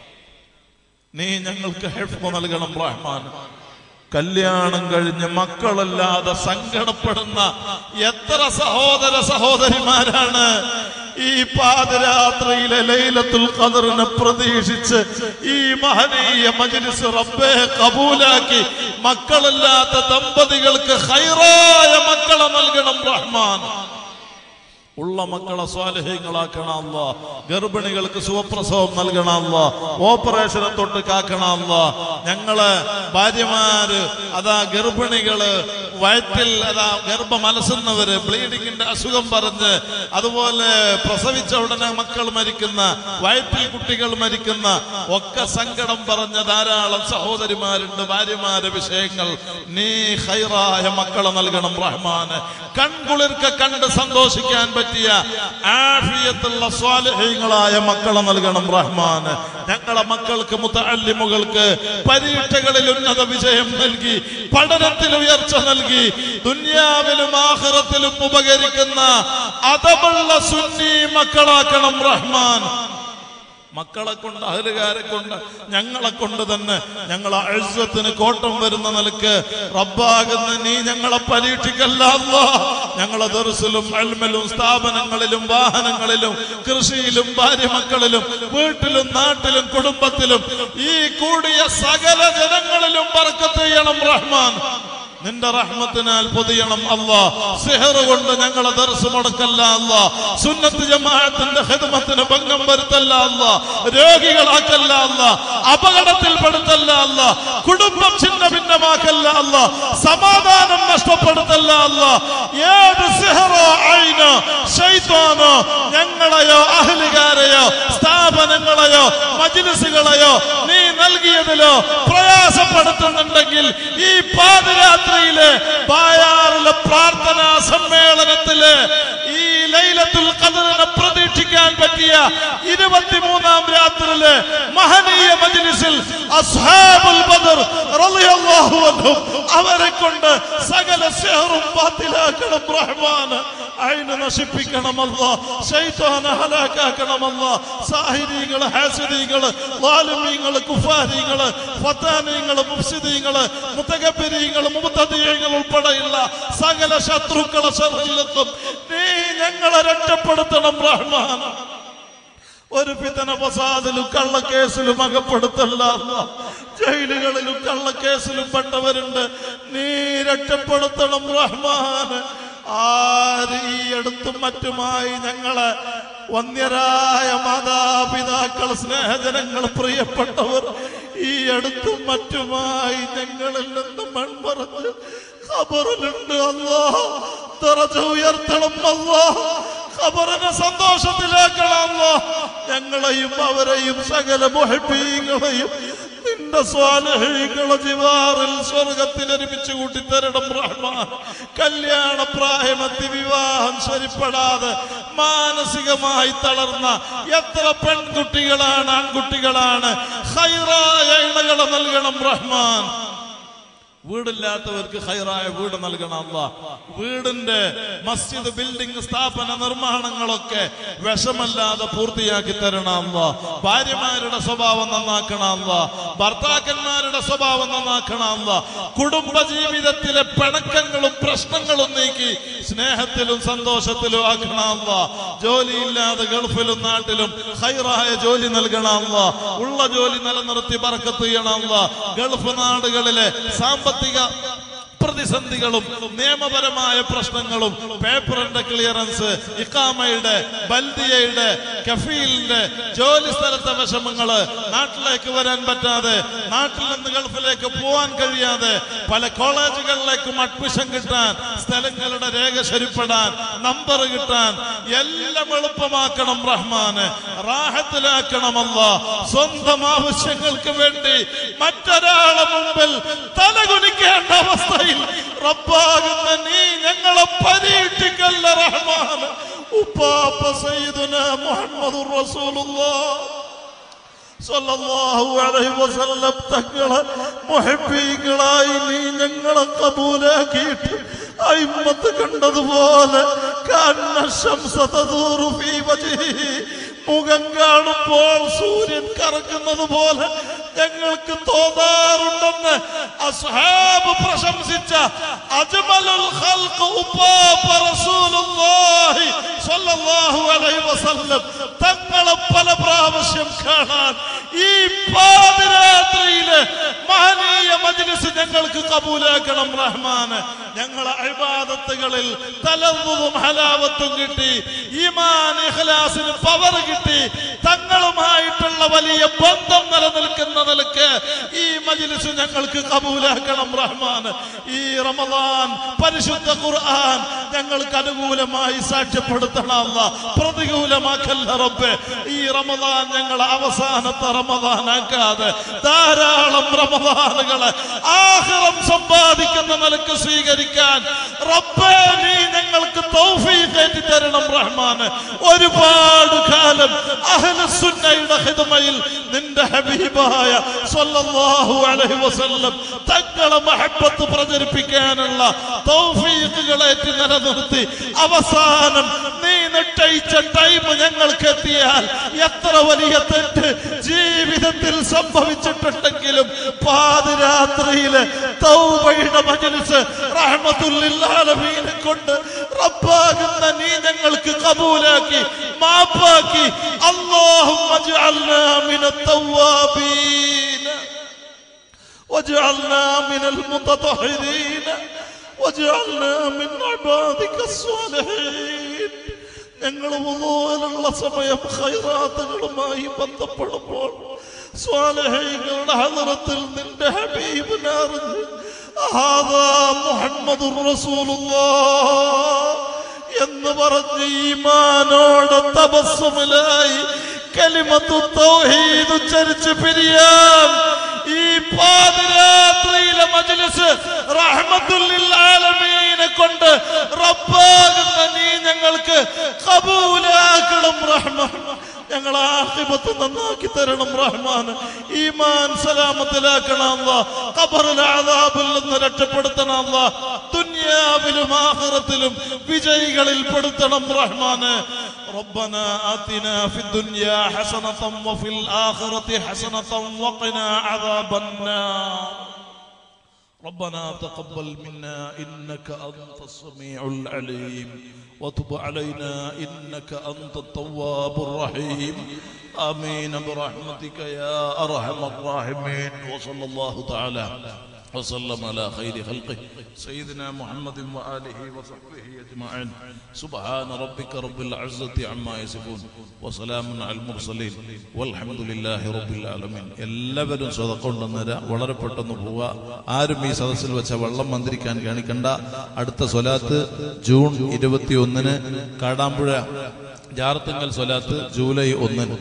A: നീ ഞങ്ങൾക്ക് ഹിഫ്ള് നൽകണം റഹ്മാൻ. കല്യാണം കഴിഞ്ഞ് മക്കളല്ലാതെ സങ്കടപ്പെടുന്ന എത്ര സഹോദര സഹോദരിമാരാണ് ഈ പാതിരാത്രിയിലെ ലൈലത്തുൽ ഖദ്റിനെ പ്രതീക്ഷിച്ച് ഈ മഹനീയ മജ്ലിസ് റബ്ബേ കബൂലാക്കി മക്കളില്ലാത്ത ദമ്പതികൾക്ക് ഖൈറായ മക്കളെ നൽകണം റഹ്മാൻ. ഉള്ള മക്കളെ സ്വാലിഹീങ്ങളാക്കണം അല്ലാഹ്. ഗർഭിണികൾക്ക് സുഖപ്രസവം നൽകണം അല്ലാഹ്. ഓപ്പറേഷനെ തൊട്ട് കാക്കണം അല്ലാഹ്. ഞങ്ങള് ഭാര്യമാര് ഗർഭിണികള് വയറ്റിൽ ഗർഭം അലസുന്നവര്, ബ്ലീഡിങ്ങിന്റെ അസുഖം പറഞ്ഞ്, അതുപോലെ പ്രസവിച്ച ഉടനെ മക്കൾ മരിക്കുന്ന, വയറ്റിൽ കുട്ടികൾ മരിക്കുന്ന ഒക്കെ സങ്കടം പറഞ്ഞ ധാരാളം സഹോദരിമാരുണ്ട്. ഭാര്യമാരുടെ വിഷയങ്ങൾ നീ ഖൈറായ മക്കളെ നൽകണം റഹ്മാന്. കൺകുളിർക്ക കണ്ട് സന്തോഷിക്കാൻ പറ്റിയ ആഫിയത്തുള്ള സ്വാലിഹീങ്ങളായ മക്കളെ നൽകണം റഹ്മാന്. ഞങ്ങളെ മക്കൾക്ക് മുതഅല്ലിമുകൾക്ക് പരീക്ഷകളിൽ ഉന്നത വിജയം നൽകി, പഠനത്തിൽ ഉയർച്ച നൽകി, ദുനിയാവിലും ആഖിറത്തിലും ഉപകരിക്കുന്ന അദബുള്ള സുന്നി മക്കളാക്കണം റഹ്മാൻ. മക്കളെ കൊണ്ട്, അഹലുകാരെ കൊണ്ട്, ഞങ്ങളെ കൊണ്ട് തന്നെ ഞങ്ങളെ ഇസ്സത്തിന് കോട്ടം വരുന്ന നിലക്ക് റബ്ബാകുന്ന നീ ഞങ്ങളെ പരീക്ഷിക്കല്ല അല്ലാഹ്. ഞങ്ങളെ ദർസിലും ഇൽമിലും സ്ഥാപനങ്ങളിലും വാഹനങ്ങളിലും കൃഷിയിലും ഭാര്യ മക്കളിലും വീട്ടിലും നാട്ടിലും കുടുംബത്തിലും ഈ കൂടിയ സകല ജനങ്ങളിലും ബർക്കത്ത് ചെയ്യണം റഹ്മാൻ. നിന്റെ റഹ്മത്തിനാൽ പൊതിയണം അല്ലാ. സിഹർ കൊണ്ട് ഞങ്ങളെ ദർസ് മുടക്കല്ല അല്ലാ. സുന്നത്ത് ജമാഅത്തിന്റെ ഖിദ്മത്തിന് ഭംഗം വരുത്തല്ല അല്ലാ. രോഗികളാക്കല്ല അല്ലാ. അപകടത്തിൽ പെടുത്തല്ല അല്ലാ. കുടുംബം ഛിന്ന ഭിന്നമാക്കല്ല അല്ലാ. സമാധാനം നഷ്ടപ്പെടുത്തല്ല അല്ലാ. ഏത് സിഹറോ ഐനോ ശൈത്വാനോ ഞങ്ങളെയോ അഹ്ലുകാരെയോ സ്ഥാപനങ്ങളെയോ മജ്ലിസുകളെയോ നീ നൽകിയതിലോ പ്രയാസപ്പെടുത്തുന്നുണ്ടെങ്കിൽ ഈ പാതിരാത്രിയിലെ ബായാറിലെ പ്രാർത്ഥനാ സമ്മേളനത്തില് ഈ ലൈലത്തുൽ ഖദ്റിനെ പ്രതീക്ഷിക്കാൻ പറ്റിയ 23-ാം രാത്രിയിലെ മഹനീയ മജ്ലിസിൽ അസ്ഹാബുൽ ബദർ റളിയല്ലാഹു അൻഹും അവരെ കൊണ്ട് സകല സിഹറും ബാത്തിലാക്കണം റഹ്മാൻ. ഐന് നശിപ്പിക്കണം അല്ലാഹ്. ശൈത്താനെ ഹലാക്കാക്കണം അല്ലാഹ്. സാഹിരീകള്, ഹാസിദീകള്, ളാലിമീങ്ങള്, കുഫാരീകള്, ഫതാനീങ്ങള്, മുഫ്സിദീങ്ങള്, മുതകബ്ബിരീങ്ങള്, മുബ്തദിഈങ്ങൾ ഉൾപ്പെടെയുള്ള സകല ശത്രുക്കളെ ശർറിലെത്തും നീ ഞങ്ങളെ രക്ഷപ്പെടുത്തണം റഹ്മാൻ. ഒരു ഫിതന ഫസാദിലും കള്ളക്കേസിലും അകപ്പെടുത്തല്ല അല്ലാഹ്. ജയിലുകളിലും കള്ളക്കേസിലും പെട്ടവരുണ്ട്, നീ രക്ഷപ്പെടുത്തണം റഹ്മാൻ. ആര് ഈ അടുത്തും മറ്റുമായി ഞങ്ങളെ വന്യരായ മാതാപിതാക്കൾ, സ്നേഹജനങ്ങൾ, പ്രിയപ്പെട്ടവർ ഈ അടുത്തും മറ്റുമായി ഞങ്ങളിൽ നിന്ന് മൺമറഞ്ഞ് ഖബറിലുണ്ട് അല്ലാഹ്. ദറജ ഉയർത്തണം അല്ലാഹ്. ഖബറിനെ സന്തോഷത്തിലാക്കണം അല്ലാഹ്. ഞങ്ങളെയും അവരെയും സകല മുഹബ്ബീങ്ങളെയും നിന്റെ സ്വാലിഹീങ്ങളെ ജിവാറിൽ സ്വർഗത്തിൽ ഒരുമിച്ച് കൂട്ടിത്തരണം റഹ്മാൻ. കല്യാണ പ്രായമെത്തി വിവാഹം ശരിപ്പെടാതെ മാനസികമായി തളർന്ന എത്ര പെൺകുട്ടികളാണ്, ആൺകുട്ടികളാണ്. ഖൈറായ ഇണകളെ നൽകണം റഹ്മാൻ. വീടില്ലാത്തവർക്ക് ഖൈറായ വീട് നൽകണം അല്ലാഹ്. വീടിന്റെ മസ്ജിദ്, ബിൽഡിംഗ്, സ്ഥാപന നിർമ്മാണങ്ങളൊക്കെ വിഷമല്ലാതെ പൂർത്തിയാക്കി തരണം അല്ലാഹ്. ഭാര്യമാരുടെ സ്വഭാവം നന്നാക്കണം അല്ലാഹ്. ഭർത്താക്കന്മാരുടെ സ്വഭാവം നന്നാക്കണം അല്ലാഹ്. കുടുംബ ജീവിതത്തിലെ പിണക്കങ്ങളും പ്രശ്നങ്ങളും നീക്കി സ്നേഹത്തിലും സന്തോഷത്തിലും ആക്കണം അല്ലാഹ്. ജോലിയില്ലാതെ ഗൾഫിലും നാട്ടിലും ഖൈറായ ജോലി നൽകണം അല്ലാഹ്. ഉള്ള ജോലി നിലനിർത്തി ബർക്കത്ത് ചെയ്യണം അല്ലാഹ്. ഗൾഫ് നാടുകളിലെ സാമ്പത്തിക പ്രതിസന്ധികളും നിയമപരമായ പ്രശ്നങ്ങളും, പേപ്പറിന്റെ ക്ലിയറൻസ്, ഇഖാമയുടെ, ബൽദിയയുടെ, കഫീലിന്റെ, ജോലി സ്ഥലത്തെ വിഷമങ്ങള്, നാട്ടിലേക്ക് വരാൻ പറ്റാതെ, നാട്ടിൽ നിന്ന് ഗൾഫിലേക്ക് പോവാൻ കഴിയാതെ, പല കോളേജുകളിലേക്കും അഡ്മിഷൻ കിട്ടാൻ, സ്ഥലങ്ങളുടെ രേഖ ശരിപ്പെടാൻ, നമ്പർ കിട്ടാൻ എല്ലാം എളുപ്പമാക്കണം റഹ്മാന്. റാഹത്തിലാക്കണം അല്ലാഹ്. സ്വന്തം ആവശ്യങ്ങൾക്ക് വേണ്ടി മറ്റൊരാളെ മുമ്പിൽ തലകുനിക്കേണ്ട അവസ്ഥയിൽ റബ്ബാകുന്ന നീ ഞങ്ങളെ പരീക്ഷിക്കല്ല റഹ്മാൻ. ഉപ്പാപ്പ സയ്യിദുനാ മുഹമ്മദുർ റസൂലുള്ളാഹ് സ്വല്ലല്ലാഹു അലൈഹി വസല്ലം തങ്ങളെ മുഹബ്ബീകളായി നീ ഞങ്ങളെ കബൂലാക്കിയിട്ട് അയിമ്മത്ത് കണ്ടതുപോലെ കന്ന ശംസ തദൂറു ഫീ വജ്ഹിഹി, മുഖം കാണുമ്പോൾ സൂര്യൻ കറങ്ങുന്നത് പോലെ ഞങ്ങൾക്ക് തോന്നാറുണ്ടെന്ന് അസ്ഹാബ് പ്രശംസിച്ച അജ്മലുൽ ഖൽഖ് ഉപ്പാപ്പ റസൂലുള്ളാഹി സ്വല്ലല്ലാഹു അലൈഹി വസല്ലം തങ്ങളെ പല പ്രാവശ്യം കാണാൻ ഈ പാതിരാത്രിയിലെ മഹനീയ മജ്ലിസ് ഞങ്ങൾക്ക് കബൂലാക്കണം റഹ്മാൻ. ഞങ്ങളെ ഇബാദത്തുകളിൽ തലവ്വുതും ഹലാവത്തും കിട്ടി, ഈമാൻ ഇഖ്ലാസിന് പവർ കിട്ടി, തങ്ങളുമായിട്ടുള്ള വലിയ ബന്ധം നിലനിൽക്കുന്ന നിലക്ക് ഈ മജ്ലിസ് ഞങ്ങൾക്ക് കബൂലാക്കണം റഹ്മാൻ. ഈ റമദാൻ പരിശുദ്ധ ഖുർആൻ ഞങ്ങൾക്ക് അനുകൂലമായി സാക്ഷ്യപ്പെടുത്തണം അല്ലാഹ്. പ്രതികൂലമാക്കല്ല റബ്ബേ. ഈ റമദാൻ ഞങ്ങൾ അവസാനത്തെ റമദാനാക്കാതെ ധാരാളം റമദാനുകളെ ആഖിറം സമ്പാദിക്കുന്ന നിലക്ക് സ്വീകരിക്കാൻ റബ്ബേ നീ ഞങ്ങൾക്ക് തൗഫീഖ് ഏറ്റി തരണം റഹ്മാൻ. ഒരുപാട് കാലം അഹ്ലുസുന്നയുടെ ഖിദ്മയിൽ നിന്റെ ഹബീബായ സ്വല്ലല്ലാഹു അലൈഹി വസല്ലം തങ്ങളെ മഹബ്ബത്ത് പ്രചരിപ്പിക്കാനുള്ള തൗഫീഖുകളേറ്റി നിലനിർത്തി അവസാനം നീ നിശ്ചയിച്ച ടൈം ഞങ്ങൾക്ക് എത്തിയാൽ എത്ര വലിയ തെറ്റ് ജീവിതത്തിൽ സംഭവിച്ചിട്ടുണ്ടെങ്കിലും പാതിരാത്രിയിലെ തൗബയുടെ മജ്ലിസ് റഹ്മത്തുൽ ലിൽ ആലമീനെ കൊണ്ട് റബ്ബാകുന്ന നീ ഞങ്ങൾക്ക് കബൂലാക്കി മാപ്പാക്കി. അല്ലാഹുമ്മ ജഅൽനാ മിനത്ത് തവ്വാബീൻ واجعلنا من المتطهرين واجعلنا من عبادك الصالحين. ഞങ്ങൾ വുളൂഇലുള്ള സമയം ഖൈറാത്തുകളുമായി ബന്ധപ്പെടുമ്പോൾ സ്വാലിഹീങ്ങളുടെ ഹളറത്തിൽ നിന്റെ ഹബീബിനെ അറിഞ്ഞ് ഹാദാ മുഹമ്മദുർ റസൂലുള്ളാഹ് എന്ന് പറഞ്ഞ് ഈമാനോട് തബസ്സുമിലായി കലിമത്തു തൗഹീദ് ഉച്ചരിച്ച് പിരിയാം. ഈ പാതിരാത്രിയിലെ മജ്ലിസ് റഹ്മത്തുൽ ലിൽ ആലമീനെ കൊണ്ട് റബ്ബാകുന്ന നീ ഞങ്ങൾക്ക് ഖബൂലാക്കണം റഹ്മാൻ. ഞങ്ങളെ ആഖിബത്ത് നന്നാക്കി തരണം റഹ്മാൻ. ഈമാൻ സലാമത്തിലാക്കണം അല്ലാഹ്. ഖബറിലെ അദാബിൽ നിന്ന് രക്ഷപ്പെടുത്തണം അല്ലാഹ്. ദുനിയാവിലും ആഖിറത്തിലും വിജയികളിൽ പെടുത്തണം റഹ്മാൻ. ربنا آتنا في الدنيا حسنة وفي الآخرة حسنة وقنا عذاب النار. ربنا تقبل منا إنك أنت السميع العليم وتب علينا إنك أنت التواب الرحيم. آمين برحمتك يا أرحم الراحمين. وصلى الله تعالى وسلم على خير خلقه سيدنا محمد وآله وصحبه أجمعين. سبحان ربك رب العزة عما يصفون وسلام على المرسلين والحمد لله رب العالمين. എല്ലാവരും സ്വതക്ക ഉണ്ടെന്നേരാ. വളരെ പെട്ടെന്ന് പോവുക. ആരും ഈ സദസ്സിൽ വെച്ച വെള്ളം മന്ത്രിക്കാൻ കാണിക്കണ്ട. അടുത്ത സ്വലാത്ത് ജൂൺ 21 കാടാമ്പുഴ ജാറത്തുങ്കൽ സ്വലാത്ത് ജൂലൈ 1.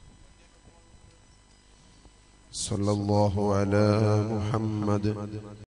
B: صلى الله على محمد